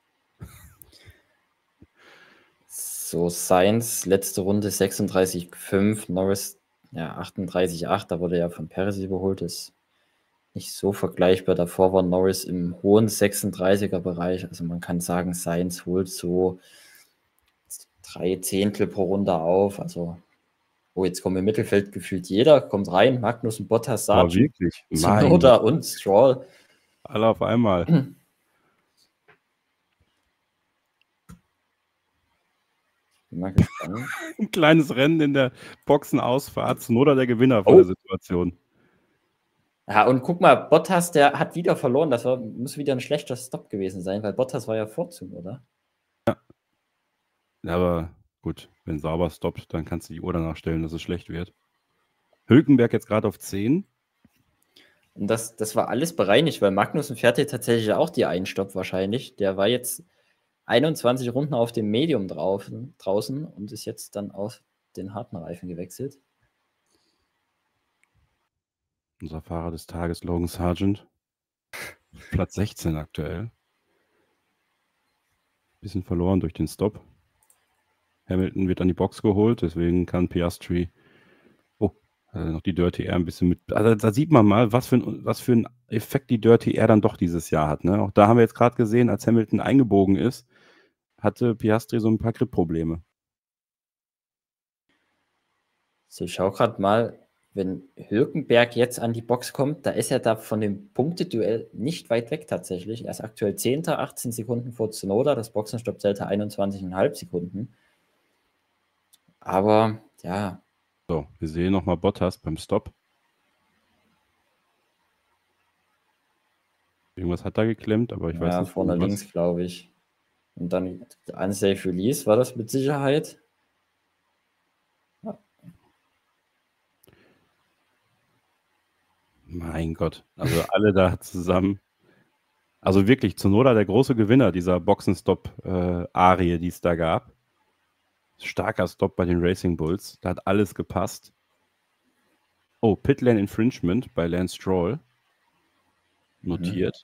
So, Sainz, letzte Runde sechsunddreißig Komma fünf, Norris ja, achtunddreißig Komma acht, da wurde er von Perez überholt, ist nicht so vergleichbar. Davor war Norris im hohen sechsunddreißiger Bereich, also man kann sagen, Sainz holt so drei Zehntel pro Runde auf, also oh, jetzt kommt im Mittelfeld gefühlt jeder, kommt rein, Magnussen, Bottas, Sargent, Tsunoda und Stroll. Alle auf einmal. Bin mal gespannt. Ein kleines Rennen in der Boxenausfahrt, Tsunoda der Gewinner von oh. der Situation. Ja, und guck mal, Bottas, der hat wieder verloren, das war, muss wieder ein schlechter Stop gewesen sein, weil Bottas war ja vor Tsunoda. Ja. Aber gut, wenn sauber stoppt, dann kannst du die Uhr danach stellen, dass es schlecht wird. Hülkenberg jetzt gerade auf zehn. Und das, das war alles bereinigt, weil Magnussen fährt hier tatsächlich auch die Einstopp wahrscheinlich. Der war jetzt einundzwanzig Runden auf dem Medium drauf, draußen und ist jetzt dann auf den harten Reifen gewechselt. Unser Fahrer des Tages, Logan Sargent. Platz sechzehn aktuell. Bisschen verloren durch den Stop. Hamilton wird an die Box geholt, deswegen kann Piastri oh, also noch die Dirty Air ein bisschen mit. Also da sieht man mal, was für ein, was für ein Effekt die Dirty Air dann doch dieses Jahr hat. Ne? Auch da haben wir jetzt gerade gesehen, als Hamilton eingebogen ist, hatte Piastri so ein paar Grip-Probleme. So, ich schaue gerade mal, wenn Hülkenberg jetzt an die Box kommt, da ist er da von dem Punkteduell nicht weit weg tatsächlich. Er ist aktuell Zehnter, achtzehn Sekunden vor Tsunoda, das Boxenstopp zählte einundzwanzig Komma fünf Sekunden. Aber, ja. So, wir sehen nochmal Bottas beim Stop. Irgendwas hat da geklemmt, aber ich weiß Ja, nicht vorne genau was. links, glaube ich. Und dann Unsafe Release war das mit Sicherheit. Mein Gott, also alle da zusammen. Also wirklich, Tsunoda der große Gewinner dieser Boxenstopp-Arie, die es da gab. Starker Stop bei den Racing Bulls. Da hat alles gepasst. Oh, Pitlane Infringement bei Lance Stroll. Notiert.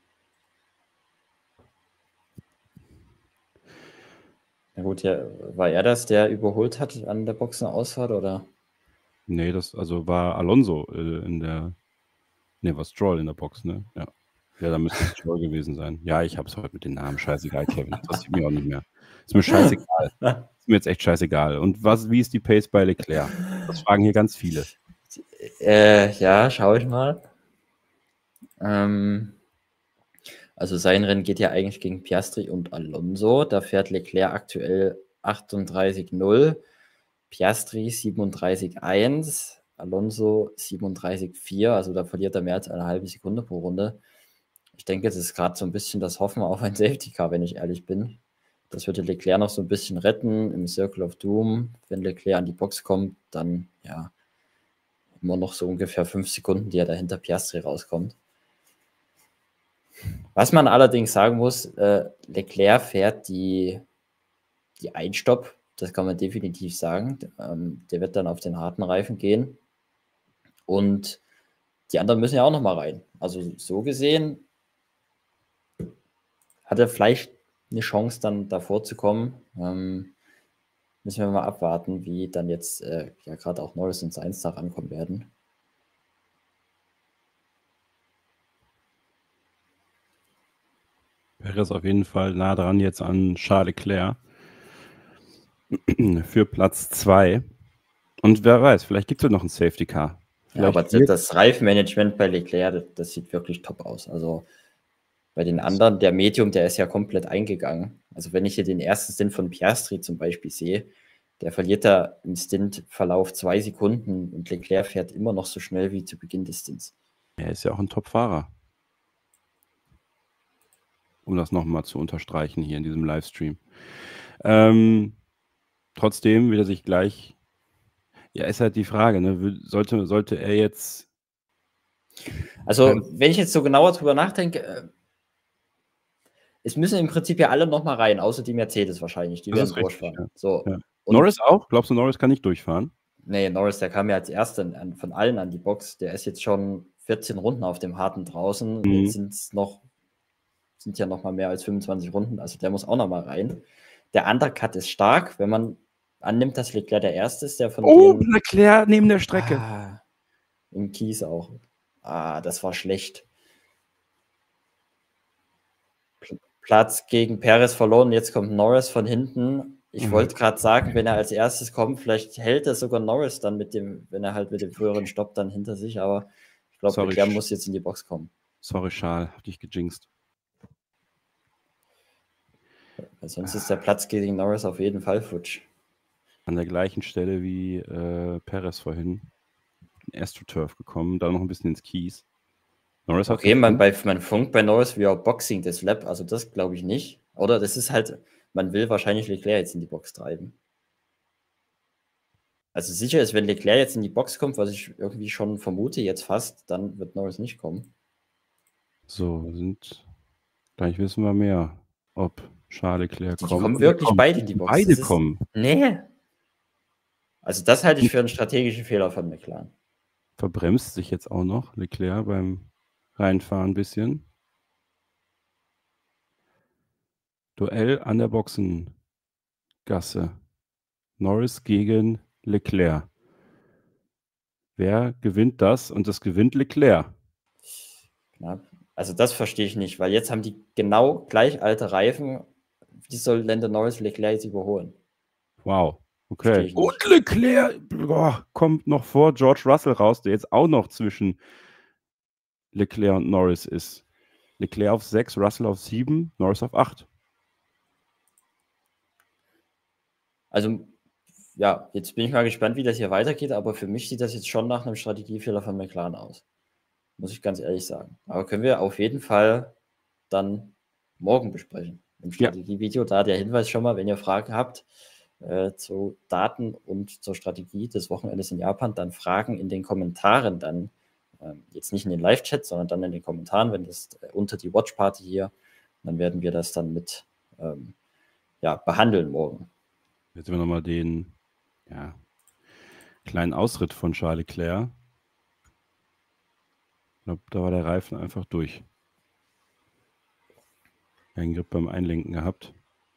Na gut, ja, war er das, der überholt hat an der Boxenausfahrt, oder? Nee, das also war Alonso äh, in der. Nee, war Stroll in der Box, ne? Ja. Ja, da müsste es Stroll gewesen sein. Ja, ich hab's heute mit den Namen. Scheißegal, Kevin. Interessiert mich auch nicht mehr. Ist mir scheißegal. Ist mir jetzt echt scheißegal. Und was, wie ist die Pace bei Leclerc? Das fragen hier ganz viele. Äh, ja, schaue ich mal. Ähm, also sein Rennen geht ja eigentlich gegen Piastri und Alonso. Da fährt Leclerc aktuell achtunddreißig null, Piastri siebenunddreißig eins, Alonso siebenunddreißig vier. Also da verliert er mehr als eine halbe Sekunde pro Runde. Ich denke, das ist gerade so ein bisschen das Hoffen auf ein Safety Car, wenn ich ehrlich bin. Das würde Leclerc noch so ein bisschen retten im Circle of Doom. Wenn Leclerc an die Box kommt, dann ja immer noch so ungefähr fünf Sekunden, die er dahinter Piastri rauskommt. Was man allerdings sagen muss, äh, Leclerc fährt die, die Einstopp, das kann man definitiv sagen. Ähm, der wird dann auf den harten Reifen gehen. Und die anderen müssen ja auch noch mal rein. Also so gesehen hat er vielleicht eine Chance, dann davor zu kommen. Ähm, müssen wir mal abwarten, wie dann jetzt äh, ja gerade auch Norris und Sainz da rankommen werden. Perez auf jeden Fall nah dran jetzt an Charles Leclerc für Platz zwei. Und wer weiß, vielleicht gibt es ja noch ein Safety Car. Ja, aber Vielleicht das Reifenmanagement bei Leclerc, das, das sieht wirklich top aus. Also bei den anderen, der Medium, der ist ja komplett eingegangen. Also wenn ich hier den ersten Stint von Piastri zum Beispiel sehe, der verliert da im Stintverlauf zwei Sekunden und Leclerc fährt immer noch so schnell wie zu Beginn des Stints. Er ist ja auch ein Top-Fahrer. Um das nochmal zu unterstreichen hier in diesem Livestream. Ähm, trotzdem wird er sich gleich. Ja, ist halt die Frage, ne? Sollte, sollte er jetzt. Also, wenn ich jetzt so genauer drüber nachdenke, äh, es müssen im Prinzip ja alle nochmal rein, außer die Mercedes wahrscheinlich. Die werden durchfahren. Ja. So. Ja. Norris auch? Glaubst du, Norris kann nicht durchfahren? Nee, Norris, der kam ja als Erster an, von allen an die Box. Der ist jetzt schon vierzehn Runden auf dem Harten draußen. Mhm. Jetzt sind es noch, sind ja noch mal mehr als fünfundzwanzig Runden. Also der muss auch noch mal rein. Der Undercut ist stark, wenn man annimmt, dass Leclerc der Erste ist, der von Oh, denen, Leclerc neben der Strecke. Ah, im Kies auch. Ah, das war schlecht. Platz gegen Perez verloren. Jetzt kommt Norris von hinten. Ich mhm. wollte gerade sagen, wenn er als erstes kommt, vielleicht hält er sogar Norris dann mit dem, wenn er halt mit dem früheren Stopp dann hinter sich, aber ich glaube, Leclerc muss jetzt in die Box kommen. Sorry, Charles, hab dich gejinxt. Weil sonst ist der Platz gegen Norris auf jeden Fall futsch. An der gleichen Stelle wie äh, Perez vorhin. AstroTurf gekommen, da noch ein bisschen ins Kies. Norris okay, man, bei, man funkt bei Norris wie auch Boxing das Lap, also das glaube ich nicht. Oder das ist halt, man will wahrscheinlich Leclerc jetzt in die Box treiben. Also sicher ist, wenn Leclerc jetzt in die Box kommt, was ich irgendwie schon vermute, jetzt fast, dann wird Norris nicht kommen. So, sind, gleich wissen wir mehr, ob Charles Leclerc die kommt. Die kommen wirklich kommt. beide in die Box. Beide ist, kommen. Nee. Also das halte ich für einen strategischen Fehler von McLaren. Verbremst sich jetzt auch noch Leclerc beim Reinfahren ein bisschen. Duell an der Boxengasse. Norris gegen Leclerc. Wer gewinnt das? Und das gewinnt Leclerc. Knapp. Also das verstehe ich nicht, weil jetzt haben die genau gleich alte Reifen. Wie soll Lando Norris Leclerc jetzt überholen? Wow. Okay. Und Leclerc boah, kommt noch vor George Russell raus, der jetzt auch noch zwischen Leclerc und Norris ist. Leclerc auf sechs, Russell auf sieben, Norris auf acht. Also, ja, jetzt bin ich mal gespannt, wie das hier weitergeht, aber für mich sieht das jetzt schon nach einem Strategiefehler von McLaren aus. muss ich ganz ehrlich sagen. Aber können wir auf jeden Fall dann morgen besprechen im Ja. Strategievideo. Da der Hinweis schon mal, wenn ihr Fragen habt äh, zu Daten und zur Strategie des Wochenendes in Japan, dann Fragen in den Kommentaren dann, ähm, jetzt nicht in den Live-Chat, sondern dann in den Kommentaren, wenn das äh, unter die Watch-Party hier, dann werden wir das dann mit ähm, ja, behandeln morgen. Jetzt sehen wir nochmal den ja, kleinen Ausritt von Charles Leclerc. Ich glaube, da war der Reifen einfach durch. Keinen Grip beim Einlenken gehabt.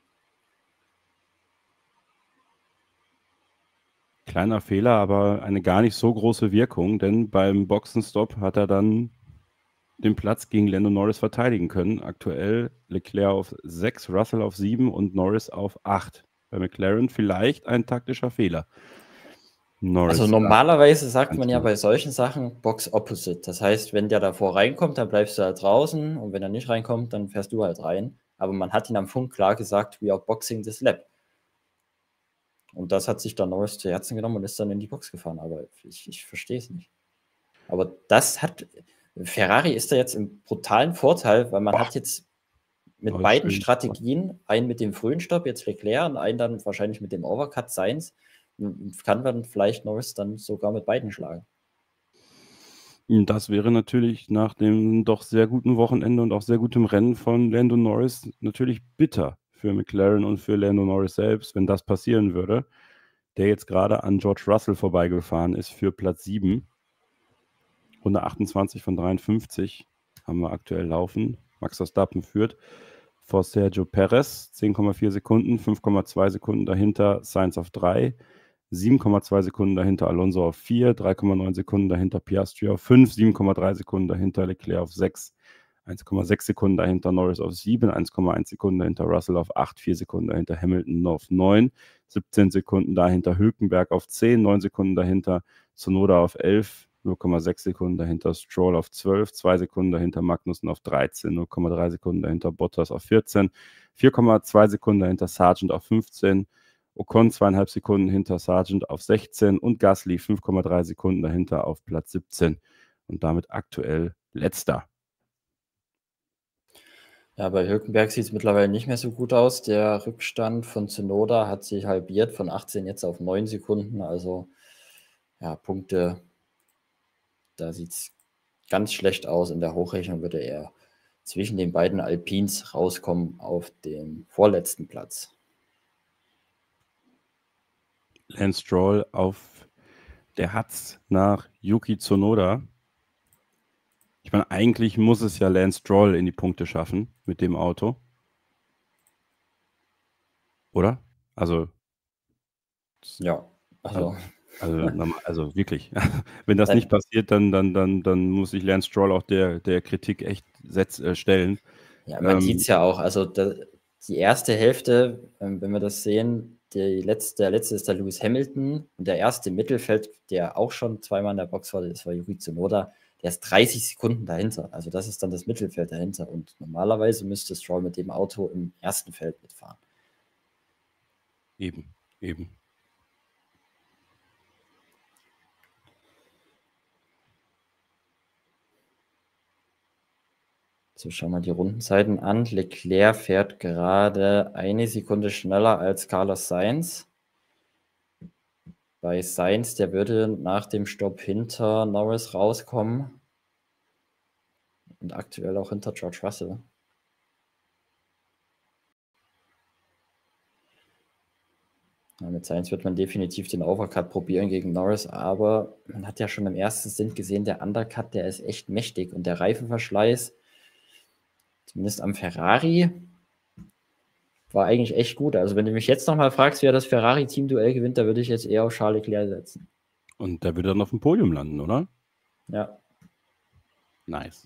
Kleiner Fehler, aber eine gar nicht so große Wirkung, denn beim Boxenstopp hat er dann den Platz gegen Lando Norris verteidigen können. Aktuell Leclerc auf sechs, Russell auf sieben und Norris auf acht. Bei McLaren vielleicht ein taktischer Fehler. Norris also normalerweise sagt man ja bei solchen Sachen Box Opposite. Das heißt, wenn der davor reinkommt, dann bleibst du halt draußen und wenn er nicht reinkommt, dann fährst du halt rein. Aber man hat ihn am Funk klar gesagt, we are boxing this lap. Und das hat sich dann Norris zu Herzen genommen und ist dann in die Box gefahren. Aber ich, ich verstehe es nicht. Aber das hat, Ferrari ist da jetzt im brutalen Vorteil, weil man Boah. hat jetzt mit Norris beiden Strategien, einen mit dem frühen Stopp, jetzt Leclerc, und einen dann wahrscheinlich mit dem Overcut Sainz, kann man vielleicht Norris dann sogar mit beiden schlagen. Das wäre natürlich nach dem doch sehr guten Wochenende und auch sehr gutem Rennen von Lando Norris natürlich bitter für McLaren und für Lando Norris selbst, wenn das passieren würde, der jetzt gerade an George Russell vorbeigefahren ist für Platz sieben. Runde achtundzwanzig von dreiundfünfzig haben wir aktuell laufen. Max Verstappen führt vor Sergio Perez, zehn Komma vier Sekunden, fünf Komma zwei Sekunden dahinter Sainz auf drei, sieben Komma zwei Sekunden dahinter Alonso auf vier, drei Komma neun Sekunden dahinter Piastri auf fünf, sieben Komma drei Sekunden dahinter Leclerc auf sechs, eins Komma sechs Sekunden dahinter Norris auf sieben, eins Komma eins Sekunden dahinter Russell auf acht, vier Sekunden dahinter Hamilton auf neun, siebzehn Sekunden dahinter Hülkenberg auf zehn, neun Sekunden dahinter Tsunoda auf elf, null Komma sechs Sekunden dahinter Stroll auf zwölf, zwei Sekunden dahinter Magnussen auf dreizehn, null Komma drei Sekunden dahinter Bottas auf vierzehn, vier Komma zwei Sekunden dahinter Sargent auf fünfzehn, Ocon zweieinhalb Sekunden hinter Sargent auf sechzehn und Gasly fünf Komma drei Sekunden dahinter auf Platz siebzehn und damit aktuell letzter. Ja, bei Hülkenberg sieht es mittlerweile nicht mehr so gut aus. Der Rückstand von Tsunoda hat sich halbiert von achtzehn jetzt auf neun Sekunden. Also ja, Punkte, da sieht es ganz schlecht aus. In der Hochrechnung würde er zwischen den beiden Alpins rauskommen auf dem vorletzten Platz. Lance Stroll auf der Hatz nach Yuki Tsunoda. Ich meine, eigentlich muss es ja Lance Stroll in die Punkte schaffen mit dem Auto. Oder? Also. Ja, also. Also, also wirklich. Wenn das nicht passiert, dann, dann, dann, dann muss sich Lance Stroll auch der, der Kritik echt setz, äh, stellen. Ja, man ähm, sieht es ja auch. Also da, die erste Hälfte, ähm, wenn wir das sehen, die letzte, der letzte ist der Lewis Hamilton und der erste im Mittelfeld, der auch schon zweimal in der Box war, das war Yuki Tsunoda, der ist dreißig Sekunden dahinter. Also das ist dann das Mittelfeld dahinter. Und normalerweise müsste Stroll mit dem Auto im ersten Feld mitfahren. Eben, eben. So, schauen wir die Rundenzeiten an. Leclerc fährt gerade eine Sekunde schneller als Carlos Sainz. Bei Sainz, der würde nach dem Stopp hinter Norris rauskommen. Und aktuell auch hinter George Russell. Ja, mit Sainz wird man definitiv den Overcut probieren gegen Norris, aber man hat ja schon im ersten Stint gesehen, der Undercut, der ist echt mächtig. Und der Reifenverschleiß, zumindest am Ferrari, war eigentlich echt gut. Also wenn du mich jetzt nochmal fragst, wer das Ferrari-Team-Duell gewinnt, da würde ich jetzt eher auf Charles Leclerc setzen. Und der würde dann auf dem Podium landen, oder? Ja. Nice.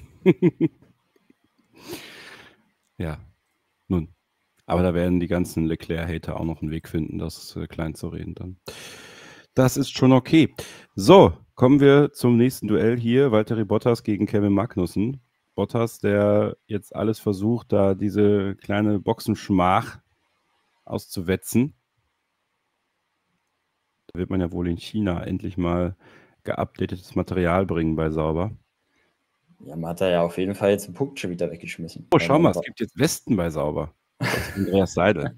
Ja, nun. Aber da werden die ganzen Leclerc-Hater auch noch einen Weg finden, das äh, klein zu reden dann. Das ist schon okay. So, kommen wir zum nächsten Duell hier. Valtteri Bottas gegen Kevin Magnussen. Bottas, der jetzt alles versucht, da diese kleine Boxenschmach auszuwetzen. Da wird man ja wohl in China endlich mal geupdatetes Material bringen bei Sauber. Ja, man hat da ja auf jeden Fall jetzt einen Punkt schon wieder weggeschmissen. Oh, Weil schau man mal, es war, gibt jetzt Westen bei Sauber. Das ist Andreas Seidel.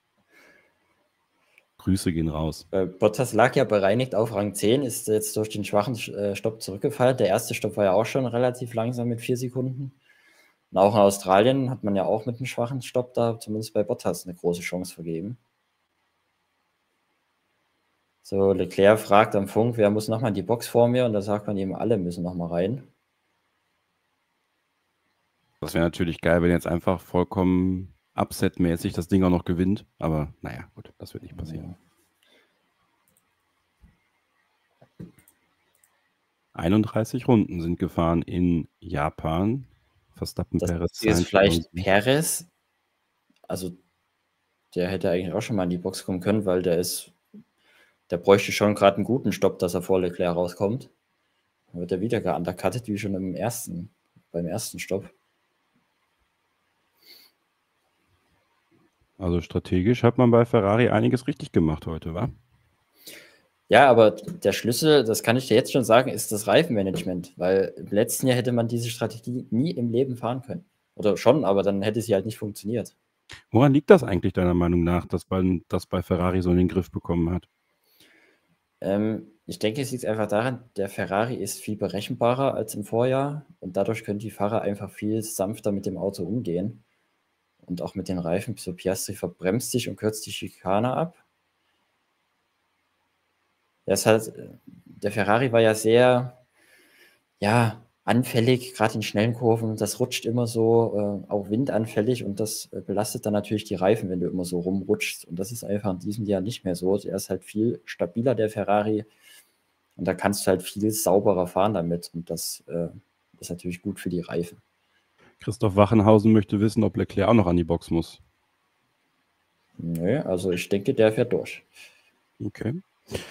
Grüße gehen raus. äh, Bottas lag ja bereinigt auf Rang zehn, ist jetzt durch den schwachen äh, Stopp zurückgefallen. Der erste Stopp war ja auch schon relativ langsam mit vier Sekunden. Und auch in Australien hat man ja auch mit einem schwachen Stopp da, zumindest bei Bottas, eine große Chance vergeben. So, Leclerc fragt am Funk, wer muss nochmal in die Box vor mir? Und da sagt man ihm, alle müssen nochmal rein. Das wäre natürlich geil, wenn jetzt einfach vollkommen upsetmäßig das Ding auch noch gewinnt. Aber naja, gut, das wird nicht passieren. Ja. einunddreißig Runden sind gefahren in Japan. Verstappen, das Perez, ist vielleicht Perez. Also der hätte eigentlich auch schon mal in die Box kommen können, weil der ist, der bräuchte schon gerade einen guten Stopp, dass er vor Leclerc rauskommt. Dann wird er wieder geundercuttet, wie schon im ersten, beim ersten Stopp. Also strategisch hat man bei Ferrari einiges richtig gemacht heute, wa? Ja, aber der Schlüssel, das kann ich dir jetzt schon sagen, ist das Reifenmanagement, weil im letzten Jahr hätte man diese Strategie nie im Leben fahren können. Oder schon, aber dann hätte sie halt nicht funktioniert. Woran liegt das eigentlich deiner Meinung nach, dass man das bei Ferrari so in den Griff bekommen hat? Ähm, ich denke, es liegt einfach daran, der Ferrari ist viel berechenbarer als im Vorjahr und dadurch können die Fahrer einfach viel sanfter mit dem Auto umgehen und auch mit den Reifen. So Piastri verbremst sich und kürzt die Schikane ab. Das halt, der Ferrari war ja sehr, ja, anfällig, gerade in schnellen Kurven. Das rutscht immer so, äh, auch windanfällig und das äh, belastet dann natürlich die Reifen, wenn du immer so rumrutschst. Und das ist einfach in diesem Jahr nicht mehr so. Er ist halt viel stabiler, der Ferrari. Und da kannst du halt viel sauberer fahren damit. Und das äh, ist natürlich gut für die Reifen. Christoph Wachenhausen möchte wissen, ob Leclerc auch noch an die Box muss. Nö, also ich denke, der fährt durch. Okay.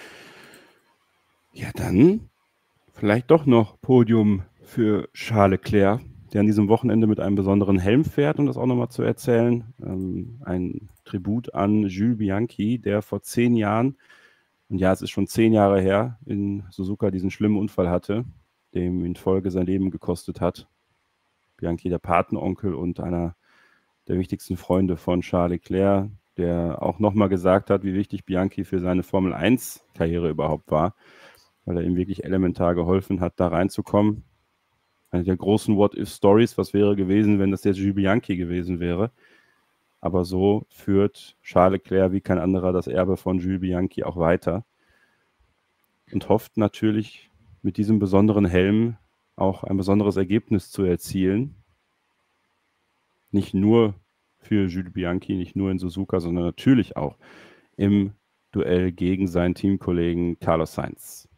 Ja, dann vielleicht doch noch Podium für Charles Leclerc, der an diesem Wochenende mit einem besonderen Helm fährt, um das auch nochmal zu erzählen. Ähm, ein Tribut an Jules Bianchi, der vor zehn Jahren, und ja, es ist schon zehn Jahre her, in Suzuka diesen schlimmen Unfall hatte, dem in Folge sein Leben gekostet hat. Bianchi, der Patenonkel und einer der wichtigsten Freunde von Charles Leclerc, der auch nochmal gesagt hat, wie wichtig Bianchi für seine Formel eins Karriere überhaupt war, weil er ihm wirklich elementar geholfen hat, da reinzukommen. Eine der großen What-If-Stories, was wäre gewesen, wenn das jetzt Jules Bianchi gewesen wäre. Aber so führt Charles Leclerc wie kein anderer das Erbe von Jules Bianchi auch weiter und hofft natürlich mit diesem besonderen Helm auch ein besonderes Ergebnis zu erzielen. Nicht nur für Jules Bianchi, nicht nur in Suzuka, sondern natürlich auch im Duell gegen seinen Teamkollegen Carlos Sainz.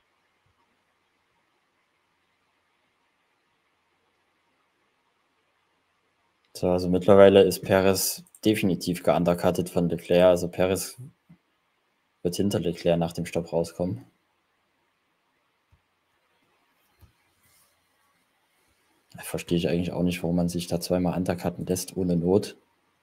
So, also mittlerweile ist Perez definitiv geundercuttet von Leclerc. Also Perez wird hinter Leclerc nach dem Stopp rauskommen. Da verstehe ich eigentlich auch nicht, warum man sich da zweimal undercutten lässt ohne Not.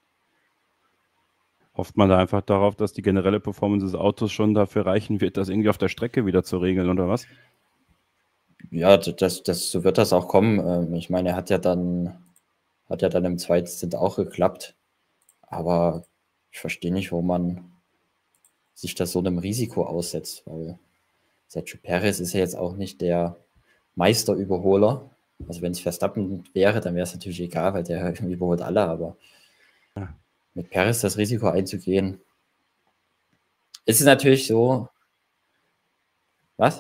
Hofft man da einfach darauf, dass die generelle Performance des Autos schon dafür reichen wird, das irgendwie auf der Strecke wieder zu regeln, oder was? Ja, das, das, so wird das auch kommen. Ich meine, er hat ja dann, hat ja dann im zweiten Stint auch geklappt. Aber ich verstehe nicht, warum man sich das so einem Risiko aussetzt, weil Sergio Perez ist ja jetzt auch nicht der Meisterüberholer. Also wenn es Verstappen wäre, dann wäre es natürlich egal, weil der überholt alle, aber ja. Mit Perez das Risiko einzugehen, ist es natürlich so. Was?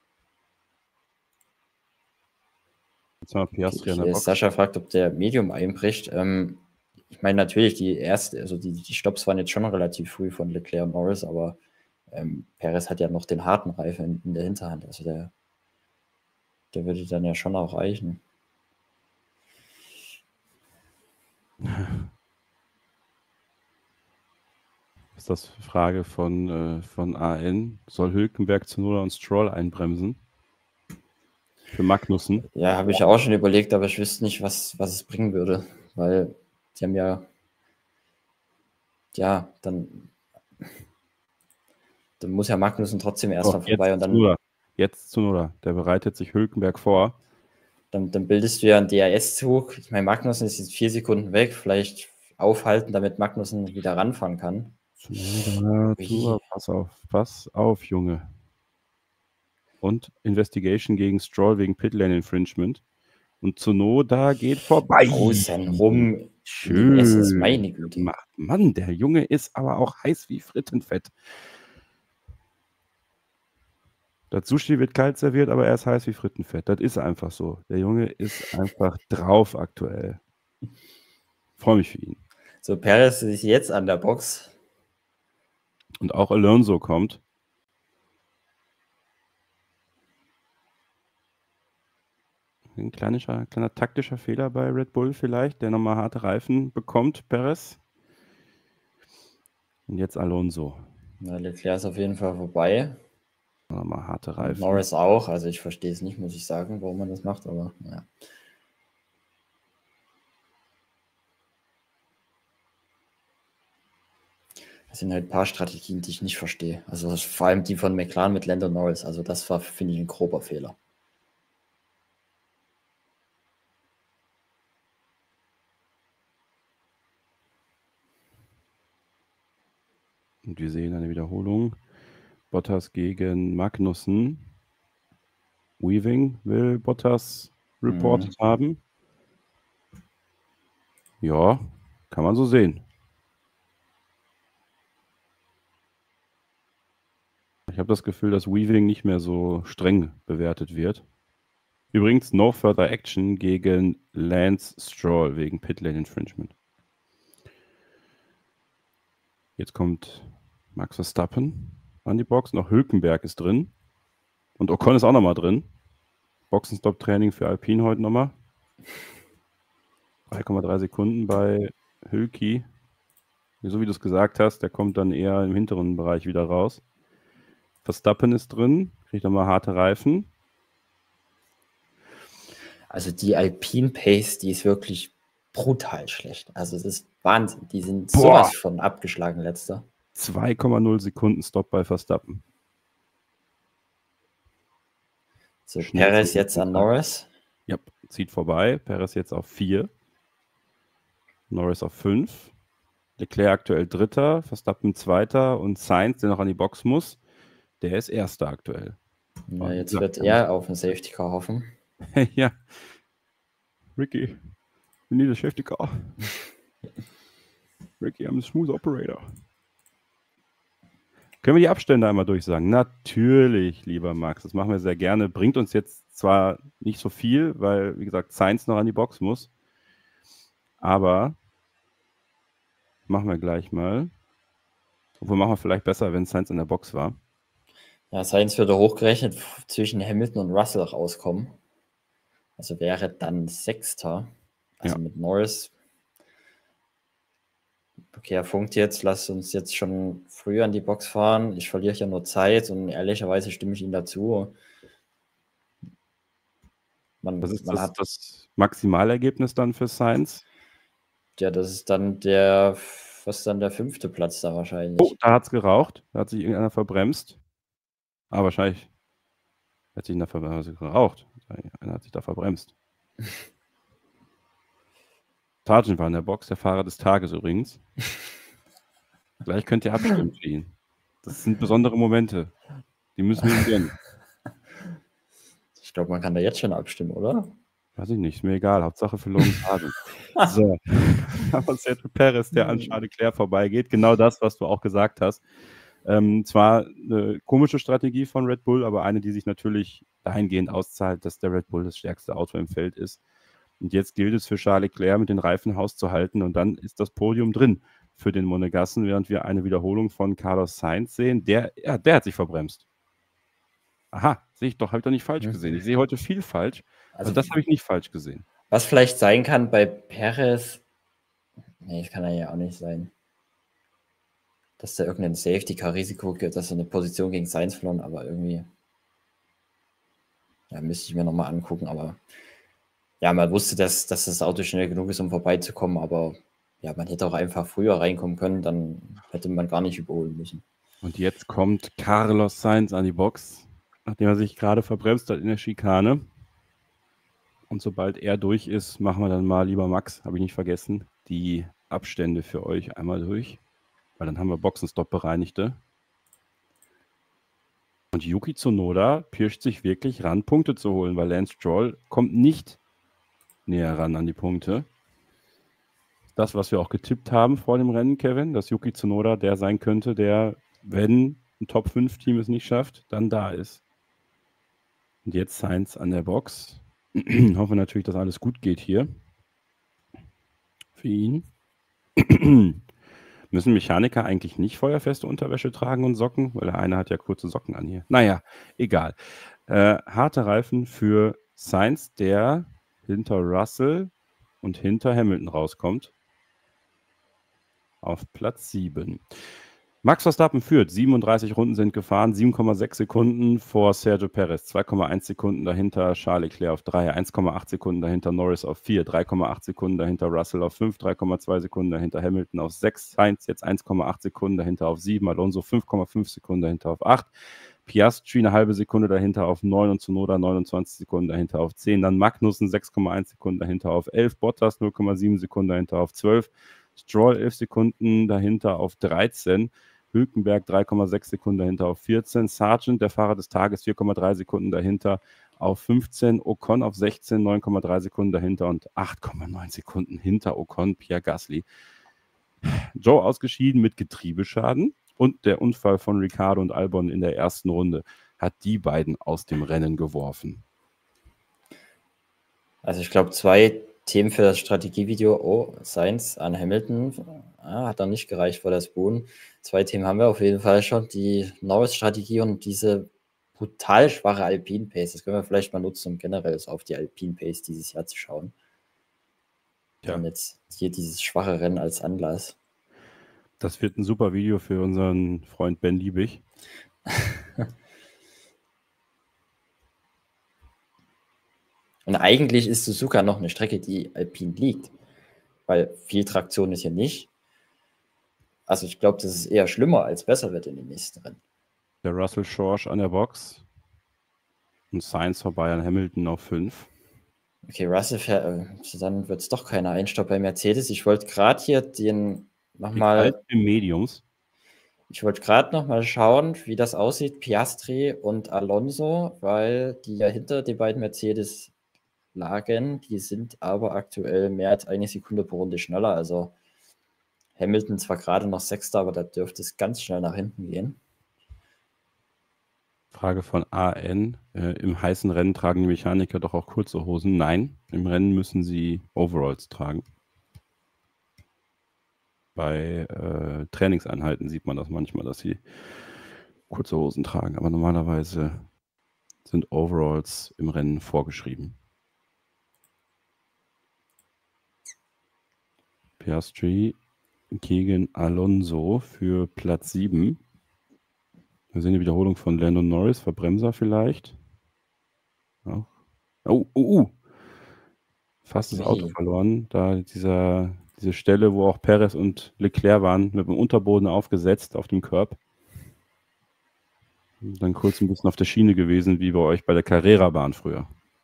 Jetzt mal Piastri an der Box. Sascha fragt, ob der Medium einbricht. Ähm, ich meine, natürlich, die erste, also die, die Stopps waren jetzt schon relativ früh von Leclerc und Norris, aber ähm, Perez hat ja noch den harten Reifen in, in der Hinterhand. Also der, der würde dann ja schon auch reichen. Ist das Frage von, äh, von A N? Soll Hülkenberg, Tsunoda und Stroll einbremsen? Für Magnussen? Ja, habe ich auch schon überlegt, aber ich wüsste nicht, was, was es bringen würde, weil die haben ja, ja, dann, dann muss ja Magnussen trotzdem erst Oh, mal vorbei und dann. Tsunoda. Jetzt Tsunoda, der bereitet sich Hülkenberg vor. Dann, dann bildest du ja einen D R S-Zug. Ich meine, Magnussen ist jetzt vier Sekunden weg. Vielleicht aufhalten, damit Magnussen wieder ranfahren kann. Tsunoda, Tsunoda, pass auf, pass auf, Junge. Und Investigation gegen Stroll wegen Pitlane Infringement. Und Tsunoda geht vorbei. Außen rum. Schön. Es ist meine Güte. gemacht. Mann, der Junge ist aber auch heiß wie Frittenfett. Das Sushi wird kalt serviert, aber er ist heiß wie Frittenfett. Das ist einfach so. Der Junge ist einfach drauf aktuell. Freue mich für ihn. So, Perez ist jetzt an der Box. Und auch Alonso kommt. Ein kleiner, kleiner taktischer Fehler bei Red Bull vielleicht, der nochmal harte Reifen bekommt, Perez. Und jetzt Alonso. Ja, Leclerc ist auf jeden Fall vorbei. Nochmal harte Reifen. Norris auch. Also ich verstehe es nicht, muss ich sagen, warum man das macht, aber ja. Das sind halt ein paar Strategien, die ich nicht verstehe. Also vor allem die von McLaren mit Lando Norris. Also das war, finde ich, ein grober Fehler. Und wir sehen eine Wiederholung. Bottas gegen Magnussen. Weaving will Bottas reported mhm. haben. Ja, kann man so sehen. Ich habe das Gefühl, dass Weaving nicht mehr so streng bewertet wird. Übrigens, no further action gegen Lance Stroll wegen Pitlane Infringement. Jetzt kommt Max Verstappen an die Box. Noch Hülkenberg ist drin. Und Ocon ist auch nochmal drin. Boxenstopp-Training für Alpine heute nochmal. drei Komma drei Sekunden bei Hülki. So wie du es gesagt hast, der kommt dann eher im hinteren Bereich wieder raus. Verstappen ist drin, kriegt nochmal harte Reifen. Also die Alpine Pace, die ist wirklich brutal schlecht. Also das ist Wahnsinn. Die sind Boah. sowas von abgeschlagen letzter. zwei Komma null Sekunden Stopp bei Verstappen. So, Perez jetzt an Norris. Ja, zieht vorbei. Perez jetzt auf vier. Norris auf fünf. Leclerc aktuell Dritter, Verstappen Zweiter und Sainz, der noch an die Box muss, der ist Erster aktuell. Ja, jetzt wird er auf den Safety Car hoffen. Ja. Ricky, we need a safety car. Ricky, I'm a smooth operator. Können wir die Abstände einmal durchsagen? Natürlich, lieber Max, das machen wir sehr gerne. Bringt uns jetzt zwar nicht so viel, weil, wie gesagt, Sainz noch an die Box muss, aber machen wir gleich mal. Obwohl machen wir vielleicht besser, wenn Sainz in der Box war. Ja, Sainz würde hochgerechnet zwischen Hamilton und Russell rauskommen. Also wäre dann Sechster. Also ja. Mit Norris. Okay, er funkt jetzt, lass uns jetzt schon früher an die Box fahren. Ich verliere ja nur Zeit und ehrlicherweise stimme ich ihm dazu. Man, Was ist man das, hat, das Maximalergebnis dann für Sainz? Ja, das ist dann der, was ist dann der fünfte Platz da wahrscheinlich. Oh, da hat es geraucht. Da hat sich irgendeiner verbremst. Ah, wahrscheinlich hat sich einer geraucht. Einer hat sich da verbremst. Sargent war in der Box, der Fahrer des Tages übrigens. Gleich könnt ihr abstimmen für ihn. Das sind besondere Momente. Die müssen wir ihm gönnen. Ich glaube, man kann da jetzt schon abstimmen, oder? Weiß ich nicht, ist mir egal. Hauptsache für Logan Sargent. So. Aber Sergio Perez, der an Charles Leclerc vorbeigeht. Genau das, was du auch gesagt hast. Ähm, zwar eine komische Strategie von Red Bull, aber eine, die sich natürlich dahingehend auszahlt, dass der Red Bull das stärkste Auto im Feld ist. Und jetzt gilt es für Charles Leclerc, mit den Reifen Haus zu halten und dann ist das Podium drin für den Monegassen, während wir eine Wiederholung von Carlos Sainz sehen. Der, ja, der hat sich verbremst. Aha, sehe ich doch, habe ich doch nicht falsch gesehen. Ich sehe heute viel falsch, also, also das habe ich nicht falsch gesehen. Was vielleicht sein kann bei Perez, nee, das kann er ja auch nicht sein, dass da irgendein Safety-Car-Risiko gibt, dass er eine Position gegen Sainz verloren, aber irgendwie, ja, müsste ich mir nochmal angucken, aber ja, man wusste, dass, dass das Auto schnell genug ist, um vorbeizukommen, aber ja, man hätte auch einfach früher reinkommen können, dann hätte man gar nicht überholen müssen. Und jetzt kommt Carlos Sainz an die Box, nachdem er sich gerade verbremst hat in der Schikane. Und sobald er durch ist, machen wir dann mal, lieber Max, habe ich nicht vergessen, die Abstände für euch einmal durch. Weil dann haben wir Boxenstopp-Bereinigte. Und Yuki Tsunoda pirscht sich wirklich ran, Punkte zu holen, weil Lance Stroll kommt nicht näher ran an die Punkte. Das, was wir auch getippt haben vor dem Rennen, Kevin, dass Yuki Tsunoda der sein könnte, der, wenn ein Top fünf Team es nicht schafft, dann da ist. Und jetzt Sainz an der Box. Hoffe natürlich, dass alles gut geht hier. Für ihn. Müssen Mechaniker eigentlich nicht feuerfeste Unterwäsche tragen und Socken? Weil der eine hat ja kurze Socken an hier. Naja, egal. Äh, harte Reifen für Sainz, der hinter Russell und hinter Hamilton rauskommt. Auf Platz sieben. Max Verstappen führt. siebenunddreißig Runden sind gefahren. sieben Komma sechs Sekunden vor Sergio Perez. zwei Komma eins Sekunden dahinter Charles Leclerc auf drei. eins Komma acht Sekunden dahinter Norris auf vier. drei Komma acht Sekunden dahinter Russell auf fünf. drei Komma zwei Sekunden dahinter Hamilton auf sechs. Sainz jetzt eins Komma acht Sekunden dahinter auf sieben. Alonso fünf Komma fünf Sekunden dahinter auf acht. Piastri eine halbe Sekunde dahinter auf neun und Tsunoda neunundzwanzig Sekunden dahinter auf zehn. Dann Magnussen sechs Komma eins Sekunden dahinter auf elf. Bottas null Komma sieben Sekunden dahinter auf zwölf. Stroll elf Sekunden dahinter auf dreizehn. Hülkenberg drei Komma sechs Sekunden dahinter auf vierzehn. Sargent, der Fahrer des Tages, vier Komma drei Sekunden dahinter auf fünfzehn. Ocon auf sechzehn, neun Komma drei Sekunden dahinter und acht Komma neun Sekunden hinter Ocon, Pierre Gasly. Joe ausgeschieden mit Getriebeschaden und der Unfall von Ricciardo und Albon in der ersten Runde hat die beiden aus dem Rennen geworfen. Also ich glaube, zwei Themen für das Strategievideo. Oh, Sainz an Hamilton. Ah, hat dann nicht gereicht vor der Spoon. Zwei Themen haben wir auf jeden Fall schon. Die Norris-Strategie und diese brutal schwache Alpine-Pace. Das können wir vielleicht mal nutzen, um generell so auf die Alpine-Pace dieses Jahr zu schauen. Ja. Und jetzt hier dieses schwache Rennen als Anlass. Das wird ein super Video für unseren Freund Ben Liebig. Und eigentlich ist Suzuka noch eine Strecke, die Alpine liegt, weil viel Traktion ist hier nicht. Also ich glaube, dass es eher schlimmer als besser wird in den nächsten Rennen. Der Russell Schorsch an der Box und Sainz vorbei an Hamilton auf fünf. Okay, Russell fährt, äh, dann wird es doch keiner Einstopp bei Mercedes. Ich wollte gerade hier den nochmal... Mediums. Ich wollte gerade noch mal schauen, wie das aussieht, Piastri und Alonso, weil die ja hinter den beiden Mercedes lagen. Die sind aber aktuell mehr als eine Sekunde pro Runde schneller. Also Hamilton zwar gerade noch Sechster, aber da dürfte es ganz schnell nach hinten gehen. Frage von A N. Äh, Im heißen Rennen tragen die Mechaniker doch auch kurze Hosen? Nein, im Rennen müssen sie Overalls tragen. Bei äh, Trainingseinheiten sieht man das manchmal, dass sie kurze Hosen tragen. Aber normalerweise sind Overalls im Rennen vorgeschrieben. Piastri gegen Alonso für Platz sieben. Wir sehen die Wiederholung von Lando Norris, Verbremser vielleicht. Auch. Oh, oh, oh. Fast das Auto verloren. Da dieser, diese Stelle, wo auch Perez und Leclerc waren, mit dem Unterboden aufgesetzt auf dem Curb. Und dann kurz ein bisschen auf der Schiene gewesen, wie bei euch bei der Carrera-Bahn früher.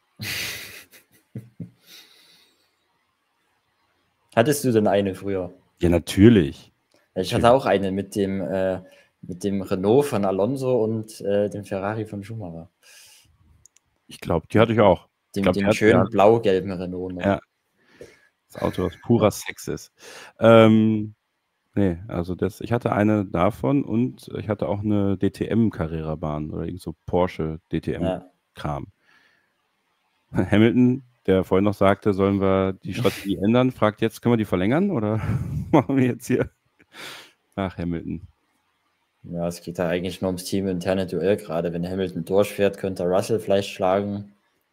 Hattest du denn eine früher? Ja, natürlich. Ich hatte auch eine mit dem, äh, mit dem Renault von Alonso und äh, dem Ferrari von Schumacher. Ich glaube, die hatte ich auch. Dem, glaub, dem schönen ja. blau-gelben Renault. Noch. Ja. Das Auto, das purer Sex ist. Ähm, nee, also das, ich hatte eine davon und ich hatte auch eine D T M-Carrera-Bahn oder irgend so Porsche D T M-Kram. Ja. Hamilton, der vorhin noch sagte, sollen wir die Strategie ändern, fragt jetzt, können wir die verlängern oder machen wir jetzt hier? Ach, Hamilton. Ja, es geht da eigentlich nur ums teaminterne Duell gerade. Wenn Hamilton durchfährt, könnte Russell vielleicht schlagen.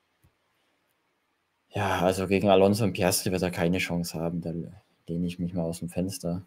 Ja, also gegen Alonso und Piastri wird er keine Chance haben. Da lehne ich mich mal aus dem Fenster.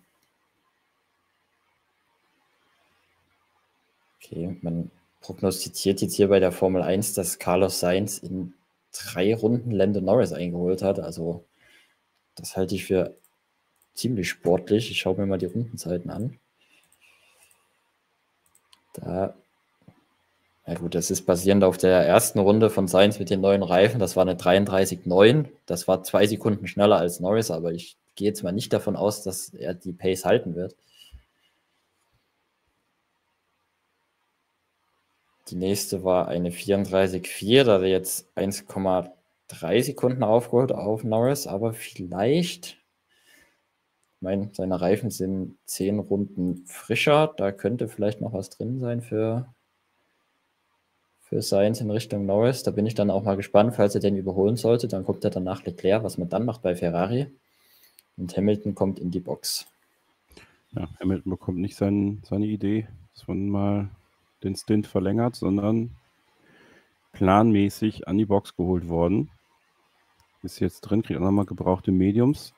Okay, man prognostiziert jetzt hier bei der Formel eins, dass Carlos Sainz in drei Runden Lando Norris eingeholt hat. Also das halte ich für ziemlich sportlich. Ich schaue mir mal die Rundenzeiten an. Da, Ja gut, das ist basierend auf der ersten Runde von Sainz mit den neuen Reifen. Das war eine dreiunddreißig Komma neun. Das war zwei Sekunden schneller als Norris, aber ich gehe jetzt mal nicht davon aus, dass er die Pace halten wird. Die nächste war eine vierunddreißig Komma vier, da hat er jetzt eins Komma drei Sekunden aufgeholt auf Norris, aber vielleicht, ich meine, seine Reifen sind zehn Runden frischer, da könnte vielleicht noch was drin sein für, für Sainz in Richtung Norris. Da bin ich dann auch mal gespannt, falls er den überholen sollte. Dann kommt er danach Leclerc, was man dann macht bei Ferrari. Und Hamilton kommt in die Box. Ja, Hamilton bekommt nicht sein, seine Idee, dass man mal den Stint verlängert, sondern planmäßig an die Box geholt worden. Ist jetzt drin, kriegt auch nochmal gebrauchte Mediums.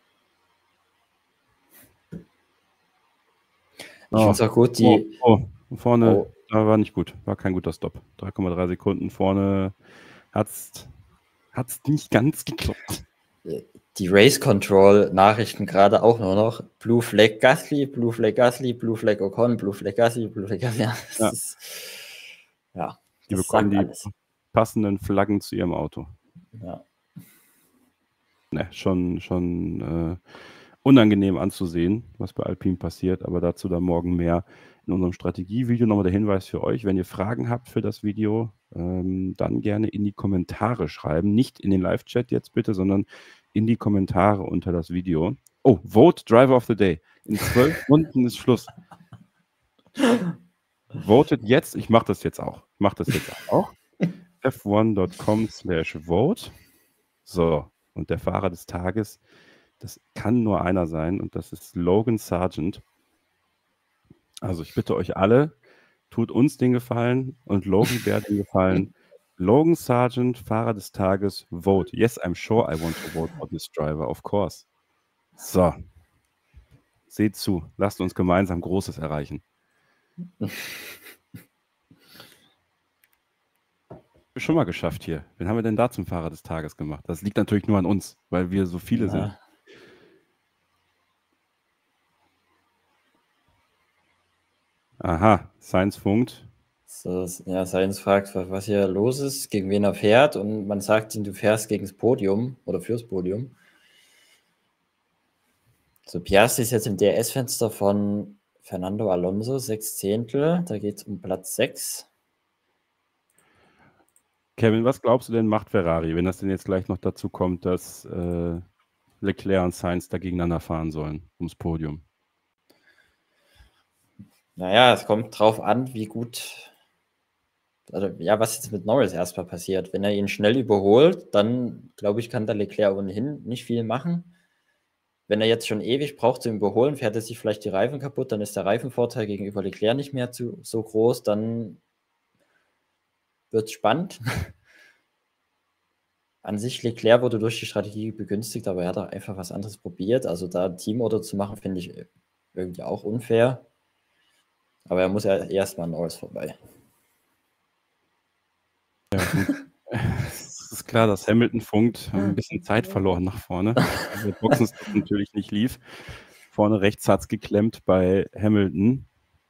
Ich oh. finde es auch gut, die... Oh, oh vorne, oh. Da war nicht gut, war kein guter Stop. drei Komma drei Sekunden vorne hat es nicht ganz geklappt. Die Race Control Nachrichten gerade auch nur noch. Blue Flag Gasly, Blue Flag Gasly, Blue Flag Ocon, Blue Flag Gasly, Blue Flag Gasly. Ja, das ja. Ist, ja die bekommen die alles. Passenden Flaggen zu ihrem Auto. Ja. Ne, schon, schon äh, unangenehm anzusehen, was bei Alpine passiert, aber dazu dann morgen mehr in unserem Strategievideo. Nochmal der Hinweis für euch, wenn ihr Fragen habt für das Video, ähm, dann gerne in die Kommentare schreiben. Nicht in den Live-Chat jetzt bitte, sondern in die Kommentare unter das Video. Oh, Vote Driver of the Day. In zwölf Runden ist Schluss. Votet jetzt, ich mache das jetzt auch. Ich mache das jetzt auch. f eins punkt com slash vote. So, und der Fahrer des Tages, das kann nur einer sein und das ist Logan Sargent. Also ich bitte euch alle, tut uns den Gefallen und Logan Bär den Gefallen. Logan Sargent, Fahrer des Tages, vote. Yes, I'm sure I want to vote for this driver, of course. So. Seht zu, lasst uns gemeinsam Großes erreichen. Schon mal geschafft hier. Wen haben wir denn da zum Fahrer des Tages gemacht? Das liegt natürlich nur an uns, weil wir so viele ja. sind. Aha, Sainz funkt. So, ja, Sainz fragt, was hier los ist, gegen wen er fährt und man sagt ihm, du fährst gegen das Podium oder fürs Podium. So, Piastri ist jetzt im D R S-Fenster von Fernando Alonso, sechs Zehntel, da geht es um Platz sechs. Kevin, was glaubst du denn macht Ferrari, wenn das denn jetzt gleich noch dazu kommt, dass äh, Leclerc und Sainz da gegeneinander fahren sollen, ums Podium? Naja, es kommt drauf an, wie gut, also ja, was jetzt mit Norris erstmal passiert. Wenn er ihn schnell überholt, dann, glaube ich, kann der Leclerc ohnehin nicht viel machen. Wenn er jetzt schon ewig braucht zum Überholen, fährt er sich vielleicht die Reifen kaputt, dann ist der Reifenvorteil gegenüber Leclerc nicht mehr zu, so groß, dann wird es spannend. An sich, Leclerc wurde durch die Strategie begünstigt, aber er hat auch einfach was anderes probiert. Also da ein Teamorder zu machen, finde ich irgendwie auch unfair. Aber er muss ja erstmal an Norris vorbei. Ja, es ist klar, dass Hamilton funkt. Haben ein bisschen Zeit verloren nach vorne. Der Boxenstopp natürlich nicht lief. Vorne rechts hat es geklemmt bei Hamilton.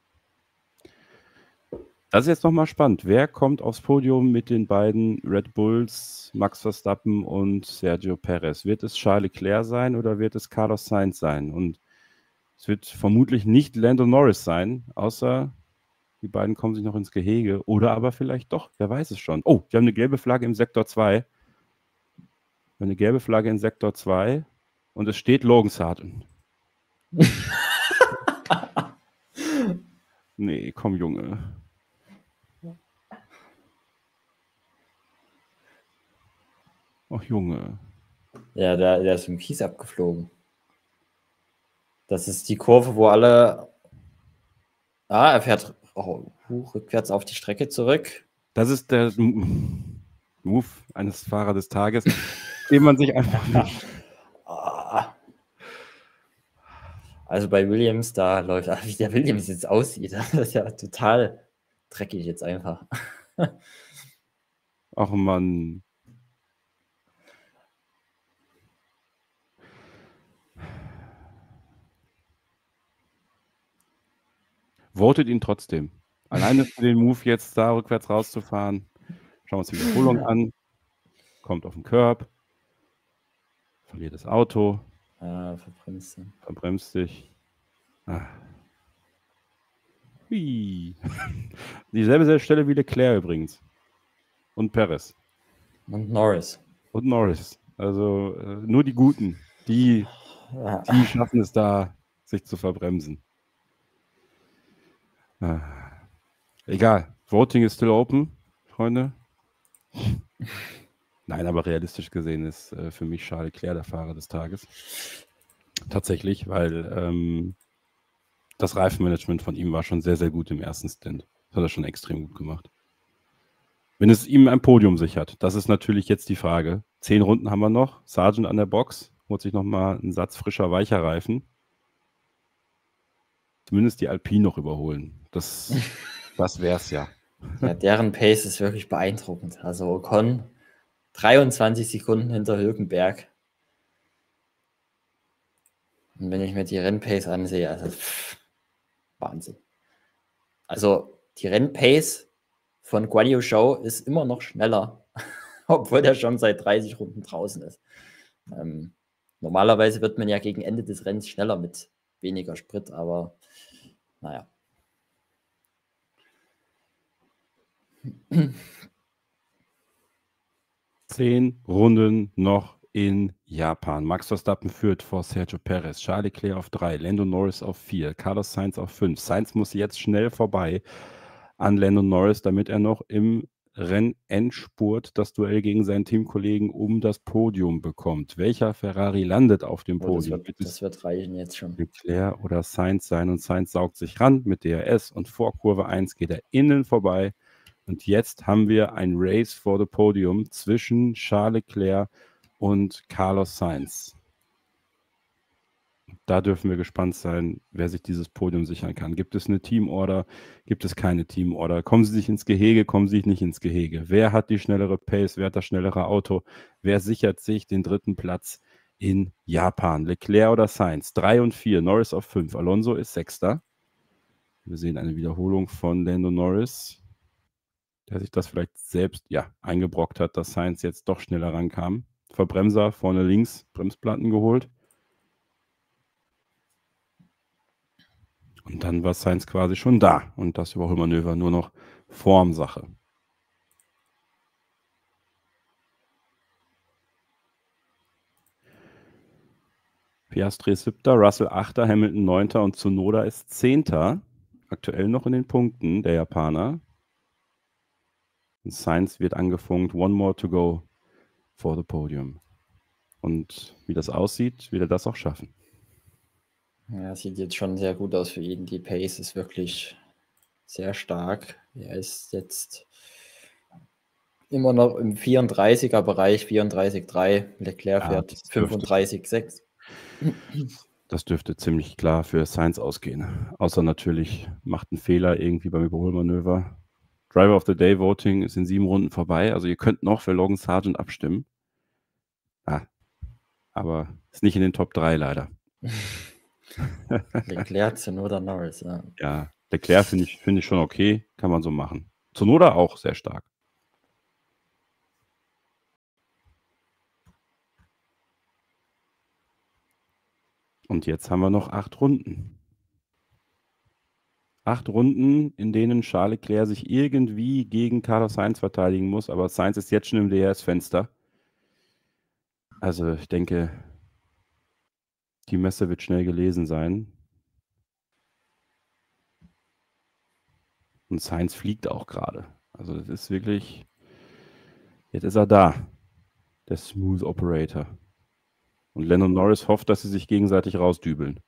Das ist jetzt nochmal spannend. Wer kommt aufs Podium mit den beiden Red Bulls, Max Verstappen und Sergio Perez? Wird es Charles Leclerc sein oder wird es Carlos Sainz sein? Und es wird vermutlich nicht Lando Norris sein, außer die beiden kommen sich noch ins Gehege. Oder aber vielleicht doch, wer weiß es schon. Oh, wir haben eine gelbe Flagge im Sektor zwei. Eine gelbe Flagge in Sektor zwei und es steht Logan Sargent. Nee, komm, Junge. Ach, Junge. Ja, der, der ist im Kies abgeflogen. Das ist die Kurve, wo alle... Ah, er fährt oh, rückwärts auf die Strecke zurück. Das ist der Move eines Fahrer des Tages, den man sich einfach nicht... Also bei Williams, da läuft, wie der Williams jetzt aussieht, das ist ja total dreckig jetzt einfach. Ach Mann. Votet ihn trotzdem. Alleine für den Move jetzt da rückwärts rauszufahren. Schauen wir uns die Wiederholung an. Kommt auf den Curb. Verliert das Auto. Ja, verbremst. Verbremst sich. Ah. Hui. Dieselbe Stelle wie Leclerc übrigens. Und Perez. Und Norris. Und Norris. Also äh, nur die Guten. Die, Ja. die schaffen es da, sich zu verbremsen. Ah. Egal. Voting ist still open, Freunde. Nein, aber realistisch gesehen ist äh, für mich Charles Leclerc der Fahrer des Tages. Tatsächlich, weil ähm, das Reifenmanagement von ihm war schon sehr, sehr gut im ersten Stint. Das hat er schon extrem gut gemacht. Wenn es ihm ein Podium sichert, das ist natürlich jetzt die Frage. Zehn Runden haben wir noch. Sargent an der Box, holt sich nochmal einen Satz frischer, weicher Reifen. Zumindest die Alpine noch überholen. Das, das wäre es ja. Ja, deren Pace ist wirklich beeindruckend. Also Ocon dreiundzwanzig Sekunden hinter Hülkenberg. Und wenn ich mir die Rennpace ansehe, also pff, Wahnsinn. Also die Rennpace von Guan Yu Zhou ist immer noch schneller, obwohl der schon seit dreißig Runden draußen ist. Ähm, normalerweise wird man ja gegen Ende des Rennens schneller mit weniger Sprit, aber naja. Zehn Runden noch in Japan. Max Verstappen führt vor Sergio Perez, Charles Leclerc auf drei, Lando Norris auf vier, Carlos Sainz auf fünf. Sainz muss jetzt schnell vorbei an Lando Norris, damit er noch im Rennendspurt das Duell gegen seinen Teamkollegen um das Podium bekommt. Welcher Ferrari landet auf dem Oh, Podium? das, wird, das wird reichen jetzt schon. Leclerc oder Sainz sein, und Sainz saugt sich ran mit D R S und vor Kurve eins geht er innen vorbei. Und jetzt haben wir ein Race for the Podium zwischen Charles Leclerc und Carlos Sainz. Da dürfen wir gespannt sein, wer sich dieses Podium sichern kann. Gibt es eine Teamorder? Gibt es keine Teamorder? Kommen sie sich ins Gehege? Kommen sie sich nicht ins Gehege? Wer hat die schnellere Pace? Wer hat das schnellere Auto? Wer sichert sich den dritten Platz in Japan? Leclerc oder Sainz? drei und vier, Norris auf fünf. Alonso ist Sechster. Wir sehen eine Wiederholung von Lando Norris, der sich das vielleicht selbst ja, eingebrockt hat, dass Sainz jetzt doch schneller rankam. Verbremser vorne links, Bremsplatten geholt. Und dann war Sainz quasi schon da. Und das Überholmanöver nur noch Formsache. Piastri ist siebter, Russell achter, Hamilton neunter und Tsunoda ist zehnter. Aktuell noch in den Punkten der Japaner. Und Sainz wird angefunkt. One more to go for the podium. Und wie das aussieht, wird er das auch schaffen. Ja, sieht jetzt schon sehr gut aus für ihn. Die Pace ist wirklich sehr stark. Er ist jetzt immer noch im vierunddreißiger Bereich, vierunddreißig Komma drei. Leclerc Ja, fährt das dürfte- fünfunddreißig Komma sechs. Das dürfte ziemlich klar für Sainz ausgehen. Außer natürlich macht einen Fehler irgendwie beim Überholmanöver. Driver of the Day Voting ist in sieben Runden vorbei. Also ihr könnt noch für Logan Sargent abstimmen. Ah, aber ist nicht in den Top drei leider. Leclerc, Tsunoda, Norris. Ja. Ja, Leclerc finde ich, find ich schon okay. Kann man so machen. Tsunoda auch sehr stark. Und jetzt haben wir noch acht Runden. Acht Runden, in denen Charles Leclerc sich irgendwie gegen Carlos Sainz verteidigen muss, aber Sainz ist jetzt schon im D R S-Fenster. Also ich denke, die Messe wird schnell gelesen sein. Und Sainz fliegt auch gerade. Also das ist wirklich, jetzt ist er da, der Smooth Operator. Und Lando Norris hofft, dass sie sich gegenseitig rausdübeln.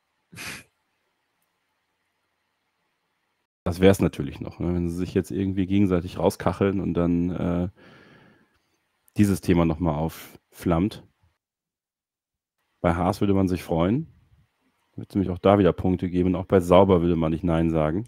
Das wäre es natürlich noch, ne? Wenn sie sich jetzt irgendwie gegenseitig rauskacheln und dann äh, dieses Thema nochmal aufflammt. Bei Haas würde man sich freuen. Wird es nämlich auch da wieder Punkte geben. Auch bei Sauber würde man nicht Nein sagen.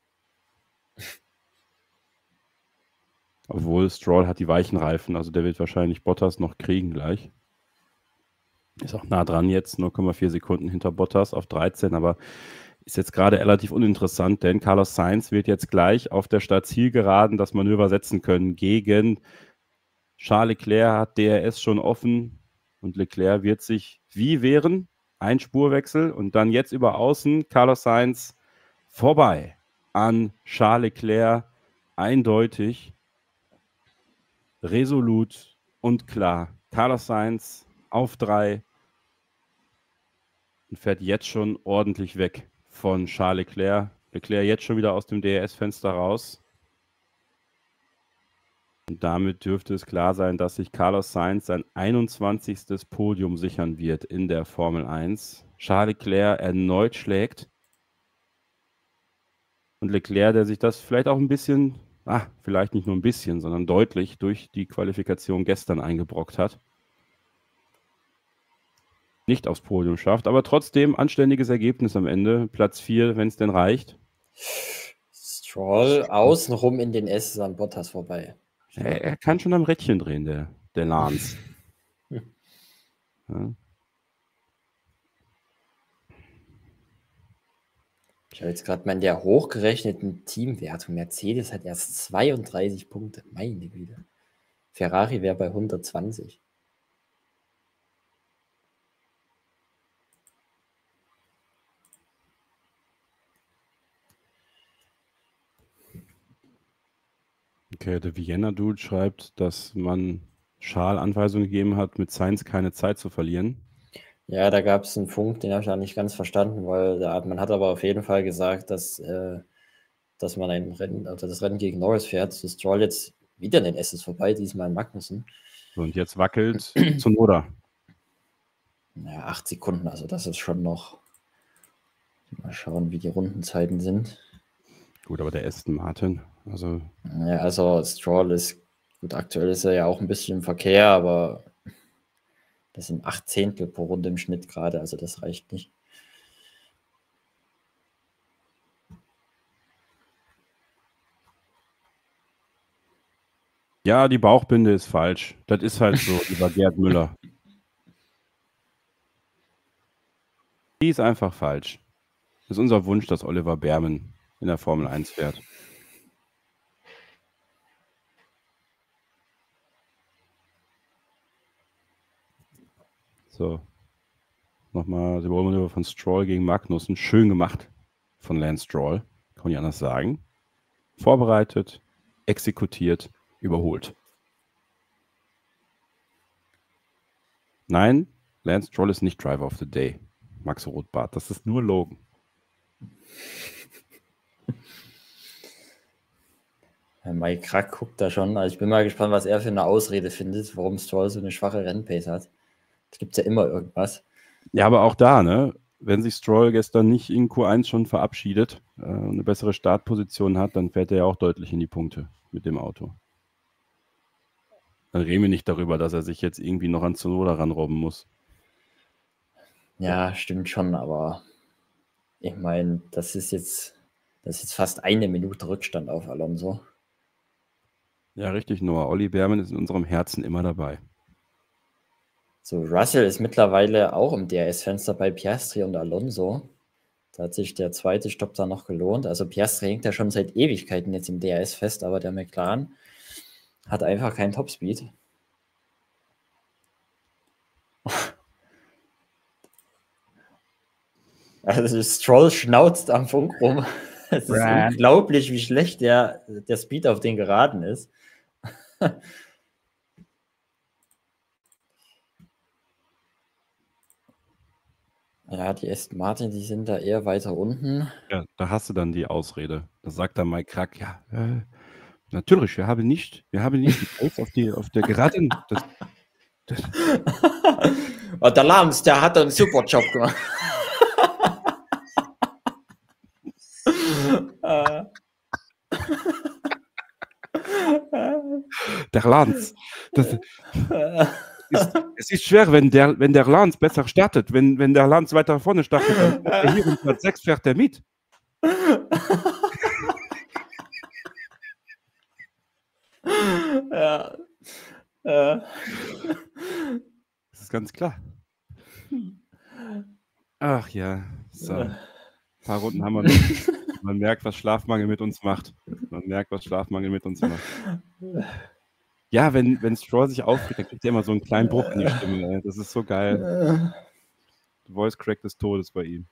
Obwohl Stroll hat die weichen Reifen, also der wird wahrscheinlich Bottas noch kriegen gleich. Ist auch nah dran jetzt, null Komma vier Sekunden hinter Bottas auf dreizehn, aber ist jetzt gerade relativ uninteressant, denn Carlos Sainz wird jetzt gleich auf der Start-Zielgeraden das Manöver setzen können gegen Charles Leclerc, hat D R S schon offen und Leclerc wird sich wie wehren, ein Spurwechsel und dann jetzt über außen Carlos Sainz vorbei an Charles Leclerc, eindeutig, resolut und klar. Carlos Sainz auf drei und fährt jetzt schon ordentlich weg von Charles Leclerc. Leclerc jetzt schon wieder aus dem D R S-Fenster raus. Und damit dürfte es klar sein, dass sich Carlos Sainz sein einundzwanzigstes Podium sichern wird in der Formel eins. Charles Leclerc erneut schlägt. Und Leclerc, der sich das vielleicht auch ein bisschen, ah, vielleicht nicht nur ein bisschen, sondern deutlich durch die Qualifikation gestern eingebrockt hat. Nicht aufs Podium schafft, aber trotzdem anständiges Ergebnis am Ende. Platz vier, wenn es denn reicht. Stroll außenrum in den S an Bottas vorbei. Er, er kann schon am Rädchen drehen, der, der Lance. Ja. Ich habe jetzt gerade mal in der hochgerechneten Teamwertung. Mercedes hat erst zweiunddreißig Punkte. Meine Güte. Ferrari wäre bei hundertzwanzig. Okay, der Vienna-Dude schreibt, dass man Charles Anweisung gegeben hat, mit Sainz keine Zeit zu verlieren. Ja, da gab es einen Funk, den habe ich auch nicht ganz verstanden, weil da, man hat aber auf jeden Fall gesagt, dass, äh, dass man ein Rennen, also das Rennen gegen Norris fährt. Das Stroll jetzt wieder in den S ist vorbei, diesmal in Magnussen. So, und jetzt wackelt Tsunoda. Ja, acht Sekunden, also das ist schon noch. Mal schauen, wie die Rundenzeiten sind. Gut, aber der Aston Martin, also. Ja, also Stroll ist, gut, aktuell ist er ja auch ein bisschen im Verkehr, aber das sind acht Zehntel pro Runde im Schnitt gerade, also das reicht nicht. Ja, die Bauchbinde ist falsch. Das ist halt so, lieber Gerd Müller. Die ist einfach falsch. Das ist unser Wunsch, dass Oliver Behrmann in der Formel eins fährt. So. Nochmal die Überholmanöver von Stroll gegen Magnussen. Schön gemacht von Lance Stroll. Kann man nicht anders sagen. Vorbereitet, exekutiert, überholt. Nein, Lance Stroll ist nicht Driver of the Day. Max Rothbart, das ist nur Logan. Mike Krack guckt da schon. Also ich bin mal gespannt, was er für eine Ausrede findet, warum Stroll so eine schwache Rennpace hat. Es gibt ja immer irgendwas. Ja, aber auch da, ne? Wenn sich Stroll gestern nicht in Q eins schon verabschiedet äh, und eine bessere Startposition hat, dann fährt er ja auch deutlich in die Punkte mit dem Auto. Dann reden wir nicht darüber, dass er sich jetzt irgendwie noch an Tsunoda ranrobben muss. Ja, stimmt schon, aber ich meine, das ist jetzt, das ist jetzt fast eine Minute Rückstand auf Alonso. Ja, richtig, Noah. Olli Behrmann ist in unserem Herzen immer dabei. So, Russell ist mittlerweile auch im D R S-Fenster bei Piastri und Alonso. Da hat sich der zweite Stopp da noch gelohnt. Also Piastri hängt ja schon seit Ewigkeiten jetzt im D R S fest, aber der McLaren hat einfach keinen Topspeed. Also Stroll schnauzt am Funk rum. Es ist Brand. unglaublich, wie schlecht der, der Speed auf den Geraden ist. Ja, die Aston Martin, die sind da eher weiter unten. Ja, da hast du dann die Ausrede. Da sagt dann Mike Krack, ja, äh, natürlich, wir haben nicht, wir haben nicht die Pace auf, die, auf der Geraden. Das, das. Oh, der Lams, der hat einen super Job gemacht. Der Lance. Das, ist, es ist schwer, wenn der, wenn der Lance besser startet. Wenn, wenn der Lance weiter vorne startet, dann fährt er hier und Platz sechs fährt er mit. Ja. Äh. Das ist ganz klar. Ach ja, so. paar Runden haben wir noch. Man merkt, was Schlafmangel mit uns macht. Man merkt, was Schlafmangel mit uns macht. Ja, wenn, wenn Stroll sich aufregt, dann kriegt er immer so einen kleinen Bruch in die Stimme. Ey. Das ist so geil. Voice Crack des Todes bei ihm.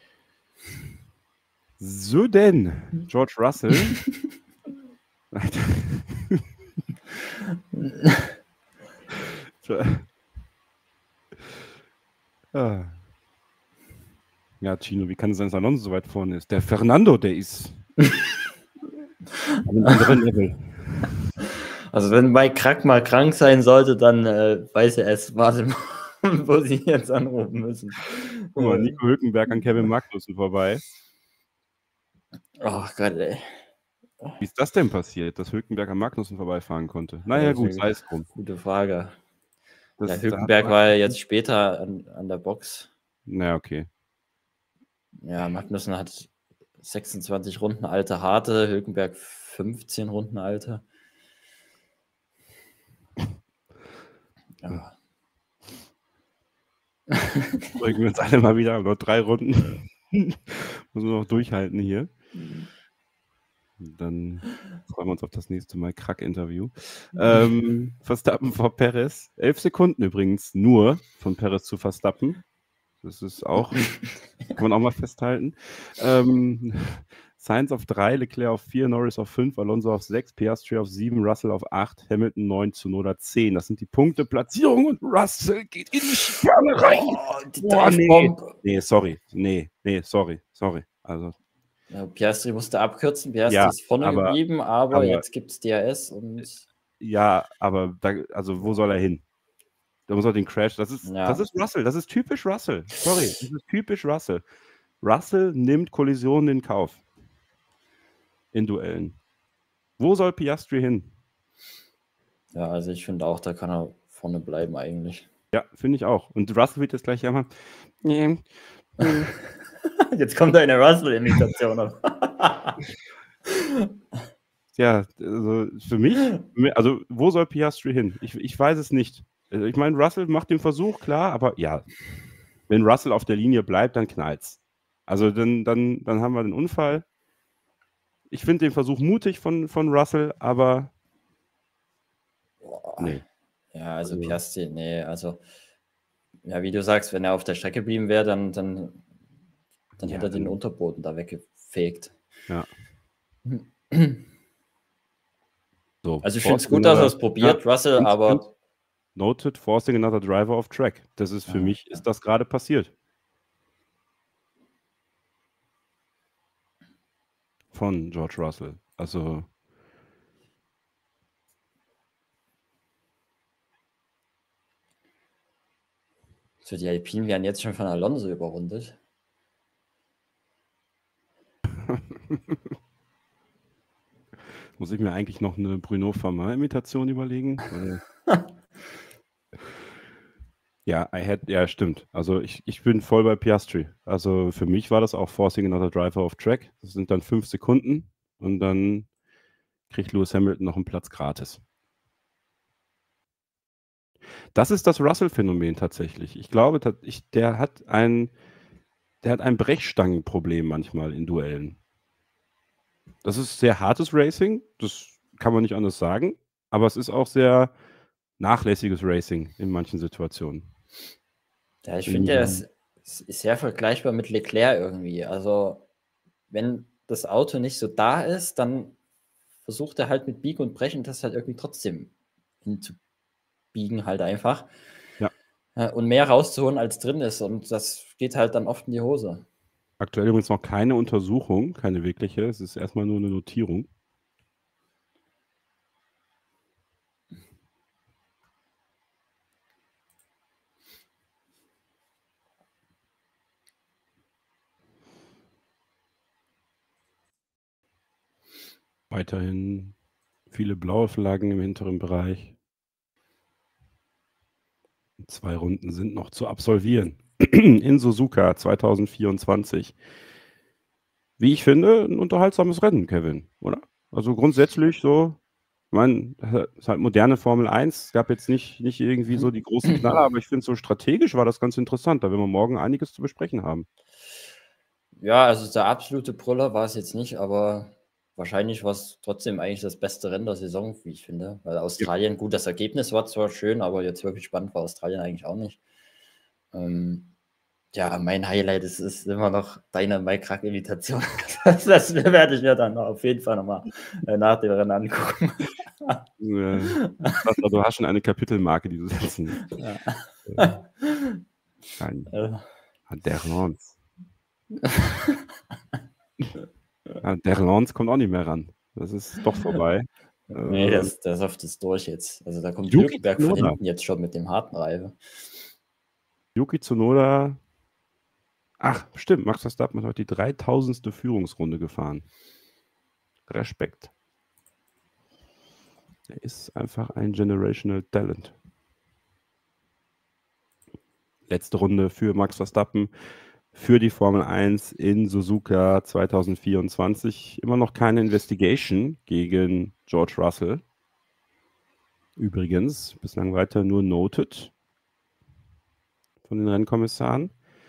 So denn, George Russell. ah. Ja, Chino, wie kann es sein, dass Alonso so weit vorne ist? Der Fernando, der ist auf einem anderen Level. Also wenn Mike Krack mal krank sein sollte, dann äh, weiß er es, warte mal, wo sie jetzt anrufen müssen. Guck mal, Nico Hülkenberg an Kevin Magnussen vorbei. Oh Gott, ey. Wie ist das denn passiert, dass Hülkenberg an Magnussen vorbeifahren konnte? Naja, Ja, gut, sei es drum. Gute Frage. Das, ja, Hülkenberg war ja jetzt später an, an der Box. Na, okay. Ja, Magnussen hat sechsundzwanzig Runden alte Harte, Hülkenberg fünfzehn Runden alte. Ja. Drücken wir uns alle mal wieder, noch drei Runden. Müssen wir noch durchhalten hier. Dann freuen wir uns auf das nächste Mal Krack-Interview. Ähm, Verstappen vor Perez. Elf Sekunden übrigens nur von Perez zu Verstappen. Das ist auch, kann man auch mal festhalten. Ähm, Sainz auf drei, Leclerc auf vier, Norris auf fünf, Alonso auf sechs, Piastri auf sieben, Russell auf acht, Hamilton neun, Tsunoda zehn. Das sind die Punkte, Platzierung und Russell geht in die Spanne rein. Oh, die oh, nee. nee, sorry. Nee, nee, sorry, sorry. Also. Ja, Piastri musste abkürzen, Piastri ja, ist vorne aber, geblieben, aber, aber jetzt gibt es D R S und. Ja, aber da, also wo soll er hin? Da muss er den Crash. Das ist, ja. das ist Russell, das ist typisch Russell. Sorry, das ist typisch Russell. Russell nimmt Kollisionen in Kauf. In Duellen. Wo soll Piastri hin? Ja, also ich finde auch, da kann er vorne bleiben eigentlich. Ja, finde ich auch. Und Russell wird jetzt gleich einmal. Jetzt kommt eine Russell-Imitation. Ja, also für mich, also wo soll Piastri hin? Ich, ich weiß es nicht. Ich meine, Russell macht den Versuch, klar, aber ja, wenn Russell auf der Linie bleibt, dann knallt's. Also dann, dann, dann haben wir den Unfall. Ich finde den Versuch mutig von, von Russell, aber Boah. nee. Ja, also Piastri, nee, also ja, wie du sagst, wenn er auf der Strecke geblieben wäre, dann, dann, dann ja, hätte er den Unterboden da weggefegt. Ja. So, also ich finde es gut, dass er es probiert, ja, Russell, aber noted, forcing another driver off track. Das ist für ja, mich, ja. ist das gerade passiert. Von George Russell. Also so die Alpinen werden jetzt schon von Alonso überrundet. Muss ich mir eigentlich noch eine Bruno Farmer-Imitation überlegen? ja, I had, ja, stimmt. Also ich, ich bin voll bei Piastri. Also für mich war das auch Forcing Another Driver off Track. Das sind dann fünf Sekunden und dann kriegt Lewis Hamilton noch einen Platz gratis. Das ist das Russell-Phänomen tatsächlich. Ich glaube, ich, der hat ein, der hat ein Brechstangenproblem manchmal in Duellen. Das ist sehr hartes Racing, das kann man nicht anders sagen, aber es ist auch sehr nachlässiges Racing in manchen Situationen. Ja, ich finde, er ist, ist sehr vergleichbar mit Leclerc irgendwie. Also, wenn das Auto nicht so da ist, dann versucht er halt mit Biegen und Brechen das halt irgendwie trotzdem hinzubiegen, halt einfach. Ja. Und mehr rauszuholen, als drin ist. Und das geht halt dann oft in die Hose. Aktuell übrigens noch keine Untersuchung, keine wirkliche. Es ist erstmal nur eine Notierung. Weiterhin viele blaue Flaggen im hinteren Bereich. Zwei Runden sind noch zu absolvieren. In Suzuka zwanzig vierundzwanzig. Wie ich finde, ein unterhaltsames Rennen, Kevin, oder? Also grundsätzlich so, ich meine, es ist halt moderne Formel eins. Es gab jetzt nicht, nicht irgendwie so die großen Knaller, aber ich finde, so strategisch war das ganz interessant. Da werden wir morgen einiges zu besprechen haben. Ja, also der absolute Brüller war es jetzt nicht, aber wahrscheinlich war es trotzdem eigentlich das beste Rennen der Saison, wie ich finde. Weil Ja. Australien, gut, das Ergebnis war zwar schön, aber jetzt wirklich spannend war Australien eigentlich auch nicht. Ähm, ja, mein Highlight ist, ist immer noch deine Mike Krack-Imitation. Das, das werde ich mir dann auf jeden Fall nochmal äh, nach dem Rennen angucken. Äh, also, du hast schon eine Kapitelmarke, die du setzen. Ja. Äh, ein, Äh. der Lance. Ja, der Lance kommt auch nicht mehr ran. Das ist doch vorbei. Nee, äh, das, das Saft ist durch jetzt. Also da kommt Yuki Hülkenberg von Tsunoda. hinten jetzt schon mit dem harten Reifen. Yuki Tsunoda. Ach, stimmt, Max Verstappen hat heute die dreitausendste Führungsrunde gefahren. Respekt. Er ist einfach ein Generational Talent. Letzte Runde für Max Verstappen für die Formel eins in Suzuka zwanzig vierundzwanzig. Immer noch keine Investigation gegen George Russell. Übrigens, bislang weiter nur noted von den Rennkommissaren.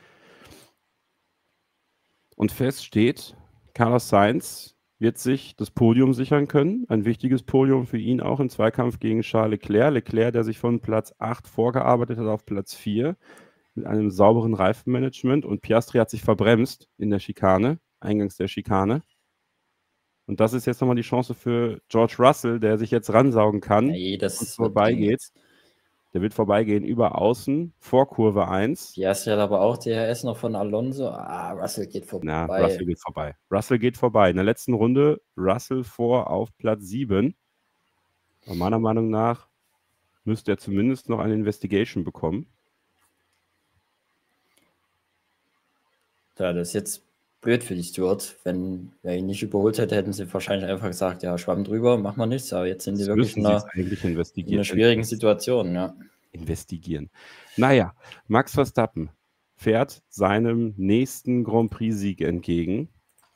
Und fest steht, Carlos Sainz wird sich das Podium sichern können. Ein wichtiges Podium für ihn auch im Zweikampf gegen Charles Leclerc. Leclerc, der sich von Platz acht vorgearbeitet hat auf Platz vier mit einem sauberen Reifenmanagement. Und Piastri hat sich verbremst in der Schikane, eingangs der Schikane. Und das ist jetzt nochmal die Chance für George Russell, der sich jetzt ransaugen kann Nee, das und wird vorbeigeht. Der wird vorbeigehen über Außen, vor Kurve eins. Piastri hat aber auch D R S noch von Alonso. Ah, Russell geht vorbei. Na, Russell geht vorbei. Russell geht vorbei. In der letzten Runde Russell vor auf Platz sieben. Aber meiner Meinung nach müsste er zumindest noch eine Investigation bekommen. Ja, das ist jetzt blöd für die Stewards. Wenn er ihn nicht überholt hätte, hätten sie wahrscheinlich einfach gesagt, ja, schwamm drüber, machen wir nichts. Aber jetzt sind die Das wirklich in einer, eigentlich in investigieren. einer schwierigen Situation. Ja. Investigieren. Naja, Max Verstappen fährt seinem nächsten Grand Prix-Sieg entgegen.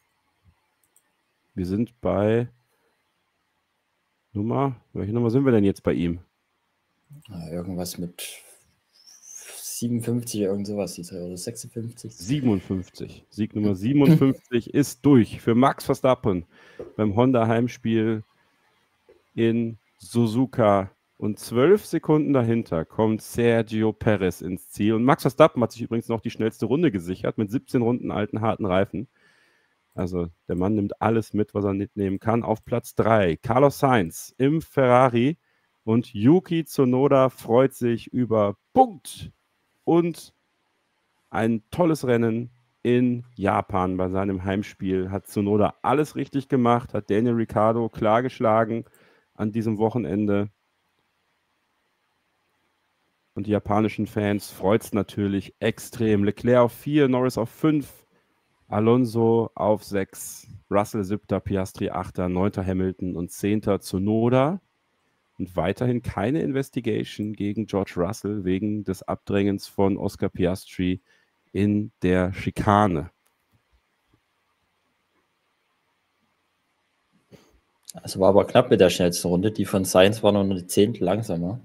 Wir sind bei Nummer, welche Nummer sind wir denn jetzt bei ihm? Ja, irgendwas mit siebenundfünfzig, irgend sowas, oder sechsundfünfzig. siebenundfünfzig. Sieg Nummer siebenundfünfzig ist durch für Max Verstappen beim Honda Heimspiel in Suzuka. Und zwölf Sekunden dahinter kommt Sergio Perez ins Ziel. Und Max Verstappen hat sich übrigens noch die schnellste Runde gesichert mit siebzehn Runden alten, harten Reifen. Also der Mann nimmt alles mit, was er mitnehmen kann. Auf Platz drei Carlos Sainz im Ferrari. Und Yuki Tsunoda freut sich über Punkt und ein tolles Rennen in Japan bei seinem Heimspiel. Hat Tsunoda alles richtig gemacht, hat Daniel Ricciardo klar geschlagen an diesem Wochenende. Und die japanischen Fans freut es natürlich extrem. Leclerc auf vier, Norris auf fünf, Alonso auf sechs, Russell siebter, Piastri achter, neunter Hamilton und zehnter Tsunoda. Und weiterhin keine Investigation gegen George Russell wegen des Abdrängens von Oscar Piastri in der Schikane. Also war aber knapp mit der schnellsten Runde. Die von Sainz war noch eine Zehntel langsamer.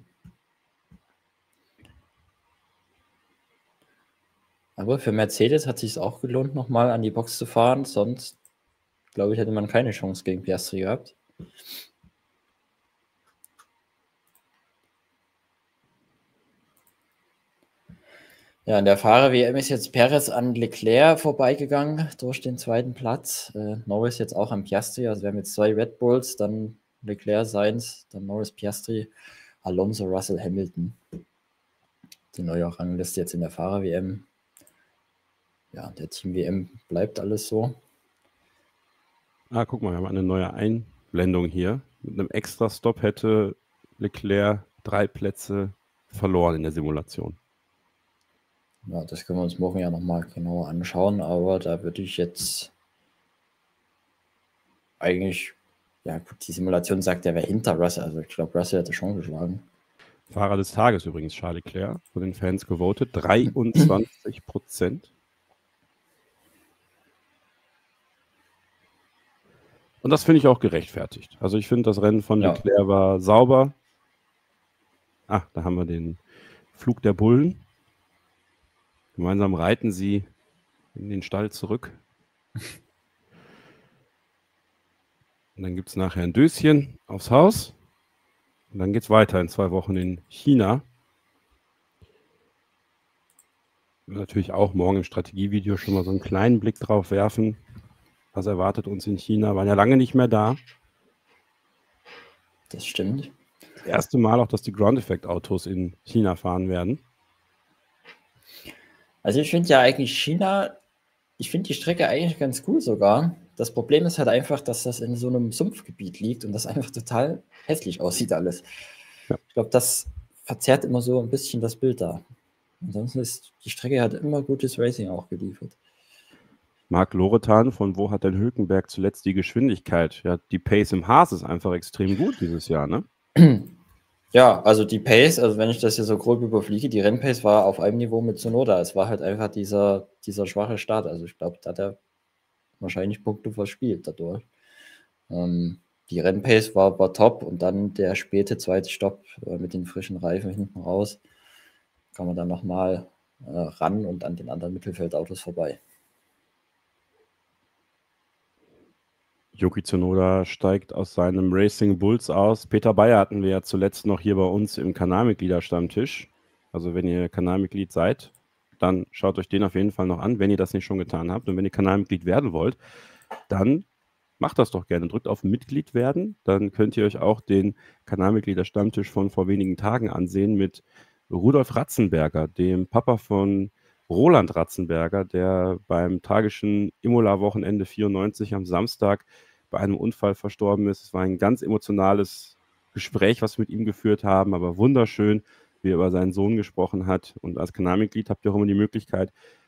Aber für Mercedes hat es sich auch gelohnt, nochmal an die Box zu fahren. Sonst, glaube ich, hätte man keine Chance gegen Piastri gehabt. Ja, in der Fahrer-W M ist jetzt Perez an Leclerc vorbeigegangen durch den zweiten Platz. Äh, Norris jetzt auch an Piastri. Also wir haben jetzt zwei Red Bulls, dann Leclerc, Sainz, dann Norris, Piastri, Alonso, Russell, Hamilton. Die neue Rangliste jetzt in der Fahrer-W M. Ja, der Team-W M bleibt alles so. Ah, guck mal, wir haben eine neue Einblendung hier. Mit einem Extra-Stop hätte Leclerc drei Plätze verloren in der Simulation. Ja, das können wir uns morgen ja nochmal genauer anschauen, aber da würde ich jetzt eigentlich, ja gut, die Simulation sagt, er wäre hinter Russell, also ich glaube, Russell hätte schon geschlagen. Fahrer des Tages übrigens Charles Leclerc, von den Fans gewotet, dreiundzwanzig Prozent. Und das finde ich auch gerechtfertigt. Also ich finde, das Rennen von Ja. Leclerc war sauber. Ah, da haben wir den Flug der Bullen. Gemeinsam reiten sie in den Stall zurück. Und dann gibt es nachher ein Döschen aufs Haus. Und dann geht es weiter in zwei Wochen in China. Wir natürlich auch morgen im Strategievideo schon mal so einen kleinen Blick drauf werfen. Was erwartet uns in China? Waren ja lange nicht mehr da. Das stimmt. Das erste Mal auch, dass die Ground Effect Autos in China fahren werden. Also ich finde ja eigentlich China, ich finde die Strecke eigentlich ganz cool sogar. Das Problem ist halt einfach, dass das in so einem Sumpfgebiet liegt und das einfach total hässlich aussieht alles. Ja. Ich glaube, das verzerrt immer so ein bisschen das Bild da. Ansonsten ist die Strecke hat immer gutes Racing auch geliefert. Marc Loretan, von wo hat denn Hülkenberg zuletzt die Geschwindigkeit? Ja, die Pace im Haas ist einfach extrem gut dieses Jahr, ne? Ja, also die Pace, also wenn ich das hier so grob überfliege, die Rennpace war auf einem Niveau mit Tsunoda. Es war halt einfach dieser, dieser schwache Start. Also ich glaube, da hat er wahrscheinlich Punkte verspielt dadurch. Ähm, die Rennpace war, war top und dann der späte zweite Stopp äh, mit den frischen Reifen hinten raus. Kann man dann nochmal äh, ran und an den anderen Mittelfeldautos vorbei. Yuki Tsunoda steigt aus seinem Racing Bulls aus. Peter Bayer hatten wir ja zuletzt noch hier bei uns im Kanalmitgliederstammtisch. Also wenn ihr Kanalmitglied seid, dann schaut euch den auf jeden Fall noch an, wenn ihr das nicht schon getan habt. Und wenn ihr Kanalmitglied werden wollt, dann macht das doch gerne. Drückt auf Mitglied werden, dann könnt ihr euch auch den Kanalmitgliederstammtisch von vor wenigen Tagen ansehen mit Rudolf Ratzenberger, dem Papa von Roland Ratzenberger, der beim tragischen Imola-Wochenende vierundneunzig am Samstag bei einem Unfall verstorben ist. Es war ein ganz emotionales Gespräch, was wir mit ihm geführt haben, aber wunderschön, wie er über seinen Sohn gesprochen hat. Und als Kanalmitglied habt ihr auch immer die Möglichkeit,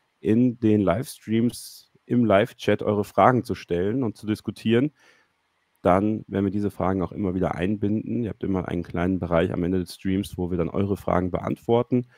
in den Livestreams, im Live-Chat eure Fragen zu stellen und zu diskutieren. Dann werden wir diese Fragen auch immer wieder einbinden. Ihr habt immer einen kleinen Bereich am Ende des Streams, wo wir dann eure Fragen beantworten.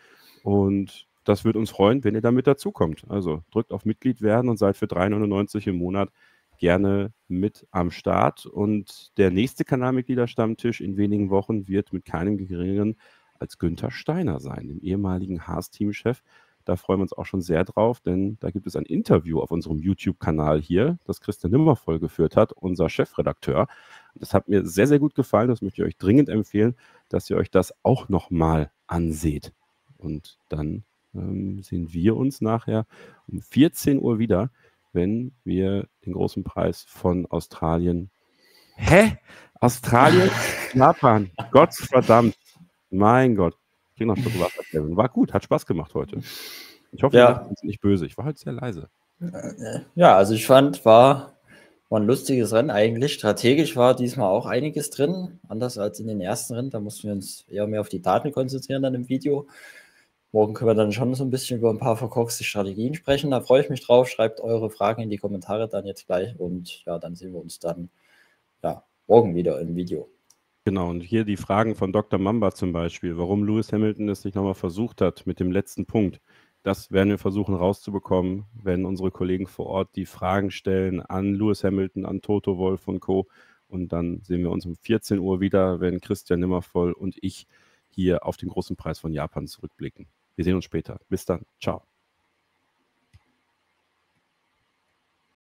Und das würde uns freuen, wenn ihr damit dazukommt. Also drückt auf Mitglied werden und seid für drei neunundneunzig im Monat gerne mit am Start. Und der nächste Kanalmitgliederstammtisch in wenigen Wochen wird mit keinem geringeren als Günther Steiner sein, dem ehemaligen Haas-Teamchef. Da freuen wir uns auch schon sehr drauf, denn da gibt es ein Interview auf unserem YouTube-Kanal hier, das Christian Nimmervoll geführt hat, unser Chefredakteur. Das hat mir sehr, sehr gut gefallen. Das möchte ich euch dringend empfehlen, dass ihr euch das auch nochmal anseht. Und dann ähm, sehen wir uns nachher um vierzehn Uhr wieder, wenn wir den großen Preis von Australien. Hä? Australien? Japan? Gottverdammt. Mein Gott. Ich krieg noch Stück Wasser, Kevin. War gut, hat Spaß gemacht heute. Ich hoffe, Ja. ihr seid uns nicht böse. Ich war heute sehr leise. Ja, also ich fand, war, war ein lustiges Rennen eigentlich. Strategisch war diesmal auch einiges drin, anders als in den ersten Rennen. Da mussten wir uns eher mehr auf die Daten konzentrieren dann im Video. Morgen können wir dann schon so ein bisschen über ein paar verkorkste Strategien sprechen. Da freue ich mich drauf. Schreibt eure Fragen in die Kommentare dann jetzt gleich. Und ja, dann sehen wir uns dann ja, morgen wieder im Video. Genau, und hier die Fragen von Doktor Mamba zum Beispiel, warum Lewis Hamilton es nicht nochmal versucht hat mit dem letzten Punkt. Das werden wir versuchen rauszubekommen, wenn unsere Kollegen vor Ort die Fragen stellen an Lewis Hamilton, an Toto Wolff und Co. Und dann sehen wir uns um vierzehn Uhr wieder, wenn Christian Nimmervoll und ich hier auf den großen Preis von Japan zurückblicken. Wir sehen uns später. Bis dann. Ciao.